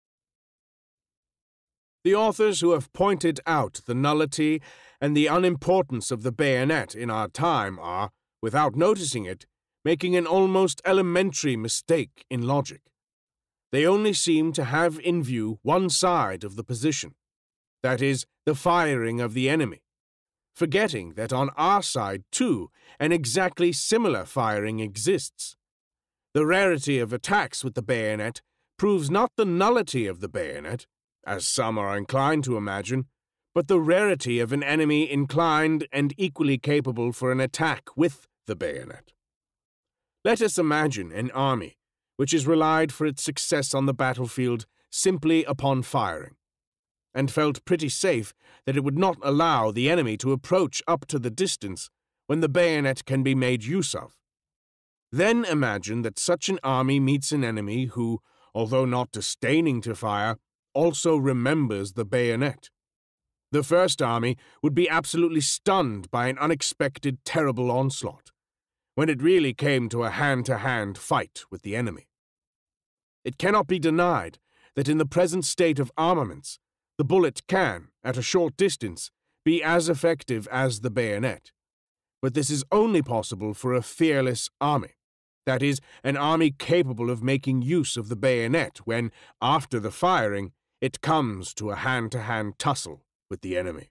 The authors who have pointed out the nullity and the unimportance of the bayonet in our time are, without noticing it, making an almost elementary mistake in logic. They only seem to have in view one side of the position, that is, the firing of the enemy, forgetting that on our side, too, an exactly similar firing exists. The rarity of attacks with the bayonet proves not the nullity of the bayonet, as some are inclined to imagine, but the rarity of an enemy inclined and equally capable for an attack with the bayonet. Let us imagine an army which is relied for its success on the battlefield simply upon firing, and felt pretty safe that it would not allow the enemy to approach up to the distance when the bayonet can be made use of. Then imagine that such an army meets an enemy who, although not disdaining to fire, also remembers the bayonet. The first army would be absolutely stunned by an unexpected, terrible onslaught, when it really came to a hand-to-hand fight with the enemy. It cannot be denied that in the present state of armaments, the bullet can, at a short distance, be as effective as the bayonet. But this is only possible for a fearless army, that is, an army capable of making use of the bayonet when, after the firing, it comes to a hand-to-hand tussle with the enemy.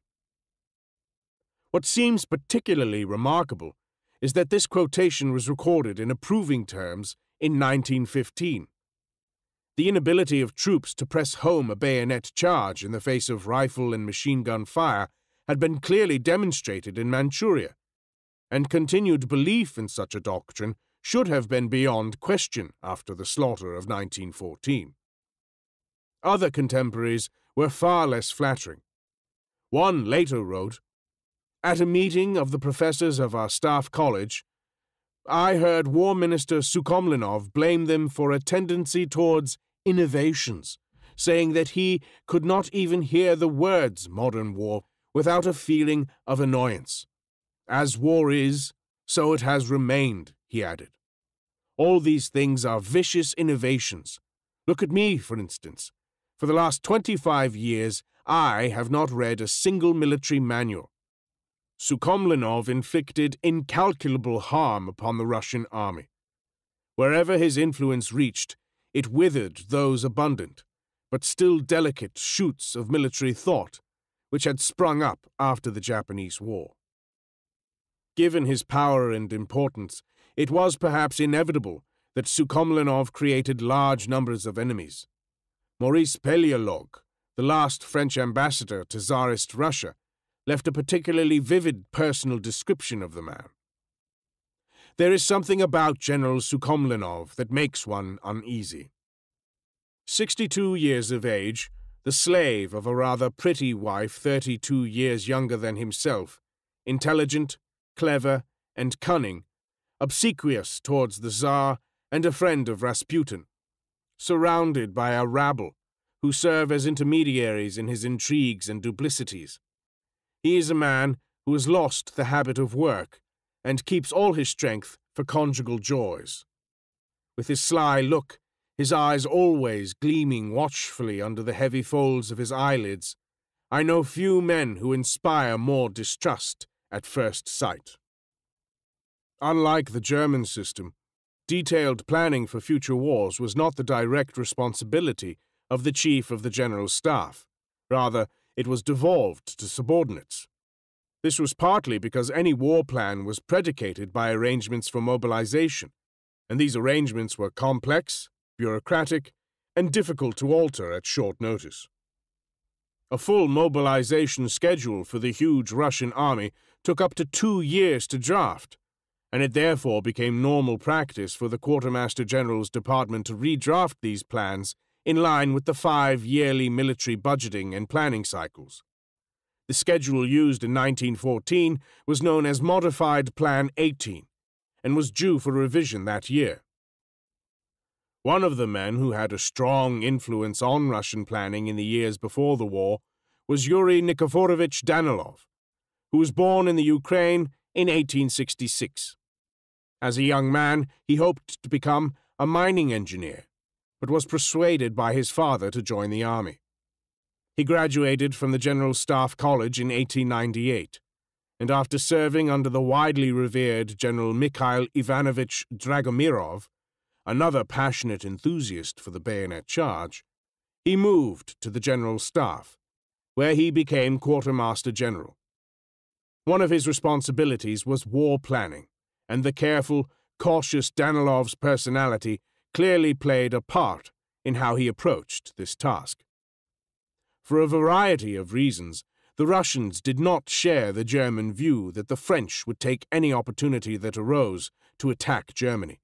What seems particularly remarkable is that this quotation was recorded in approving terms in nineteen fifteen. The inability of troops to press home a bayonet charge in the face of rifle and machine gun fire had been clearly demonstrated in Manchuria, and continued belief in such a doctrine should have been beyond question after the slaughter of nineteen fourteen. Other contemporaries were far less flattering. One later wrote, "At a meeting of the professors of our staff college, I heard War Minister Sukhomlinov blame them for a tendency towards innovations, saying that he could not even hear the words modern war without a feeling of annoyance. As war is, so it has remained," he added. "All these things are vicious innovations. Look at me, for instance. For the last twenty-five years, I have not read a single military manual." Sukhomlinov inflicted incalculable harm upon the Russian army. Wherever his influence reached, it withered those abundant, but still delicate shoots of military thought, which had sprung up after the Japanese War. Given his power and importance, it was perhaps inevitable that Sukhomlinov created large numbers of enemies. Maurice Pelliolog, the last French ambassador to Tsarist Russia, left a particularly vivid personal description of the man. There is something about General Sukhomlinov that makes one uneasy. Sixty-two years of age, the slave of a rather pretty wife thirty-two years younger than himself, intelligent, clever, and cunning, obsequious towards the Tsar and a friend of Rasputin, surrounded by a rabble who serve as intermediaries in his intrigues and duplicities. He is a man who has lost the habit of work and keeps all his strength for conjugal joys. With his sly look, his eyes always gleaming watchfully under the heavy folds of his eyelids, I know few men who inspire more distrust at first sight. Unlike the German system, detailed planning for future wars was not the direct responsibility of the Chief of the General Staff. Rather, it was devolved to subordinates. This was partly because any war plan was predicated by arrangements for mobilization, and these arrangements were complex, bureaucratic, and difficult to alter at short notice. A full mobilization schedule for the huge Russian army took up to two years to draft, and it therefore became normal practice for the Quartermaster General's department to redraft these plans in line with the five yearly military budgeting and planning cycles. The schedule used in nineteen fourteen was known as Modified Plan eighteen, and was due for revision that year. One of the men who had a strong influence on Russian planning in the years before the war was Yuri Nikiforovich Danilov, who was born in the Ukraine in eighteen sixty-six. As a young man, he hoped to become a mining engineer, but was persuaded by his father to join the army. He graduated from the General Staff College in eighteen ninety-eight, and after serving under the widely revered General Mikhail Ivanovich Dragomirov, another passionate enthusiast for the bayonet charge, he moved to the General Staff, where he became Quartermaster General. One of his responsibilities was war planning, and the careful, cautious Danilov's personality clearly played a part in how he approached this task. For a variety of reasons, the Russians did not share the German view that the French would take any opportunity that arose to attack Germany.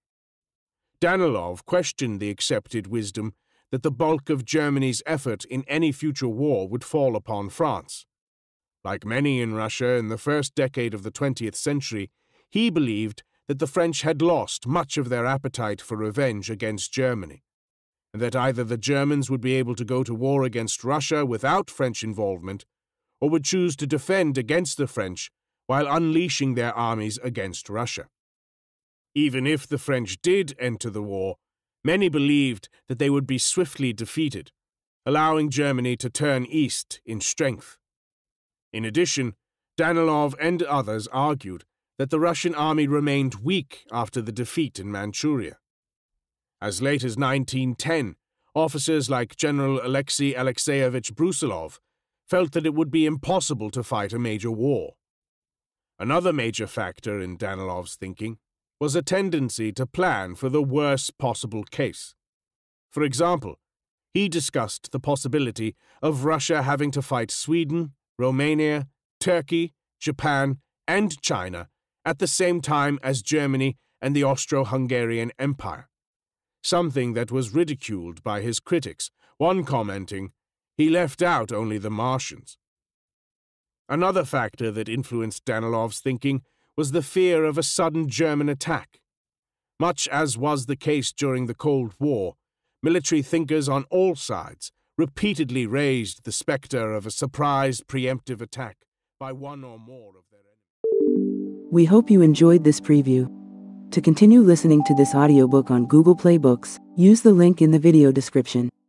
Danilov questioned the accepted wisdom that the bulk of Germany's effort in any future war would fall upon France. Like many in Russia in the first decade of the twentieth century, he believed that the French had lost much of their appetite for revenge against Germany, and that either the Germans would be able to go to war against Russia without French involvement, or would choose to defend against the French while unleashing their armies against Russia. Even if the French did enter the war, many believed that they would be swiftly defeated, allowing Germany to turn east in strength. In addition, Danilov and others argued that the Russian army remained weak after the defeat in Manchuria. As late as nineteen ten, officers like General Alexei Alexeyevich Brusilov felt that it would be impossible to fight a major war. Another major factor in Danilov's thinking was a tendency to plan for the worst possible case. For example, he discussed the possibility of Russia having to fight Sweden, Romania, Turkey, Japan, and China at the same time as Germany and the Austro-Hungarian Empire, something that was ridiculed by his critics, one commenting, "He left out only the Martians." Another factor that influenced Danilov's thinking was the fear of a sudden German attack. Much as was the case during the Cold War, military thinkers on all sides repeatedly raised the specter of a surprise preemptive attack by one or more of their enemies. We hope you enjoyed this preview. To continue listening to this audiobook on Google Play Books, use the link in the video description.